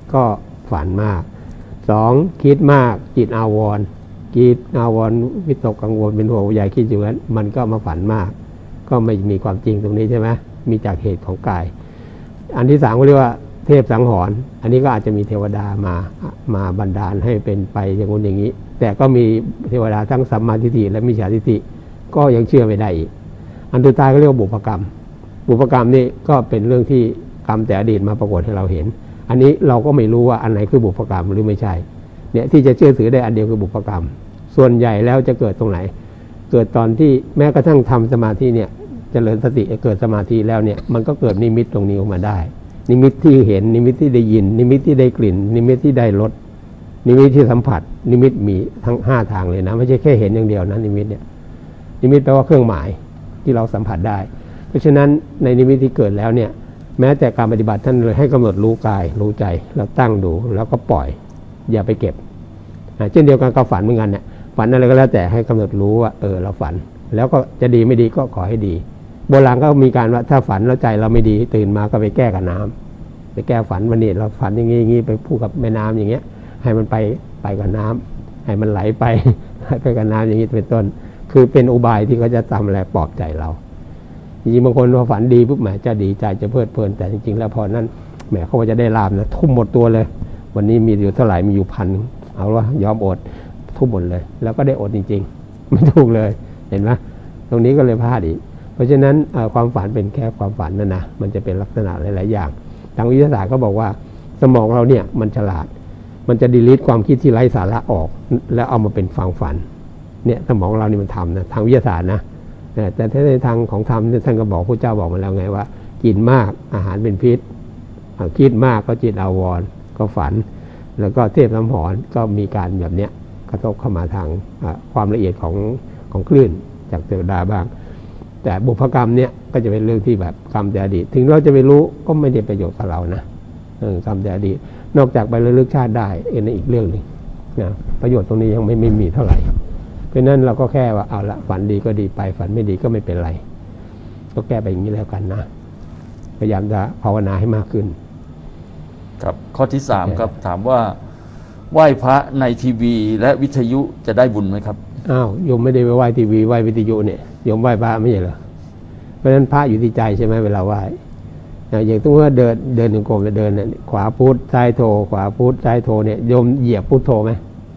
ก็ฝันมากสองคิดมากจิตอาวรณ์วิตกกังวลเป็นห่วงใยคิดอยู่นั้นมันก็มาฝันมากก็ไม่มีความจริงตรงนี้ใช่ไหมมีจากเหตุของกายอันที่สามก็เรียกว่าเทพสังหรณ์อันนี้ก็อาจจะมีเทวดามาบันดาลให้เป็นไปอย่างนู้นอย่างนี้แต่ก็มีเทวดาทั้งสัมมาทิฏฐิและมิจฉาทิฏฐิก็ยังเชื่อไม่ได้อีกอันสุดท้ายก็เรียกว่าบุพกรรมนี่ก็เป็นเรื่องที่กรรมแต่อดีตมาปรากฏให้เราเห็นอันนี้เราก็ไม่รู้ว่าอันไหนคือบุพกรรมหรือไม่ใช่เนี่ยที่จะเชื่อถือได้อันเดียวคือบุพกรรมส่วนใหญ่แล้วจะเกิดตรงไหนเกิดตอนที่แม้กระทั่งทำสมาธิเนี่ยเจริญสติเกิดสมาธิแล้วเนี่ยมันก็เกิดนิมิตตรงนี้ออกมาได้นิมิตที่เห็นนิมิตที่ได้ยินนิมิตที่ได้กลิ่นนิมิตที่ได้รสนิมิตที่สัมผัสนิมิตมีทั้ง5ทางเลยนะไม่ใช่แค่เห็นอย่างเดียวนะนิมิตเนี่ยนิมิตแปลว่าเครื่องหมายที่เราสัมผัสได้เพราะฉะนั้นในนิมิตที่เกิดแล้วเนี่ยแม้แต่การปฏิบัติท่านเลยให้กำหนดรู้กายรู้ใจแล้วตั้งดูแล้วก็ปล่อยอย่าไปเก็บเช่นเดียวกันกับฝันเหมือนกันเนี่ยฝันอะไรก็แล้วแต่ให้กำหนดรู้ว่าเราฝันแล้วก็จะดีไม่ดีก็ขอให้ดีโบราณก็มีการว่าถ้าฝันแล้วใจเราไม่ดีตื่นมาก็ไปแก้กับน้ำไปแก้ฝันวันนี้เราฝันอย่างนี้ไปพูดกับแม่น้ำอย่างเงี้ยให้มันไปกับน้ำให้มันไหลไปกับน้ำอย่างนี้เป็นต้นคือเป็นอุบายที่เขาจะทำอะไรปลอบใจเราจริงๆบางคนพอฝันดีปุ๊บแหมจะดีใจจะเพลิดเพลินแต่จริงๆแล้วพอนั้นแหมเขาจะได้ลาภนะทุ่มหมดตัวเลยวันนี้มีอยู่เท่าไหร่มีอยู่1,000เอาว่ายอมอดทุ่มหมดเลยแล้วก็ได้อดจริงๆไม่ถูกเลยเห็นไหมตรงนี้ก็เลยพลาดอีกเพราะฉะนั้นความฝันเป็นแค่ความฝันนะมันจะเป็นลักษณะหลายๆอย่างทางวิทยาศาสตร์ก็บอกว่าสมองเราเนี่ยมันฉลาดมันจะดีลีทความคิดที่ไร้สาระออกแล้วเอามาเป็นความฝันเนี่ยสมองเรานี่มันทำนะทางวิทยาศาสตร์นะแต่ถ้าในทางของธรรมท่านก็บอกพระเจ้าบอกมาแล้วไงว่ากินมากอาหารเป็นพิษคิดมากก็จิตอาวรณ์ก็ฝันแล้วก็เทพสังหรณ์ก็มีการแบบเนี้ยกระทบเข้ามาทางความละเอียดของคลื่นจากเทวดาบ้างแต่บุพกรรมเนี่ยก็จะเป็นเรื่องที่แบบกรรมแต่อดีตถึงเราจะไปรู้ก็ไม่ได้ประโยชน์กับเรานะกรรมแต่อดีตนอกจากไประลึกชาติได้ในอีกเรื่องหนึ่งนะประโยชน์ตรงนี้ยังไม่มีเท่าไหร่เพราะนั้นเราก็แค่ว่าเอาละฝันดีก็ดีไปฝันไม่ดีก็ไม่เป็นไรก็แก้ไปอย่างนี้แล้วกันนะพยายามจะภาวนาให้มากขึ้นครับข้อที่3ครับถามว่าไหว้พระในทีวีและวิทยุจะได้บุญไหมครับอ้าวโยมไม่ได้ไปไหว้ทีวีไหว้วิทยุเนี่ยโยมไหว้พระไม่ใช่เหรอเพราะฉะนั้นพระอยู่ที่ใจใช่ไหมเวลาไหว้อย่างต้องว่าเดินถึงกรมเดินขวาพุทธซ้ายโทขวาพุทธซ้ายโทเนี่ยโยมเหยียบพุทโธไหม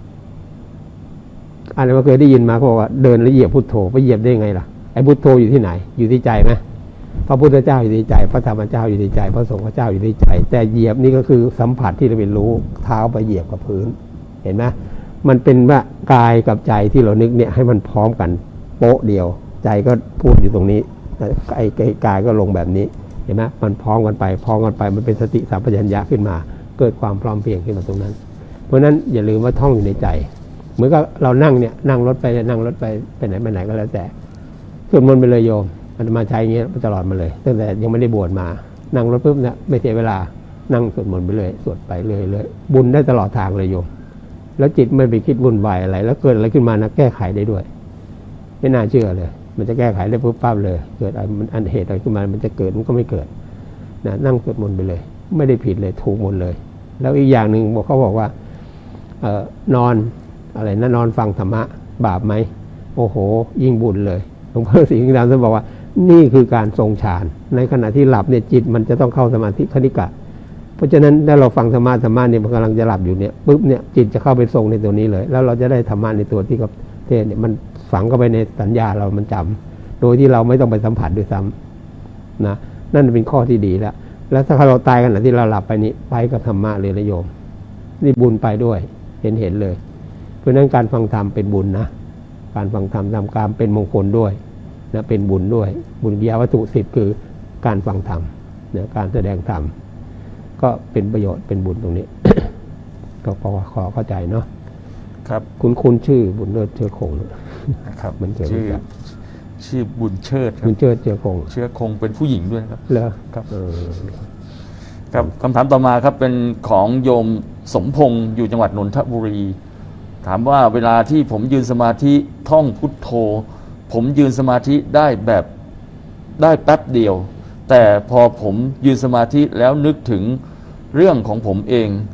อันนี้เราเคยได้ยินมาเขาบอกว่าเดินแล้วเหยียบพุทโธไปเหยียบได้ไงล่ะไอ้พุทโธอยู่ที่ไหนอยู่ที่ใจไหมพระพุทธเจ้าอยู่ที่ใจพระธรรมเจ้าอยู่ที่ใจพระสงฆ์เจ้าอยู่ที่ใจแต่เหยียบนี่ก็คือสัมผัสที่เราเป็นรู้เท้าไปเหยียบกับพื้นเห็นไหมมันเป็นว่ากายกับใจที่เรานึกเนี่ยให้มันพร้อมกันโป๊ะเดียวใจก็พูดอยู่ตรงนี้ไอ้กายก็ลงแบบนี้เห็นไหมมันพร้อมกันไปมันเป็นสติสัมปชัญญะขึ้นมาเกิดความพร้อมเพรียงขึ้นมาตรงนั้นเพราะนั้นอย่าลืมว่าท่องอยู่ในใจเหมือนกับเรานั่งเนี่ยนั่งรถไปไหนมาไหนก็แล้วแต่สวดมนต์ไปเลยโยมมันมาใช้อย่างเงี้ยตลอดมาเลยตั้งแต่ยังไม่ได้บวชมานั่งรถปุ๊บเนี่ยไม่เสียเวลานั่งสวดมนต์ไปเลยสวดไปเลยบุญได้ตลอดทางเลยโยมแล้วจิตไม่ไปคิดวุ่นวายอะไรแล้วเกิดอะไรขึ้นมานะแก้ไขได้ด้วยไม่น่าเชื่อเลยมันจะแก้ไขได้ปุ๊บปั๊บเลยเกิดอันเหตุอะไรขึ้นมามันจะเกิดมันก็ไม่เกิดนะนั่งสวดมนต์ไปเลยไม่ได้ผิดเลยถูกหมดเลยแล้วอีกอย่างหนึ่งเขาบอกว่านอนอะไรนะนอนฟังธรรมะบาปไหมโอ้โหยิ่งบุญเลยหลวงพ่อศรีสิงห์ดำท่านบอกว่านี่คือการทรงฌานในขณะที่หลับเนี่ยจิตมันจะต้องเข้าสมาธิคณิกะเพราะฉะนั้นถ้าเราฟังธรรมะเนี่ยมันกำลังจะหลับอยู่เนี่ยปุ๊บเนี่ยจิตจะเข้าไปทรงในตัวนี้เลยแล้วเราจะได้ธรรมะในตัวที่กับเทศเนี่ยมันฝังเข้าไปในสัญญาเรามันจำโดยที่เราไม่ต้องไปสัมผัสด้วยซ้ำนะนั่นเป็นข้อที่ดีแล้วถ้าเราตายขณะที่เราหลับไปนี้ไปกับธรรมะเลยนะโยมนี่บุญไปด้วยเห็นเลยเพราะฉะนั้นการฟังธรรมเป็นบุญนะการฟังธรรมทำการเป็นมงคลด้วยนะเป็นบุญด้วยบุญญาวัตถุ10คือการฟังธรรมนะการแสดงธรรมก็เป็นประโยชน์เป็นบุญตรงนี้ ก็ขอเข้าใจเนาะครับคุณชื่อบุญเลิศเชื้อคงครับมันเกิดชื่อบุญเชิดบุญเชิดเชื้อคงเป็นผู้หญิงด้วยครับเหรอครับครับคำถามต่อมาครับเป็นของโยมสมพงษ์อยู่จังหวัดนนทบุรีถามว่าเวลาที่ผมยืนสมาธิท่องพุทโธผมยืนสมาธิได้แป๊บเดียวแต่พอผมยืนสมาธิแล้วนึกถึงเรื่องของผมเอง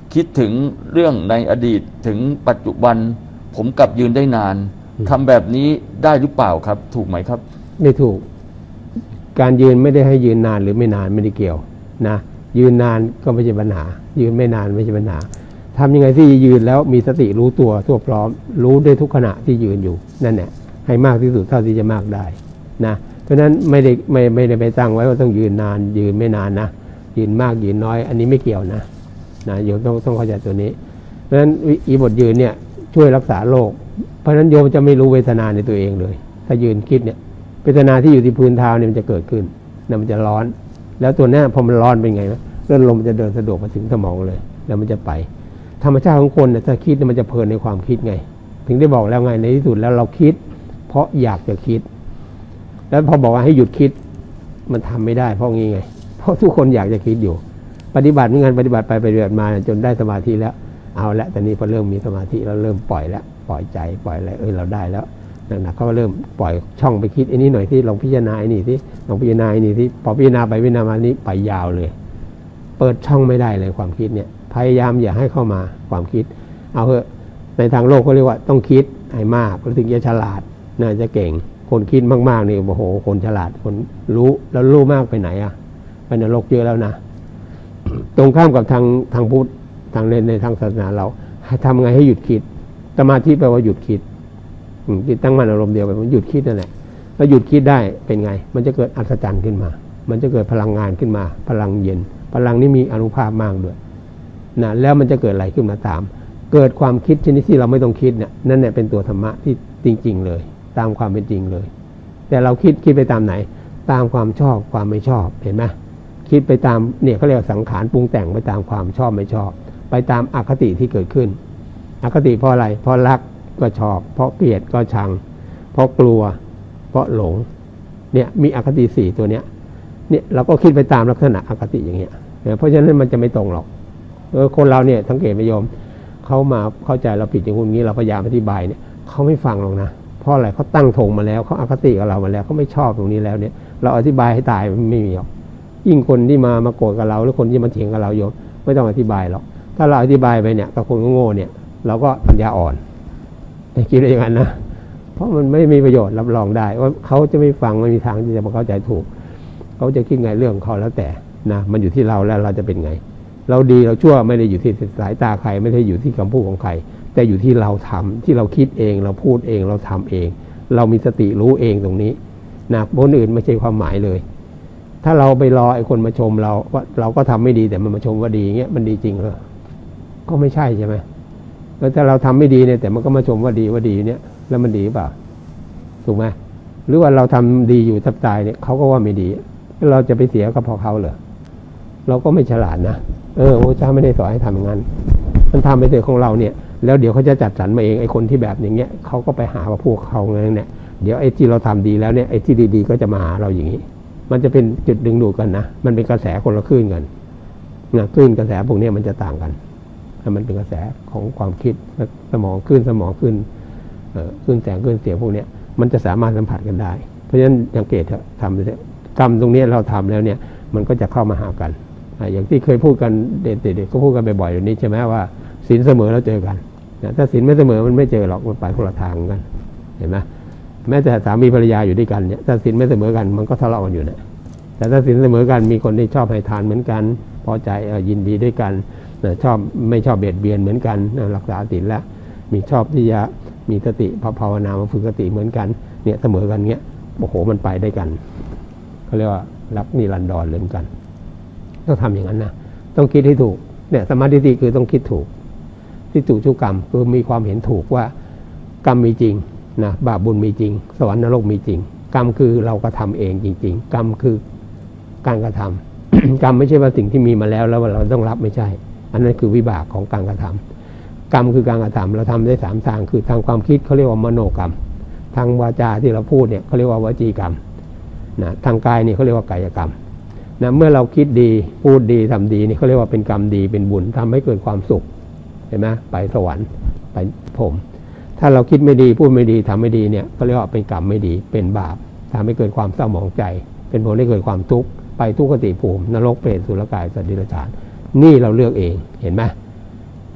คิดถึงเรื่องในอดีตถึงปัจจุบันผมกลับยืนได้นานทำแบบนี้ได้หรือเปล่าครับถูกไหมครับไม่ถูกการยืนไม่ได้ให้ยืนนานหรือไม่นานไม่ได้เกี่ยวนะยืนนานก็ไม่ใช่ปัญหายืนไม่นานไม่ใช่ปัญหาทำยังไงที่ยืนแล้วมีสติรู้ตัวทั่วพร้อมรู้ได้ทุกขณะที่ยืนอยู่นั่นแหละให้มากที่สุดเท่าที่จะมากได้นะเพราะฉะนั้นไม่ได้ไปตั้งไว้ว่าต้องยืนนานยืนไม่นานนะยืนมากยืนน้อยอันนี้ไม่เกี่ยวนะโยมต้องเข้าใจตัวนี้เพราะฉะนั้นอีบทยืนเนี่ยช่วยรักษาโรคเพราะฉะนั้นโยมจะไม่รู้เวทนาในตัวเองเลยถ้ายืนคิดเนี่ยเวทนาที่อยู่ที่พื้นเท้าเนี่ยมันจะเกิดขึ้นนะมันจะร้อนแล้วตัวนี้พอมันร้อนเป็นไงนะเลือดลมมันจะเดินสะดวกมาถึงสมองเลยแล้วมันจะไปธรรมชาติของคนเนี่ยถ้าคิดมันจะเพลินในความคิดไงถึงได้บอกแล้วไงในที่สุดแล้วเราคิดเพราะอยากจะคิดแล้วพอบอกว่าให้หยุดคิดมันทำไม่ได้เพราะงี้ไงเพราะทุกคนอยากจะคิดอยู่ปฏิบัติงานปฏิบัติไปปฏิบัติมาจนได้สมาธิแล้วเอาละตอนนี้พอเริ่มมีสมาธิเราเริ่มปล่อยแล้วปล่อยใจปล่อยอะไรเราได้แล้วหนักๆเขาก็เริ่มปล่อยช่องไปคิดไอ้นี่หน่อยที่ลองพิจารณาไอ้นี่ที่ลองพิจารณาไอ้นี่ที่พอพิจารณาไปพิจารณามานี้ไปยาวเลยเปิดช่องไม่ได้เลยความคิดเนี่ยพยายามอย่าให้เข้ามาความคิดเอาเถอะในทางโลกเขาเรียกว่าต้องคิดให้มากถึงจะฉลาดน่าจะเก่งคนคิดมากๆนี่โอ้โหคนฉลาดคนรู้แล้วรู้มากไปไหนอ่ะไปนรกเยอะแล้วนะตรงข้ามกับทางพุทธทางในทางศาสนาเราทำไงให้หยุดคิดสมาธิแปลว่าหยุดคิดจิตตั้งมั่นอารมณ์เดียวไปมันหยุดคิดนั่นแหละแล้วหยุดคิดได้เป็นไงมันจะเกิดอัศจรรย์ขึ้นมามันจะเกิดพลังงานขึ้นมาพลังเย็นพลังนี้มีอานุภาพมากด้วยนะแล้วมันจะเกิดอะไรขึ้นมาตามเกิดความคิดชนิดที่เราไม่ต้องคิดเนี่ยนั่นแหละเป็นตัวธรรมะที่จริงๆเลยตามความเป็นจริงเลยแต่เราคิดไปตามไหนตามความชอบความไม่ชอบเห็นไหมคิดไปตามเนี่ยเขาเรียกสังขารปรุงแต่งไปตามความชอบไม่ชอบไปตามอคติที่เกิดขึ้นอคติเพราะอะไรเพราะรักก็ชอบเพราะเกลียดก็ชังเพราะกลัวเพราะหลงเนี่ยมีอคติ4ตัวเนี้ยเราก็คิดไปตามลักษณะอคติอย่างเงี้ยเพราะฉะนั้นมันจะไม่ตรงหรอกคนเราเนี่ยสังเกตไหมโยมเขามาเข้าใจเราผิดอย่างนี้เราพยายามอธิบายเนี่ยเขาไม่ฟังหรอกนะเพราะอะไรเขาตั้งธงมาแล้วเขาอคติกับเรามาแล้วเขาไม่ชอบตรงนี้แล้วเนี่ยเราอธิบายให้ตายไม่มีหรอกยิ่งคนที่มาโกรธกับเราหรือคนที่มาเถียงกับเราโยมไม่ต้องอธิบายหรอกถ้าเราอธิบายไปเนี่ยกับคนโง่เนี่ยเราก็ปัญญาอ่อนคิดอย่างนั้นนะเพราะมันไม่มีประโยชน์รับรองได้ว่าเขาจะไม่ฟังไม่มีทางที่จะมาเข้าใจถูกเขาจะคิดไงเรื่องเขาแล้วแต่นะมันอยู่ที่เราแล้วเราจะเป็นไงเราดีเราชั่วไม่ได้อยู่ที่สายตาใครไม่ได้อยู่ที่คำพูดของใครแต่อยู่ที่เราทำที่เราคิดเองเราพูดเองเราทำเองเรามีสติรู้เองตรงนี้นะคนอื่นไม่ใช่ความหมายเลยถ้าเราไปรอไอ้คนมาชมเราว่าเราก็ทำไม่ดีแต่มันมาชมว่าดีเงี้ยมันดีจริงเหรอก็ไม่ใช่ใช่ไหมแล้วถ้าเราทำไม่ดีเนี่ยแต่มันก็มาชมว่าดีเนี่ยแล้วมันดีเปล่าถูกไหมหรือว่าเราทำดีอยู่ทับตายเนี่ยเขาก็ว่าไม่ดีเราจะไปเสียก็เพราะเขาเหรอเราก็ไม่ฉลาดนะพระเจ้าไม่ได้สอนให้ทำอย่างนั้นมันทำไปเถอะของเราเนี่ยแล้วเดี๋ยวเขาจะจัดสรรมาเองไอ้คนที่แบบอย่างเงี้ยเขาก็ไปหาว่าพวกเขาเนี่ยเดี๋ยวไอ้ที่เราทำดีแล้วเนี่ยไอ้ที่ดีๆก็จะมาหาเราอย่างนี้มันจะเป็นจุดดึงดูดกันนะมันเป็นกระแสคนละคลื่นกันนะคลื่นกระแสพวกนี้มันจะต่างกันมันเป็นกระแสของความคิดสมองคลื่นแสงคลื่นเสียงพวกนี้มันจะสามารถสัมผัสกันได้เพราะฉะนั้นสังเกตเถอะทำเลยกรรมตรงนี้เราทำแล้วเนี่ยมันก็จะเข้ามาหากันอย่างที่เคยพูดกันเด็กๆก็พูดกันบ่อยๆเดี๋ยวนี้ใช่ไหมว่าศีลเสมอแล้วเจอกันถ้าศีลไม่เสมอมันไม่เจอหรอกมันไปคนละทางกันเห็นไหมแม้แต่สามีภรรยาอยู่ด้วยกันเนี่ยถ้าศีลไม่เสมอกันมันก็ทะเลาะกันอยู่นะแต่ถ้าศีลเสมอกันมีคนที่ชอบให้ทานเหมือนกันพอใจยินดีด้วยกันชอบไม่ชอบเบียดเบียนเหมือนกันรักษาศีลแล้วมีชอบที่จะมีสติภาวนามาฝึกสติเหมือนกันเนี่ยเสมอกันเงี้ยโอ้โหมันไปได้กันเขาเรียกว่ารักนิรันดรเหมือนกันต้องทำอย่างนั้นนะต้องคิดให้ถูกเนี่ยสมาธิคือต้องคิดถูกที่ถูกทุกกรรมคือมีความเห็นถูกว่ากรรมมีจริงนะบาปบุญมีจริงสวรรค์นรกมีจริงกรรมคือเราก็ทำเองจริงๆกรรมคือการกระทำ กรรมไม่ใช่ว่าสิ่งที่มีมาแล้วเราต้องรับไม่ใช่อันนั้นคือวิบากของการกระทำกรรมคือการกระทำเราทำได้3ทางคือทางความคิดเขาเรียกว่ามโนกรรมทางวาจาที่เราพูดเนี่ยเขาเรียกว่าวจีกรรมนะทางกายนี่เขาเรียกว่ากายกรรมนะเมื่อเราคิดดีพูดดีทำดีนี่เขาเรียกว่าเป็นกรรมดีเป็นบุญทำให้เกิดความสุขเห็นไหมไปสวรรค์ไปพรหมถ้าเราคิดไม่ดีพูดไม่ดีทำไม่ดีเนี่ยก็เรียกว่าเป็นกรรมไม่ดีเป็นบาปทำให้เกิดความเศร้าหมองใจเป็นผลให้เกิดความทุกข์ไปทุกขติภูมินรกเปรตสุรกายสัตว์เดรัจฉานนี่เราเลือกเองเห็นไหม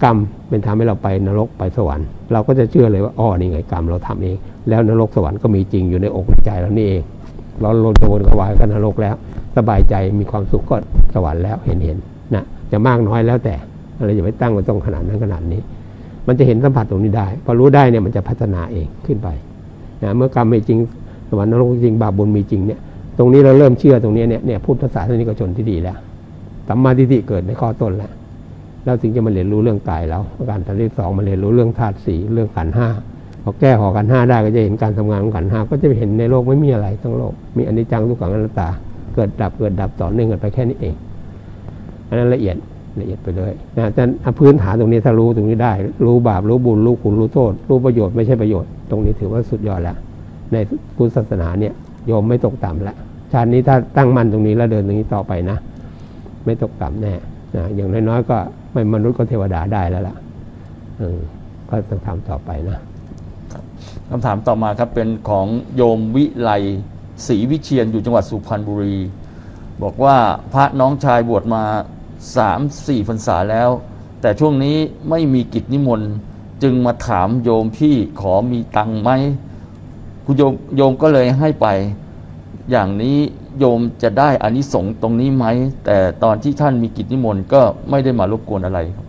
กรรมเป็นทำให้เราไปนรกไปสวรรค์เราก็จะเชื่อเลยว่าอ๋อนี่ไงกรรมเราทำเองแล้วนรกสวรรค์ก็มีจริงอยู่ในอกในใจเรานี่เองเราลงโดนกวายกันนรกแล้วสบายใจมีความสุขก็สวรรค์แล้วเห็นนะจะมากน้อยแล้วแต่เราอย่าไปตั้งไว้ตรงขนาดนั้นขนาดนี้มันจะเห็นสัมผัสตรงนี้ได้พอรู้ได้เนี่ยมันจะพัฒนาเองขึ้นไปนะเมื่อกรรมมีจริงสวรรค์นรกจริงบาปบุญมีจริงเนี่ยตรงนี้เราเริ่มเชื่อตรงนี้เนี่ยพุทธศาสนิกชนที่ดีแล้วสัมมาทิฏฐิเกิดในข้อต้นแล้วเราถึงจะมาเรียนรู้เรื่องตายแล้วการทันที่2มาเรียนรู้เรื่องธาตุสี่เรื่องขันธ์ห้าพอแก้ห่อขันธ์ห้าได้ก็จะเห็นการทำงานของขันธ์ห้าก็จะเห็นในโลกไม่มีอะไรทั้งโลกมีอนิจจังทุกขังอนัตตาเกิดดับต่อเนื่องกันไปแค่นี้เองอันนั้นละเอียดไปเลยนะแต่พื้นฐานตรงนี้ถ้ารู้ตรงนี้ได้รู้บาปรู้บุญรู้คุณรู้โทษรู้ประโยชน์ไม่ใช่ประโยชน์ตรงนี้ถือว่าสุดยอดแล้วในพุทธศาสนาเนี่ยโยมไม่ตกต่ำแล้วชาตินี้ถ้าตั้งมั่นตรงนี้แล้วเดินตรงนี้ต่อไปนะไม่ตกต่ำแน่นะอย่างน้อยๆก็ไม่มนุษย์ก็เทวดาได้แล้วล่ะก็ต้องทำต่อไปนะคำถามต่อมาครับเป็นของโยมวิไลศรีวิเชียรอยู่จังหวัดสุพรรณบุรีบอกว่าพระน้องชายบวชมา 3-4 พรรษาแล้วแต่ช่วงนี้ไม่มีกิจนิมนต์จึงมาถามโยมพี่ขอมีตังค์ไหมคุณโยมก็เลยให้ไปอย่างนี้โยมจะได้อานิสงส์ตรงนี้ไหมแต่ตอนที่ท่านมีกิจนิมนต์ก็ไม่ได้มารบกวนอะไรครับ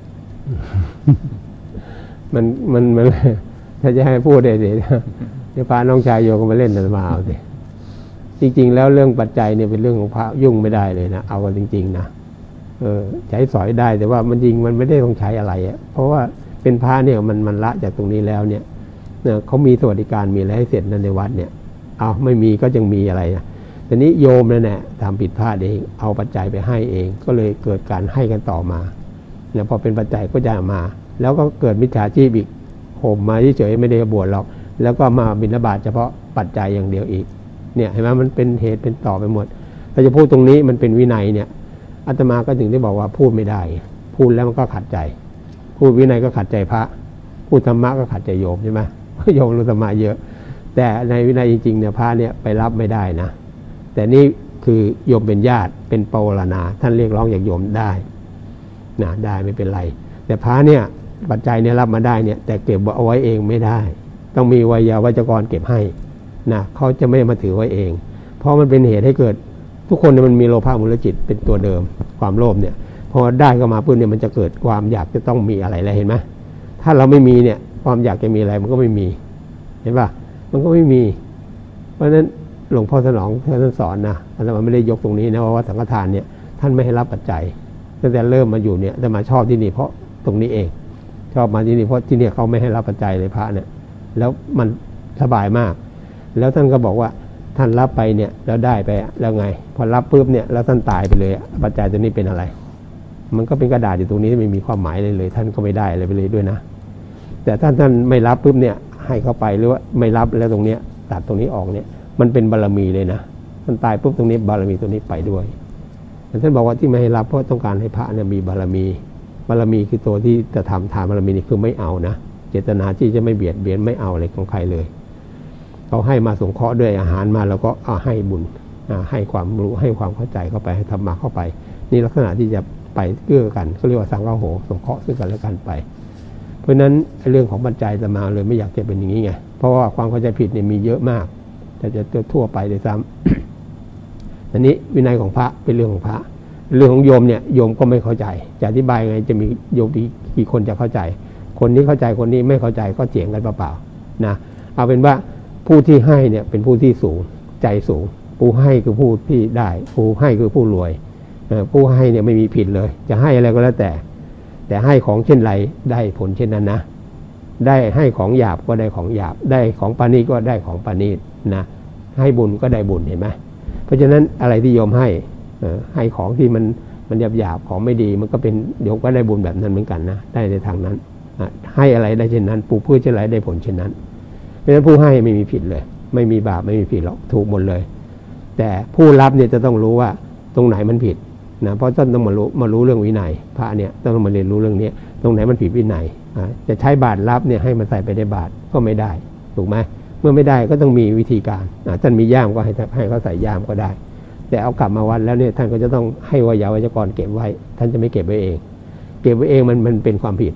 มันถ้าจะให้พูดได้สิเดี๋ยวพาน้องชายโยมก็มาเล่นกันมาเอาสิจริงๆแล้วเรื่องปัจจัยเนี่ยเป็นเรื่องของพระยุ่งไม่ได้เลยนะเอากันจริงๆนะใช้สอยได้แต่ว่ามันจริงมันไม่ได้ต้องใช้อะไรอ่ะเพราะว่าเป็นพระเนี่ยมันละจากตรงนี้แล้วเนี่ยเขามีสวัสดิการมีอะไรให้เสร็จในวัดเนี่ยเอาไม่มีก็ยังมีอะไรนะแต่นี้โยมเนี่ยทำผิดพลาดเองเอาปัจจัยไปให้เองก็เลยเกิดการให้กันต่อมาเนี่ยพอเป็นปัจจัยก็จะมาแล้วก็เกิดมิจฉาชีพอีกห่มมาเฉยๆไม่ได้บวชหรอกแล้วก็มาบิณฑบาตเฉพาะปัจจัยอย่างเดียวอีกเนี่ยเห็นไหมมันเป็นเหตุเป็นต่อไปหมดถ้าจะพูดตรงนี้มันเป็นวินัยเนี่ยอาตมาก็ถึงได้บอกว่าพูดไม่ได้พูดแล้วมันก็ขัดใจพูดวินัยก็ขัดใจพระพูดธรรมะก็ขัดใจโยมใช่ไหมโยมรู้ธรรมะเยอะแต่ในวินัยจริงๆเนี่ยพระเนี่ยไปรับไม่ได้นะแต่นี่คือโยมเป็นญาติเป็นปวารณาท่านเรียกร้องอย่างโยมได้นะได้ไม่เป็นไรแต่พระเนี่ยปัจจัยเนี่ยรับมาได้เนี่ยแต่เก็บเอาไว้เองไม่ได้ต้องมีวัยวัจกรเก็บให้นะเขาจะไม่มาถือไว้เองเพราะมันเป็นเหตุให้เกิดทุกคนเนี่ยมันมีโลภะมูลจิตเป็นตัวเดิมความโลภเนี่ยพอได้เข้ามาปุ๊บเนี่ยมันจะเกิดความอยากจะต้องมีอะไรแล้วเห็นไหมถ้าเราไม่มีเนี่ยความอยากจะมีอะไรมันก็ไม่มีเห็นป่ะมันก็ไม่มีเพราะฉะนั้นหลวงพ่อสนองท่านสอนนะอาตมาไม่ได้ยกตรงนี้นะว่าสังฆทานเนี่ยท่านไม่ให้รับปัจจัยตั้งแต่เริ่มมาอยู่เนี่ยแต่มาชอบที่นี่เพราะตรงนี้เองชอบมาที่นี่เพราะที่นี่เขาไม่ให้รับปัจจัยเลยพระเนี่ยแล้วมันสบายมากแล้วท่านก็บอกว่าท่านรับไปเนี่ยแล้วได้ไปแล้วไงพอรับปุ๊บเนี่ยแล้วท่านตายไปเลยปัจจัยตัวนี้เป็นอะไรมันก็เป็นกระดาษอยู่ตรงนี้ไม่มีความหมายเลยท่านก็ไม่ได้อะไรไปเลยด้วยนะแต่ท่านไม่รับปุ๊บเนี่ยให้เข้าไปหรือว่าไม่รับแล้วตรงเนี้ยตัดตรงนี้ออกเนี่ยมันเป็นบารมีเลยนะท่านตายปุ๊บตรงนี้บารมีตัวนี้ไปด้วยแต่ท่านบอกว่าที่ไม่ให้รับเพราะต้องการให้พระเนี่ยมีบารมีคือตัวที่จะทำทานบารมีนี่คือไม่เอานะเจตนาที่จะไม่เบียดเบียนไม่เอาอะไรของใครเลยเขาให้มาสงเคราะห์ด้วยอาหารมาแล้วก็ให้บุญให้ความรู้ให้ความเข้าใจเข้าไปให้ธรรมะเข้าไปนี่ลักษณะที่จะไปเกื้อกันเขาเรียกว่าสังฆโหสงเคราะห์ซึ่งกันและกันไปเพราะฉะนั้นเรื่องของปัจจัยจะมาเลยไม่อยากจะเป็นอย่างนี้ไงเพราะว่าความเข้าใจผิดเนี่ยมีเยอะมากแต่จะทั่วไปเลยซ้ำอันนี้วินัยของพระเป็นเรื่องของพระเรื่องของโยมเนี่ยโยมก็ไม่เข้าใจจะอธิบายไงจะมีโยมกี่คนจะเข้าใจคนนี้เข้าใจคนนี้ไม่เข้าใจก็เถียงกันเปล่าๆนะเอาเป็นว่าผู้ที่ให้เนี่ยเป็นผู้ที่สูงใจสูงผู้ให้คือผู้ที่ได้ผู้ให้คือผู้รวยผู้ให้เนี่ยไม่มีผิดเลยจะให้อะไรก็แล้วแต่ให้ของเช่นไรได้ผลเช่นนั้นนะได้ให้ของหยาบก็ได้ของหยาบได้ของปานีก็ได้ของปานีนะให้บุญก็ได้บุญเห็นไหมเพราะฉะนั้นอะไรที่โยมให้ของที่มันหยาบของไม่ดีมันก็เป็นโยมก็ได้บุญแบบนั้นเหมือนกันนะได้ในทางนั้นให้อะไรได้เช่นนั้นปลูกพืชเช่นไรได้ผลเช่นนั้นเพราะฉะนั้นผู้ให้ไม่มีผิดเลยไม่มีบาปไม่มีผิดหรอกถูกหมดเลยแต่ผู้รับเนี่ยจะต้องรู้ว่าตรงไหนมันผิดนะเพราะต้องมารู้เรื่องวินัยพระเนี่ยต้องมาเรียนรู้เรื่องนี้ตรงไหนมันผิดวินัยจะใช้บาตรรับเนี่ยให้มันใส่ไปในบาตรก็ไม่ได้ถูกไหมเมื่อไม่ได้ก็ต้องมีวิธีการท่านมีย่ามก็ให้เขาใส่ย่ามก็ได้แต่เอากลับมาวัดแล้วเนี่ยท่านก็จะต้องให้วัยวัจกรเก็บไว้ท่านจะไม่เก็บไว้เองเก็บไว้เองมันเป็นความผิด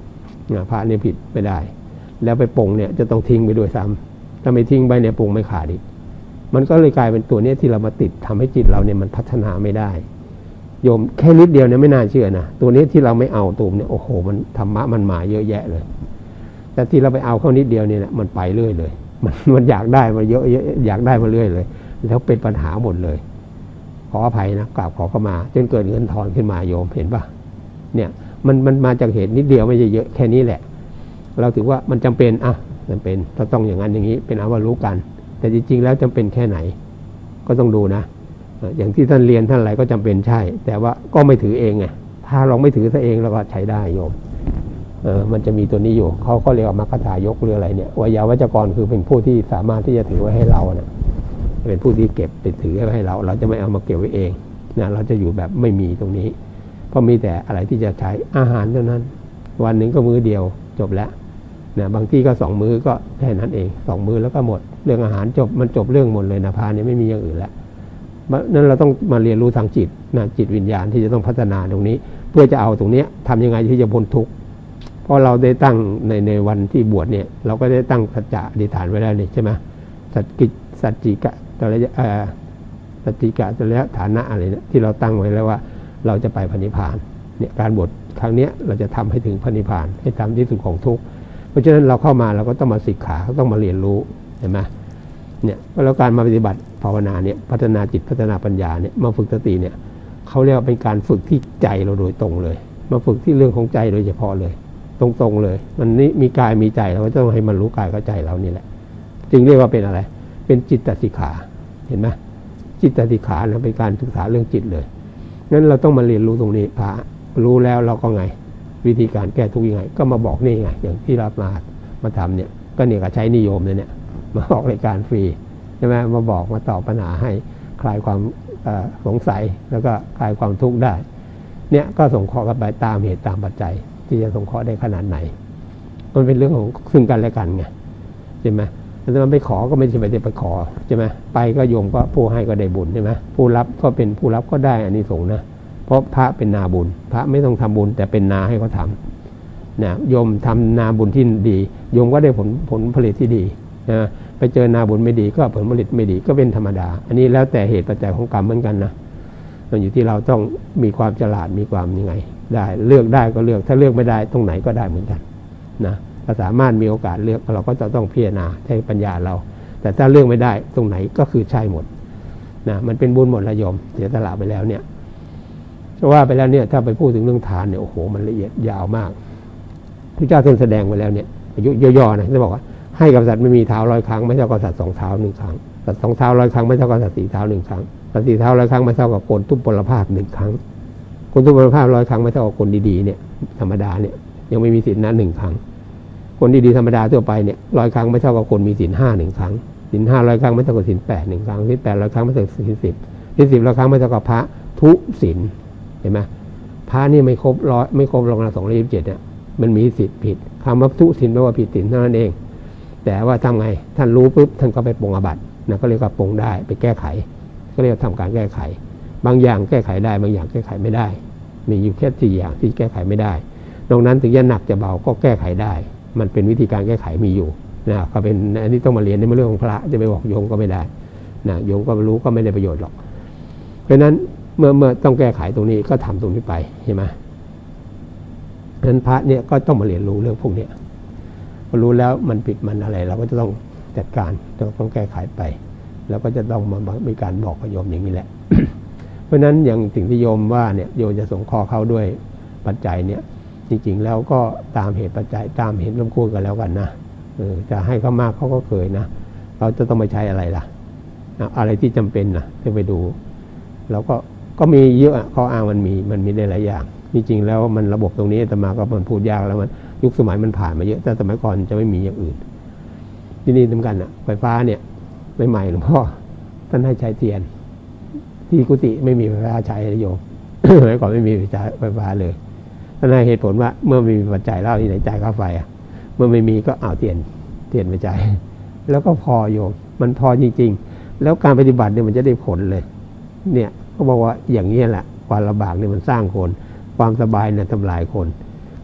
พระเนี่ยผิดไม่ได้แล้วไปปรงเนี่ยจะต้องทิ้งไปด้วยซ้ำถ้าไม่ทิ้งไปเนี่ยปรงไม่ขาดอีกมันก็เลยกลายเป็นตัวนี้ที่เรามาติดทำให้จิตเราเนี่ยมันพัฒนาไม่ได้โยมแค่นิดเดียวเนี่ยไม่น่าเชื่อนะตัวนี้ที่เราไม่เอาตูมเนี่ยโอ้โหมันธรรมะมันมาเยอะแยะเลยแต่ที่เราไปเอาเข้านิดเดียวเนี่ยมันไปเรื่อยเลยมันอยากได้มาเยอะอยากได้มาเรื่อยเลยแล้วเป็นปัญหาหมดเลยขออภัยนะกราบขอเข้ามาจนเกิดเงินทอนขึ้นมาโยมเห็นปะเนี่ยมันมาจากเหตุนิดเดียวไม่ใช่เยอะแค่นี้แหละเราถือว่ามันจำเป็นจำเป็นเราต้องอย่างนั้นอย่างนี้เป็นเอาว่ารู้กันแต่จริงๆแล้วจำเป็นแค่ไหนก็ต้องดูนะอย่างที่ท่านเรียนท่านอะไรก็จำเป็นใช่แต่ว่าก็ไม่ถือเองไงถ้าเราไม่ถือซะเองเราก็ใช้ได้โยมมันจะมีตัวนี้อยู่เขาเรียกว่ามรรคทายกหรืออะไรเนี่ยวยาวัจกรคือเป็นผู้ที่สามารถที่จะถือไว้ให้เรานะเป็นผู้ที่เก็บไปถือไว้ให้เราจะไม่เอามาเก็บไว้เองนะเราจะอยู่แบบไม่มีตรงนี้เพราะมีแต่อะไรที่จะใช้อาหารเท่านั้นวันหนึ่งก็มื้อเดียวจบแล้วนะบางที่ก็2 มื้อก็แค่นั้นเอง2 มื้อแล้วก็หมดเรื่องอาหารจบมันจบเรื่องหมดเลยนะพาเนี่ยไม่มีอย่างอื่นแล้วนั้นเราต้องมาเรียนรู้ทางจิตนะจิตวิญญาณที่จะต้องพัฒนาตรงนี้เพื่อจะเอาตรงนี้ทำยังไงที่จะพ้นทุกข์เพราะเราได้ตั้งในวันที่บวชเนี่ยเราก็ได้ตั้งสัจจะอธิษฐานไว้แล้วนี่ใช่ไหมสัจจิกะตระยะสัจจิกะตระยะฐานะอะไรเนี่ยที่เราตั้งไว้แล้วว่าเราจะไปพระนิพพานเนี่ยการบวชครั้งนี้เราจะทำให้ถึงพระนิพพานให้ทำที่สุดของทุกข์เพราะฉะนั้นเราเข้ามาเราก็ต้องมาศึกษาต้องมาเรียนรู้เห็นไหมเนี่ยแล้วการมาปฏิบัติภาวนาเนี่ยพัฒนาจิตพัฒนาปัญญาเนี่ยมาฝึกสติเนี่ยเขาเรียกว่าเป็นการฝึกที่ใจเราโดยตรงเลยมาฝึกที่เรื่องของใจโดยเฉพาะเลยตรงๆเลยมันนี่มีกายมีใจเราก็ต้องให้มันรู้กายเข้าใจเรานี่แหละจึงเรียกว่าเป็นอะไรเป็นจิตตสิกขาเห็นไหมจิตตสิกขาเป็นการศึกษาเรื่องจิตเลยงั้นเราต้องมาเรียนรู้ตรงนี้พระรู้แล้วเราก็ไงวิธีการแก้ทุกข์ยังไงก็มาบอกนี่ไงอย่างที่เรามาทำเนี่ยก็เนี่ยก็ใช้นิยมเนี่ยมาออกรายการฟรีใช่ไหมมาบอกมาตอบปัญหาให้คลายความสงสัยแล้วก็คลายความทุกข์ได้เนี่ยก็สงเคราะห์กันไปตามเหตุตามปัจจัยที่จะสงเคราะห์ได้ขนาดไหนมันเป็นเรื่องของซึ่งกันและกันไงใช่ไหมแต่มันไปขอก็ไม่ใช่ไปขอใช่ไหมไปก็โยมก็ผู้ให้ก็ได้บุญใช่ไหมผู้รับก็เป็นผู้รับก็ได้อานิสงส์นะเพราะพระเป็นนาบุญพระไม่ต้องทำบุญแต่เป็นนาให้เขาทำนะโยมทำนาบุญที่ดีโยมก็ได้ผลผลิตที่ดีนะไปเจอนาบุญไม่ดีก็ผลผลิตไม่ดีก็เป็นธรรมดาอันนี้แล้วแต่เหตุปัจจัยของกรรมเหมือนกันนะมันอยู่ที่เราต้องมีความฉลาดมีความยังไงได้เลือกได้ก็เลือกถ้าเลือกไม่ได้ตรงไหนก็ได้เหมือนกันนะถ้าสามารถมีโอกาสเลือกเราก็จะต้องพิจารณาใช้ปัญญาเราแต่ถ้าเลือกไม่ได้ตรงไหนก็คือใช่หมดนะมันเป็นบุญหมดละโยมเสียสละไปแล้วเนี่ยว่าไปแล้วเนี่ยถ้าไปพูดถึงเรื่องทานเนี่ยโอ้โหมันละเอียดยาวมากพระเจ้าท่านแสดงไว้แล้วเนี่ยอายุย่อๆนะท่านบอกว่าให้กับสัตว์ไม่มีเท้า100 ครั้งไม่เท่ากับสัตว์2 เท้า1 ครั้งสัตว์2 เท้า100 ครั้งไม่เท่ากับสัตว์4 เท้า1 ครั้งสัตว์4 เท้า100 ครั้งไม่เท่ากับคนทุพพลภาพ1 ครั้งคนทุพพลภาพ100 ครั้งไม่เท่ากับคนดีๆเนี่ยธรรมดาเนี่ยยังไม่มีศีลนะ1 ครั้งคนดีๆธรรมดาทั่วไปเนี่ย100 ครั้งไม่เท่ากับคนมีศีล5 1 ครั้งศีล5 100 ครั้งไม่เท่ากับศีล8 1 ครั้งศีล8 100 ครั้งไม่เท่ากับศีล10ศีล10 100 ครั้งไม่เท่ากับพระทุศีลเห็นไหมพระนี่ไม่ครบ100ไม่ครบรองละ227เนี่ยมันมีสิทธิ์ผิดคำว่าทุศีลแปลว่าผิดศีลเท่านั้นเองแต่ว่าทำไงท่านรู้ปุ๊บท่านก็ไปปรงอาบัตินะก็เรียกว่าปรงได้ไปแก้ไขก็เรียกทำการแก้ไขบางอย่างแก้ไขได้บางอย่างแก้ไขไม่ได้มีอยู่แค่4 อย่างที่แก้ไขไม่ได้นอกนั้นถึงจะหนักจะเบาก็แก้ไขได้มันเป็นวิธีการแก้ไขมีอยู่นะก็เป็นอันนี้ต้องมาเรียนในเรื่องของพระจะไปบอกโยมก็ไม่ได้นะโยมก็รู้ก็ไม่ได้ประโยชน์หรอกเพราะนั้นเมื่อต้องแก้ไขตรงนี้ก็ทำตรงนี้ไปใช่ไหมเพราะนั้นพระเนี่ยก็ต้องมาเรียนรู้เรื่องพวกนี้พอรู้แล้วมันผิดมันอะไรเราก็จะต้องจัดการต้องแก้ไขไปแล้วก็จะต้องมามีการบอกกับโยมอย่างนี้แหละ เพราะฉะนั้นอย่างสิ่งที่โยมว่าเนี่ยโยมจะสงเคราะห์เขาด้วยปัจจัยเนี่ยจริงๆแล้วก็ตามเหตุปัจจัยตามเหตุร่วมคู่กันแล้วกันนะจะให้เขามากเขาก็เคยนะเราจะต้องไปใช้อะไรล่ะอะไรที่จำเป็นนะจะไปดูเราก็มีเยอะข้ออ้างมันมีได้หลายอย่างจริงๆแล้วมันระบบตรงนี้แต่มาก็มันพูดยากแล้วมันยุคสมัยมันผ่านมาเยอะแต่สมัยก่อนจะไม่มีอย่างอื่นที่นี่สำคัญอ่ะไฟฟ้าเนี่ยใหม่ๆหลวงพ่อท่านให้ใช้เทียนที่กุฏิไม่มีไฟฟ้าใช้โยม สมัยก่อนไม่มีไฟฟ้าเลยท่านให้เหตุผลว่าเมื่อมีปัจจัยแล้วที่ไหนจ่ายค่าไฟอ่ะเมื่อไม่มีก็เอาเทียนไปจ่ายแล้วก็พอโยมมันพอจริงๆแล้วการปฏิบัติเนี่ยมันจะได้ผลเลยเนี่ยเขาบอกว่าอย่างนี้แหละความลำบากเนี่ยมันสร้างคนความสบายเนี่ยทำลายคน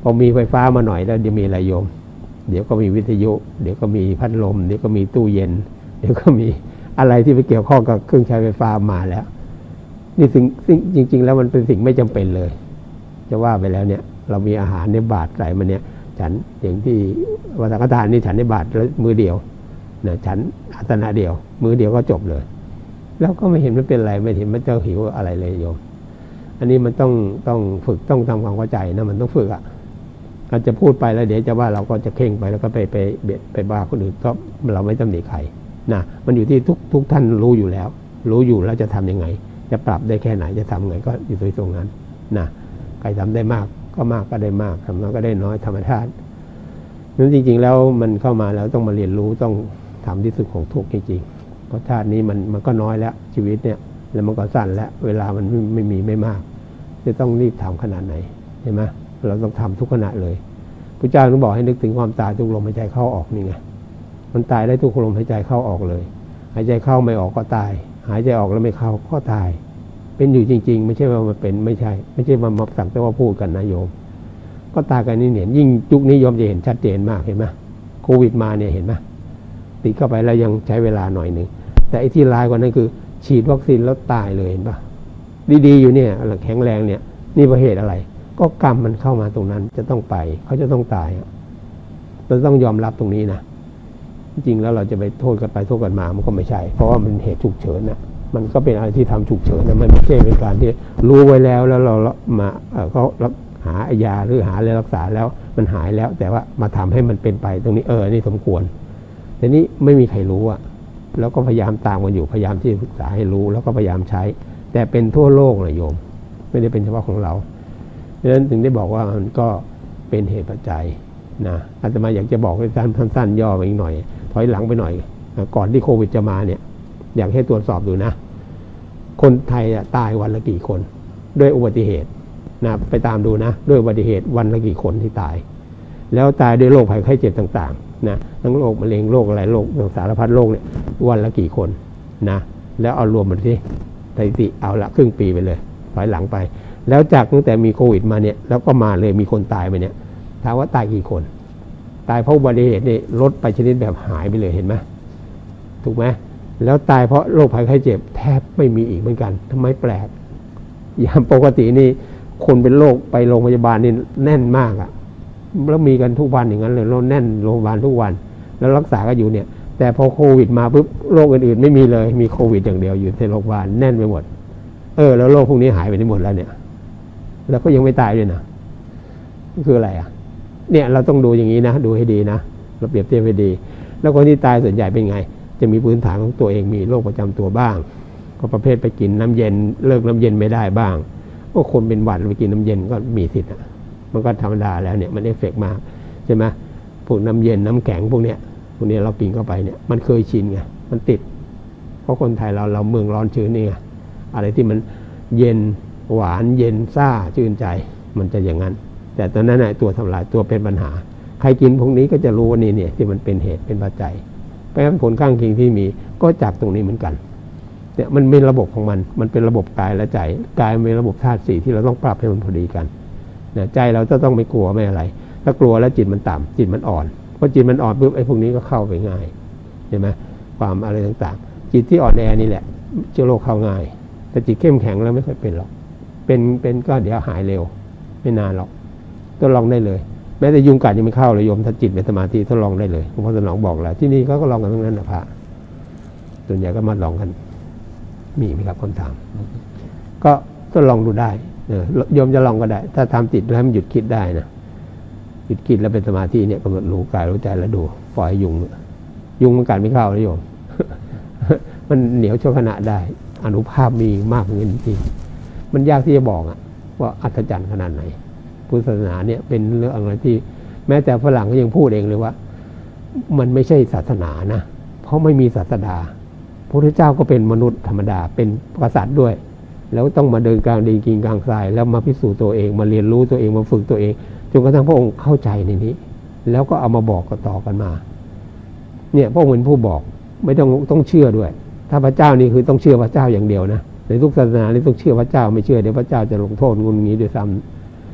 พอมีไฟฟ้ามาหน่อยแล้วจะมีอะไรโยมเดี๋ยวก็มีวิทยุเดี๋ยวก็มีพัดลมเดี๋ยวก็มีตู้เย็นเดี๋ยวก็มีอะไรที่ไปเกี่ยวข้องกับเครื่องใช้ไฟฟ้ามาแล้วนี่สิ่งจริงๆแล้วมันเป็นสิ่งไม่จำเป็นเลยจะว่าไปแล้วเนี่ยเรามีอาหารในบาตรใส่มาเนี่ยฉันอย่างที่วัดสังฆทานนี่ฉันในบาตรแล้วมือเดียวนะฉันอาสนะเดียวมือเดียวก็จบเลยแล้วก็ไม่เห็นมันเป็นอะไรไม่เห็นมันจะหิวอะไรเลยโยมอันนี้มันต้องฝึกต้องทำความเข้าใจนะมันต้องฝึกอ่ะเราจะพูดไปแล้วเดี๋ยวจะว่าเราก็จะเข่งไปแล้วก็ไปบ้าคนอื่นก็เราไม่ตำหนิใครนะมันอยู่ที่ทุกท่านรู้อยู่แล้วจะทำยังไงจะปรับได้แค่ไหนจะทำไงก็อยู่ตรงนั้นนะใครทำได้มากก็ได้มากทำน้อยก็ได้น้อยธรรมชาตินั้นจริงๆแล้วมันเข้ามาแล้วต้องมาเรียนรู้ต้องทำที่สุดของทุกข์จริงๆเพราะชาตินี้มันก็น้อยแล้วชีวิตเนี่ยแล้วมันก็สั้นแล้วเวลามันไม่มากจะต้องรีบทำขนาดไหนใช่ไหมเราต้องทำทุกขณะเลยพระเจ้าต้องบอกให้นึกถึงความตายทุกลมหายใจเข้าออกนี่ไงมันตายได้ทุกลมหายใจเข้าออกเลยหายใจเข้าไม่ออกก็ตายหายใจออกแล้วไม่เข้าก็ตายเป็นอยู่จริงๆไม่ใช่ว่ามันเป็นไม่ใช่มาสั่งแต่ว่าพูดกันนะโยมก็ตายกันนี่เนี่ยยิ่งยุคนี้โยมจะเห็นชัดเจนมากเห็นไหมโควิดมาเนี่ยเห็นไหมติดเข้าไปแล้วยังใช้เวลาหน่อยหนึ่งแต่ไอ้ที่ร้ายกว่านั้นคือฉีดวัคซีนแล้วตายเลยเห็นปะดีๆอยู่เนี่ยแข็งแรงเนี่ยนี่เพราะเหตุอะไรก็กรรมมันเข้ามาตรงนั้นจะต้องไปเขาจะต้องตายเราต้องยอมรับตรงนี้นะจริงแล้วเราจะไปโทษกันไปโทษกันมามันก็ไม่ใช่เพราะว่ามันเหตุฉุกเฉินนะมันก็เป็นอะไรที่ทำฉุกเฉินนะมันไม่ใช่เป็นการที่รู้ไว้แล้วเรามาเขาหายาหรือหาอะไรรักษาแล้วมันหายแล้วแต่ว่ามาทำให้มันเป็นไปตรงนี้นี่สมควรแต่นี้ไม่มีใครรู้อ่ะแล้วก็พยายามตามกันอยู่พยายามที่จะศึกษาให้รู้แล้วก็พยายามใช้แต่เป็นทั่วโลกนะโยมไม่ได้เป็นเฉพาะของเราดังนั้นถึงได้บอกว่ามันก็เป็นเหตุปัจจัยนะอาตมาอยากจะบอกให้สั้นย่อไปอีกหน่อยถอยหลังไปหน่อยก่อนที่โควิดจะมาเนี่ยอยากให้ตรวจสอบดูนะคนไทยตายวันละกี่คนด้วยอุบัติเหตุนะไปตามดูนะด้วยอุบัติเหตุวันละกี่คนที่ตายแล้วตายด้วยโรคภัยไข้เจ็บต่างๆนะทั้งโรคมะเร็งโรคอะไรโรคสารพัดโรคเนี่ยวันละกี่คนนะแล้วเอารวมมันสิสถิติเอาละครึ่งปีไปเลยถอยหลังไปแล้วจากตั้งแต่มีโควิดมาเนี่ยแล้วก็มาเลยมีคนตายไปเนี่ยถามว่าตายกี่คนตายเพราะอุบัติเหตุนี่ลดไปชนิดแบบหายไปเลยเห็นไหมถูกไหมแล้วตายเพราะโรคภัยไข้เจ็บแทบไม่มีอีกเหมือนกันทำไมแปลกอย่างปกตินี่คนเป็นโรคไปโรงพยาบาลนี่แน่นมากอะแล้วมีกันทุกวันอย่างนั้นเลยเราแน่นโรงพยาบาลทุกวันแล้วรักษาก็อยู่เนี่ยแต่พอโควิดมาปุ๊บโรคอื่นๆไม่มีเลยมีโควิดอย่างเดียวอยู่ในโรงพยาบาลแน่นไปหมดแล้วโรคพวกนี้หายไปหมดแล้วเนี่ยแล้วก็ยังไม่ตายด้วยนะคืออะไรอ่ะเนี่ยเราต้องดูอย่างนี้นะดูให้ดีนะเราเปรียบเทียบให้ดีแล้วคนที่ตายส่วนใหญ่เป็นไงจะมีพื้นฐานของตัวเองมีโรคประจำตัวบ้างก็ประเภทไปกินน้ำเย็นเลิกน้ำเย็นไม่ได้บ้างก็คนเป็นหวัดไปกินน้ำเย็นก็มีสิทธิ์มันก็ธรรมดาแล้วเนี่ยมันเอฟเฟกต์มากใช่ไหมพวกน้ำเย็นน้ำแข็งพวกนี้เรากินเข้าไปเนี่ยมันเคยชินไงมันติดเพราะคนไทยเราเมืองร้อนชื้นนี่ไงอะไรที่มันเย็นหวานเย็นซ่าชื่นใจมันจะอย่างนั้นแต่ตอนนั้นตัวทำลายตัวเป็นปัญหาใครกินพวกนี้ก็จะรู้ว่านี่เนี่ยที่มันเป็นเหตุเป็นปัจจัยเพราะฉะนั้นผลข้างเคียงที่มีก็จากตรงนี้เหมือนกันเนี่ยมันเป็นระบบของมันเป็นระบบกายและใจกายมันเป็นระบบธาตุสี่ที่เราต้องปรับให้มันพอดีกันเนี่ยใจเราจะต้องไม่กลัวไม่อะไรถ้ากลัวแล้วจิตมันต่ำจิตมันอ่อนพอจิตมันอ่อนปุ๊บไอ้พวกนี้ก็เข้าไปง่ายใช่ไหมความอะไรต่างๆจิตที่อ่อนแอนี่แหละเชื้อโรคเข้าง่ายแต่จิตเข้มแข็งแล้วไม่ค่อยเป็นหรอกเป็นก็เดี๋ยวหายเร็วไม่นานหรอกทดลองได้เลยแม้แต่ยุงกัดยังไม่เข้าเลยโยมถ้าจิตเป็นสมาธิทดลองได้เลยหลวงพ่อสนองบอกแล้วที่นี่เขาก็ลองกันทั้งนั้นนะพระส่วนใหญ่ก็มาลองกันมีไหมครับคนถามก็ทดลองดูได้โยมจะลองก็ได้ถ้าทำจิตแล้วมันหยุดคิดได้นะหยุดคิดแล้วเป็นสมาธิเนี่ยกำหนดรู้กายรู้ใจแล้วดูปล่อยยุงมันกัดไม่เข้าเลยโยม มันเหนียวชั่วขณะได้อานุภาพมีมากเหมือนกันจริงมันยากที่จะบอกว่าอัศจรรย์ขนาดไหนพุทธศาสนาเนี่ยเป็นเรื่องอะไรที่แม้แต่ฝรั่งก็ยังพูดเองเลยว่ามันไม่ใช่ศาสนานะเพราะไม่มีศาสดาพระพุทธเจ้าก็เป็นมนุษย์ธรรมดาเป็นกษัตริย์ด้วยแล้วต้องมาเดินกลางดินกินกลางทรายแล้วมาพิสูจน์ตัวเองมาเรียนรู้ตัวเองมาฝึกตัวเองจนกระทั่งพระองค์เข้าใจในนี้แล้วก็เอามาบอกต่อกันมาเนี่ยพระองค์เป็นผู้บอกไม่ต้องเชื่อด้วยถ้าพระเจ้านี่คือต้องเชื่อพระเจ้าอย่างเดียวนะในทุกศาสนานี่ต้องเชื่อพระเจ้าไม่เชื่อเดี๋ยวพระเจ้าจะลงโทษงุนงี้ด้วยซ้ำ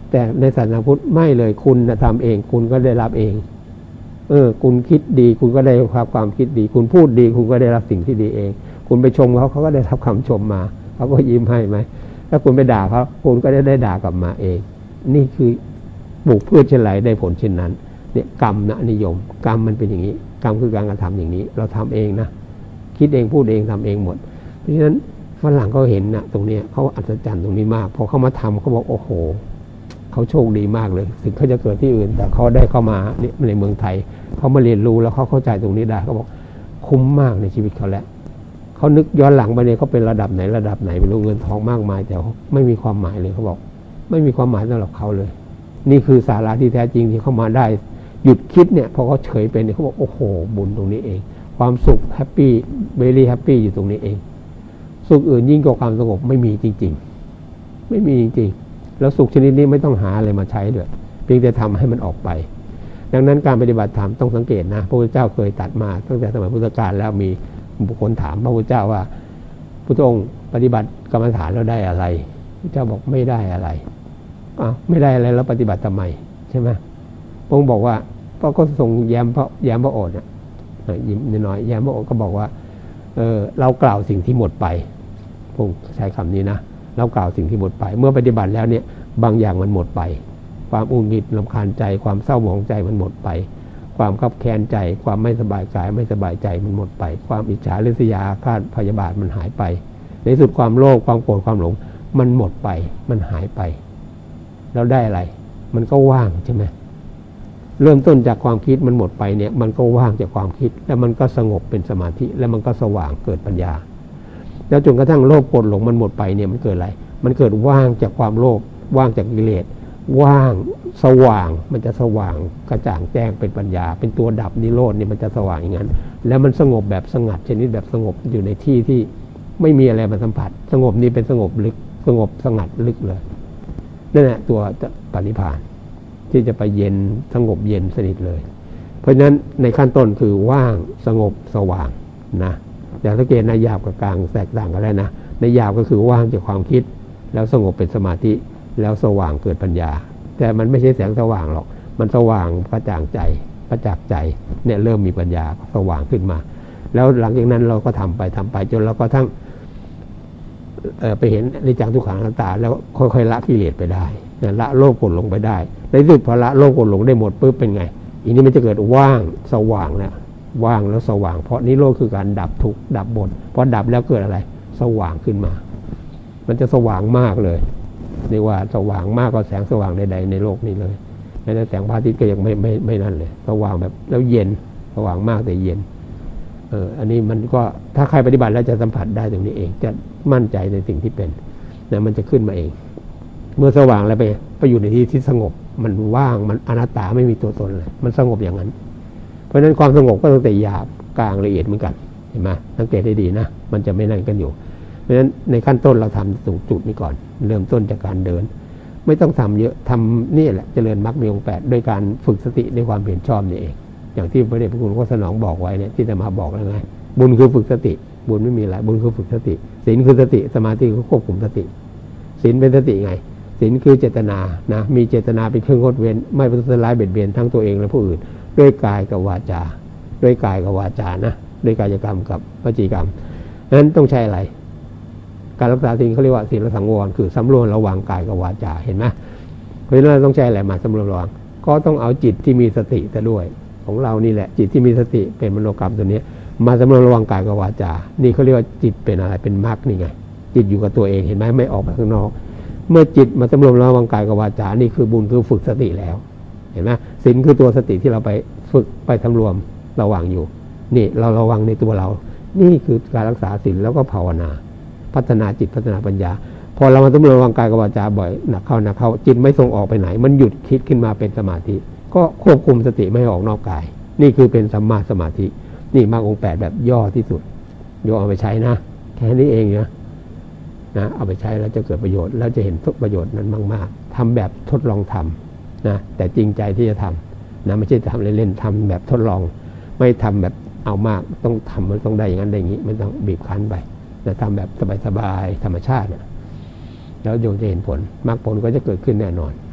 แต่ในศาสนาพุทธไม่เลยคุณทำเองคุณก็ได้รับเองคุณคิดดีคุณก็ได้ความคิดดีคุณพูดดีคุณก็ได้รับสิ่งที่ดีเองคุณไปชมเขาก็ได้รับคำชมมาเขาก็ยิ้มให้ไหมถ้าคุณไปด่าเขาคุณก็ได้ด่ากลับมาเองนี่คือปลูกพืชเช่นไรได้ผลเช่นนั้นเนี่ยกรรมนะนิยมกรรมมันเป็นอย่างนี้กรรมคือการกระทำอย่างนี้เราทำเองนะคิดเองพูดเองทำเองหมดเพราะฉะนั้นฝรั่งเขาเห็นนะตรงนี้เขาอัศจรรย์ตรงนี้มากพอเขามาทำเขาบอกโอ้โหเขาโชคดีมากเลยถึงเขาจะเกิดที่อื่นแต่เขาได้เข้ามาในเมืองไทยเขามาเรียนรู้แล้วเขาเข้าใจตรงนี้ได้เขาบอกคุ้มมากในชีวิตเขาแล้วเขานึกย้อนหลังไปเนี่ยเขาเป็นระดับไหนไม่รู้เงินทองมากมายแต่ไม่มีความหมายเลยเขาบอกไม่มีความหมายสำหรับเขาเลยนี่คือสาระที่แท้จริงที่เขามาได้หยุดคิดเนี่ยพอเขาเฉยเป็นเนี่ยเขาบอกโอ้โหบุญตรงนี้เองความสุขแฮปปี้เวลี่แฮปปี้อยู่ตรงนี้เองสุขอื่นยิ่งกว่าความสงบไม่มีจริงๆไม่มีจริงๆแล้วสุขชนิดนี้ไม่ต้องหาอะไรมาใช้ด้วยเพียงแต่ทำให้มันออกไปดังนั้นการปฏิบัติธรรมต้องสังเกตนะพระพุทธเจ้าเคยตรัสมาตั้งแต่สมัยพุทธกาลแล้วมีบุคคลถามพระพุทธเจ้าว่าพุทธองค์ปฏิบัติกรรมฐานแล้วได้อะไรพระเจ้าบอกไม่ได้อะไรไม่ได้อะไรแล้วปฏิบัติทำไมใช่ไหมพระองค์บอกว่าก็ทรงแย้มพระโอษฐ์ยิ้มน้อยแย้มพระโอษฐ์ก็บอกว่าเรากล่าวสิ่งที่หมดไปพระองค์ใช้คำนี้นะเรากล่าวสิ่งที่หมดไปเมื่อปฏิบัติแล้วเนี่ยบางอย่างมันหมดไปความอุหงิดรำคาญใจความเศร้าหมองใจมันหมดไปความคับแค้นใจความไม่สบายกายไม่สบายใจมันหมดไปความอิจฉาริษยาอาฆาตพยาบาทมันหายไปในสุดความโลภความโกรธความหลงมันหมดไปมันหายไปแล้วได้อะไรมันก็ว่างใช่ไหมเริ่มต้นจากความคิดมันหมดไปเนี่ยมันก็ว่างจากความคิดแล้วมันก็สงบเป็นสมาธิแล้วมันก็สว่างเกิดปัญญาแล้วจนกระทั่งโลภโกรธหลงมันหมดไปเนี่ยมันเกิดอะไรมันเกิดว่างจากความโลภว่างจากกิเลสว่างสว่างมันจะสว่างกระจ่างแจ้งเป็นปัญญาเป็นตัวดับนิโรธนี่มันจะสว่างอย่างนั้นแล้วมันสงบแบบสงัดชนิดแบบสงบอยู่ในที่ที่ไม่มีอะไรมาสัมผัสสงบนี้เป็นสงบลึกสงบสงัดลึกเลยนั่นแหละตัวปณิพพานที่จะไปเย็นสงบเย็นสนิทเลยเพราะฉะนั้นในขั้นต้นคือว่างสงบสว่างนะอย่างสังเกตในหยาบกับกลางแตกต่างกันแล้วนะในหยาบก็คือว่างจากความคิดแล้วสงบเป็นสมาธิแล้วสว่างเกิดปัญญาแต่มันไม่ใช่แสงสว่างหรอกมันสว่างกระจ่างใจประจักษ์ใจเนี่ยเริ่มมีปัญญาสว่างขึ้นมาแล้วหลังจากนั้นเราก็ทำไปจนเราก็ทั้งไปเห็นอนิจจังทุกขังอนัตตาแล้วค่อยๆละกิเลสไปได้ละโลภโกรธหลงไปได้ในที่สุดพอละโลภโกรธหลงได้หมดปุ๊บเป็นไงอีนี้มันจะเกิดว่างสว่างแล้วว่างแล้วสว่างเพราะนิโรธคือการดับทุกข์ดับบนพอดับแล้วเกิดอะไรสว่างขึ้นมามันจะสว่างมากเลยเรียกว่าสว่างมากกว่าแสงสว่างใดๆในโลกนี้เลยแม้แต่แสงพระอาทิตย์ก็ยังไม่นั่นเลยสว่างแบบแล้วเย็นสว่างมากแต่เย็นอันนี้มันก็ถ้าใครปฏิบัติแล้วจะสัมผัสได้ตรงนี้เองจะมั่นใจในสิ่งที่เป็นนะมันจะขึ้นมาเองเมื่อสว่างแล้วไปอยู่ในที่ที่สงบมันว่างมันอนัตตาไม่มีตัวตนเลยมันสงบอย่างนั้นเพราะฉะนั้นความสงบก็ตั้งแต่หยาบกลางละเอียดเหมือนกันเห็นไหมสังเกตได้ดีนะมันจะไม่นั่นกันอยู่เพราะฉะนั้นในขั้นต้นเราทำตรงจุดนี้ก่อนเริ่มต้นจากการเดินไม่ต้องทำเยอะทำนี่แหละเจริญมรรคมีองค์ 8ด้วยการฝึกสติในความเห็นชอบนี่เองอย่างที่พระเดชพระคุณหลวงพ่อสนองบอกไว้เนี่ยที่จะมาบอกแล้วไงบุญคือฝึกสติบุญไม่มีอะไรบุญคือฝึกสติศีลคือสติสมาธิคือควบคุมสติศีลเป็นสติไงศีลคือเจตนานะมีเจตนาเป็นเครื่องงดเว้นไม่ประทุษร้ายเบียดเบียนทั้งตัวเองและผู้อื่นด้วยกายกับวาจาด้วยกายกับวาจานะด้วยกายกรรมกับวจีกรรมนั้นต้องใช้อะไรการรักษาศีลเขาเรียกว่าศีลสังวรคือสำรวมระวังกายกับวาจาเห็นไหมเพราะฉะนั้นเราต้องใช้อะไรมาสำรวมระวังก็ต้องเอาจิตที่มีสติแต่ด้วยของเรานี่แหละจิตที่มีสติเป็นมโนกรรมตัวนี้มาสำรวมระวังกายกับวาจานี่เขาเรียกว่าจิตเป็นอะไรเป็นมรรคนี่ไงจิตอยู่กับตัวเองเห็นไหมไม่ออกไปข้างนอกเมื่อจิตมาสำรวมระวังกายกับวาจานี่คือบุญคือฝึกสติแล้วเห็นไหมศีลคือตัวสติที่เราไปฝึกไปสำรวมระวังอยู่นี่เราระวังในตัวเรานี่คือการรักษาศีลแล้วก็ภาวนาพัฒนาจิตพัฒนาปัญญาพอเรามาสำรวมระวังกายกับวาจาบ่อยหนักเข้าจิตไม่ส่งออกไปไหนมันหยุดคิดขึ้นมาเป็นสมาธิก็ควบคุมสติไม่ให้ออกนอกกายนี่คือเป็นสัมมาสมาธินี่มรรคองค์ 8แบบย่อที่สุดโยเอาไปใช้นะแค่นี้เองนะเอาไปใช้แล้วจะเกิดประโยชน์แล้วจะเห็นทุกประโยชน์นั้นมากๆทำแบบทดลองทำนะแต่จริงใจที่จะทำนะไม่ใช่ทำเล่นๆทำแบบทดลองไม่ทำแบบเอามากต้องทำมันต้องได้อย่างนั้นได้อย่างนี้ไม่ต้องบีบคั้นไปแต่ทำแบบสบายๆธรรมชาตินะแล้วโยมจะเห็นผลมรรคผลก็จะเกิดขึ้นแน่นอน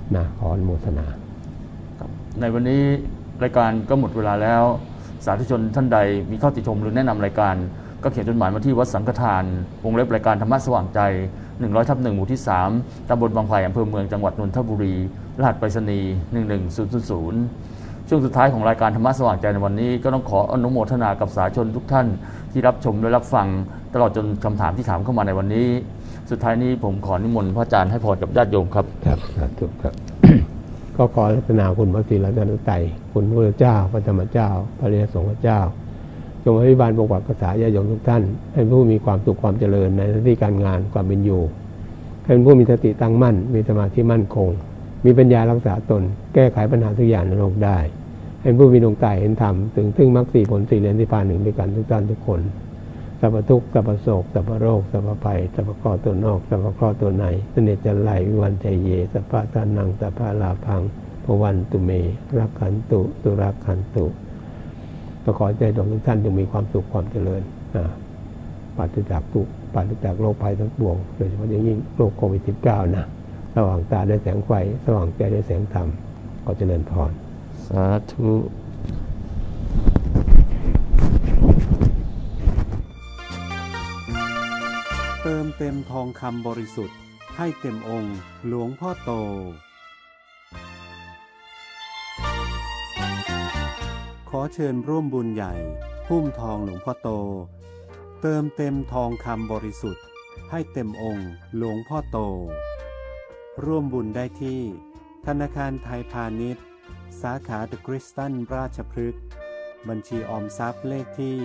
นะขออนุโมทนาในวันนี้รายการก็หมดเวลาแล้วสาธุชนท่านใดมีข้อติชมหรือแนะนำรายการก็เขียนจดหมายมาที่วัดสังฆทานวงเล็บรายการธรรมะสว่างใจ 100/1 หมู่ที่ 3 ตำบลบางไผ่อำเภอเมืองจังหวัดนนทบุรีรหัสไปรษณีย์11000ช่วงสุดท้ายของรายการธรรมะสว่างใจในวันนี้ก็ต้องขออนุโมทนากับสาธุชนทุกท่านที่รับชมและรับฟังตลอดจนคำถามที่ถามเข้ามาในวันนี้สุดท้ายนี้ผมขอนิมนต์พระอาจารย์ให้พรกับญาติโยมครับครับถูกครับ ก็ขอรัตนาคุณพระศรีรัตนตรัยคุณพระเจ้าพระธรรมเจ้าพระอริยสงฆ์เจ้าจงอภิบาลปกปักรักษาญาติโยมทุกท่านให้ผู้มีความสุขความเจริญในหน้าที่การงานความเป็นอยู่ให้เป็นผู้มีสติตั้งมั่นมีสมาธิมั่นคงมีปัญญารักษาตนแก้ไขปัญหาทุกอย่างในโลกได้ให้ผู้มีดวงตาเห็นธรรมถึงซึ่งมรรค4ผล4เหรียญนิพพาน1ด้วยกันทุกท่านทุกคนสัพพทุกข์สัพพโศกสัพพโรคสัพพภัยสัพพข้อตัวนอกสัพพข้อตัวในเสน่ห์จันไหลวิวันใจเยสัพพะทานังสัพพะลาภังพวันตุเมรักขันตุตุรักขันตุก็ขอใจดวงทุกท่านจงมีความสุขความเจริญปราศจากทุกข์ปราศจากโรคภัยทั้งปวงโดยเฉพาะอย่างยิ่งโรคโควิด -19 นะสว่างตาด้วยแสงไฟสว่างใจด้วยแสงธรรมขอเจริญพรสาธุเติมเต็มทองคำบริสุทธิ์ให้เต็มองค์หลวงพ่อโตขอเชิญร่วมบุญใหญ่หุ้มทองหลวงพ่อโตเติมเต็มทองคำบริสุทธิ์ให้เต็มองค์หลวงพ่อโตร่วมบุญได้ที่ธนาคารไทยพาณิชย์สาขาเดอะคริสตันราชพฤกษ์บัญชีออมทรัพย์เลขที่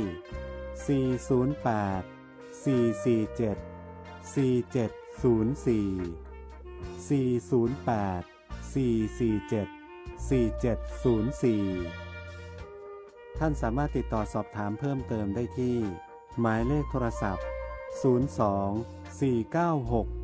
408-447-4704 ท่านสามารถติดต่อสอบถามเพิ่มเติมได้ที่หมายเลขโทรศัพท์02 496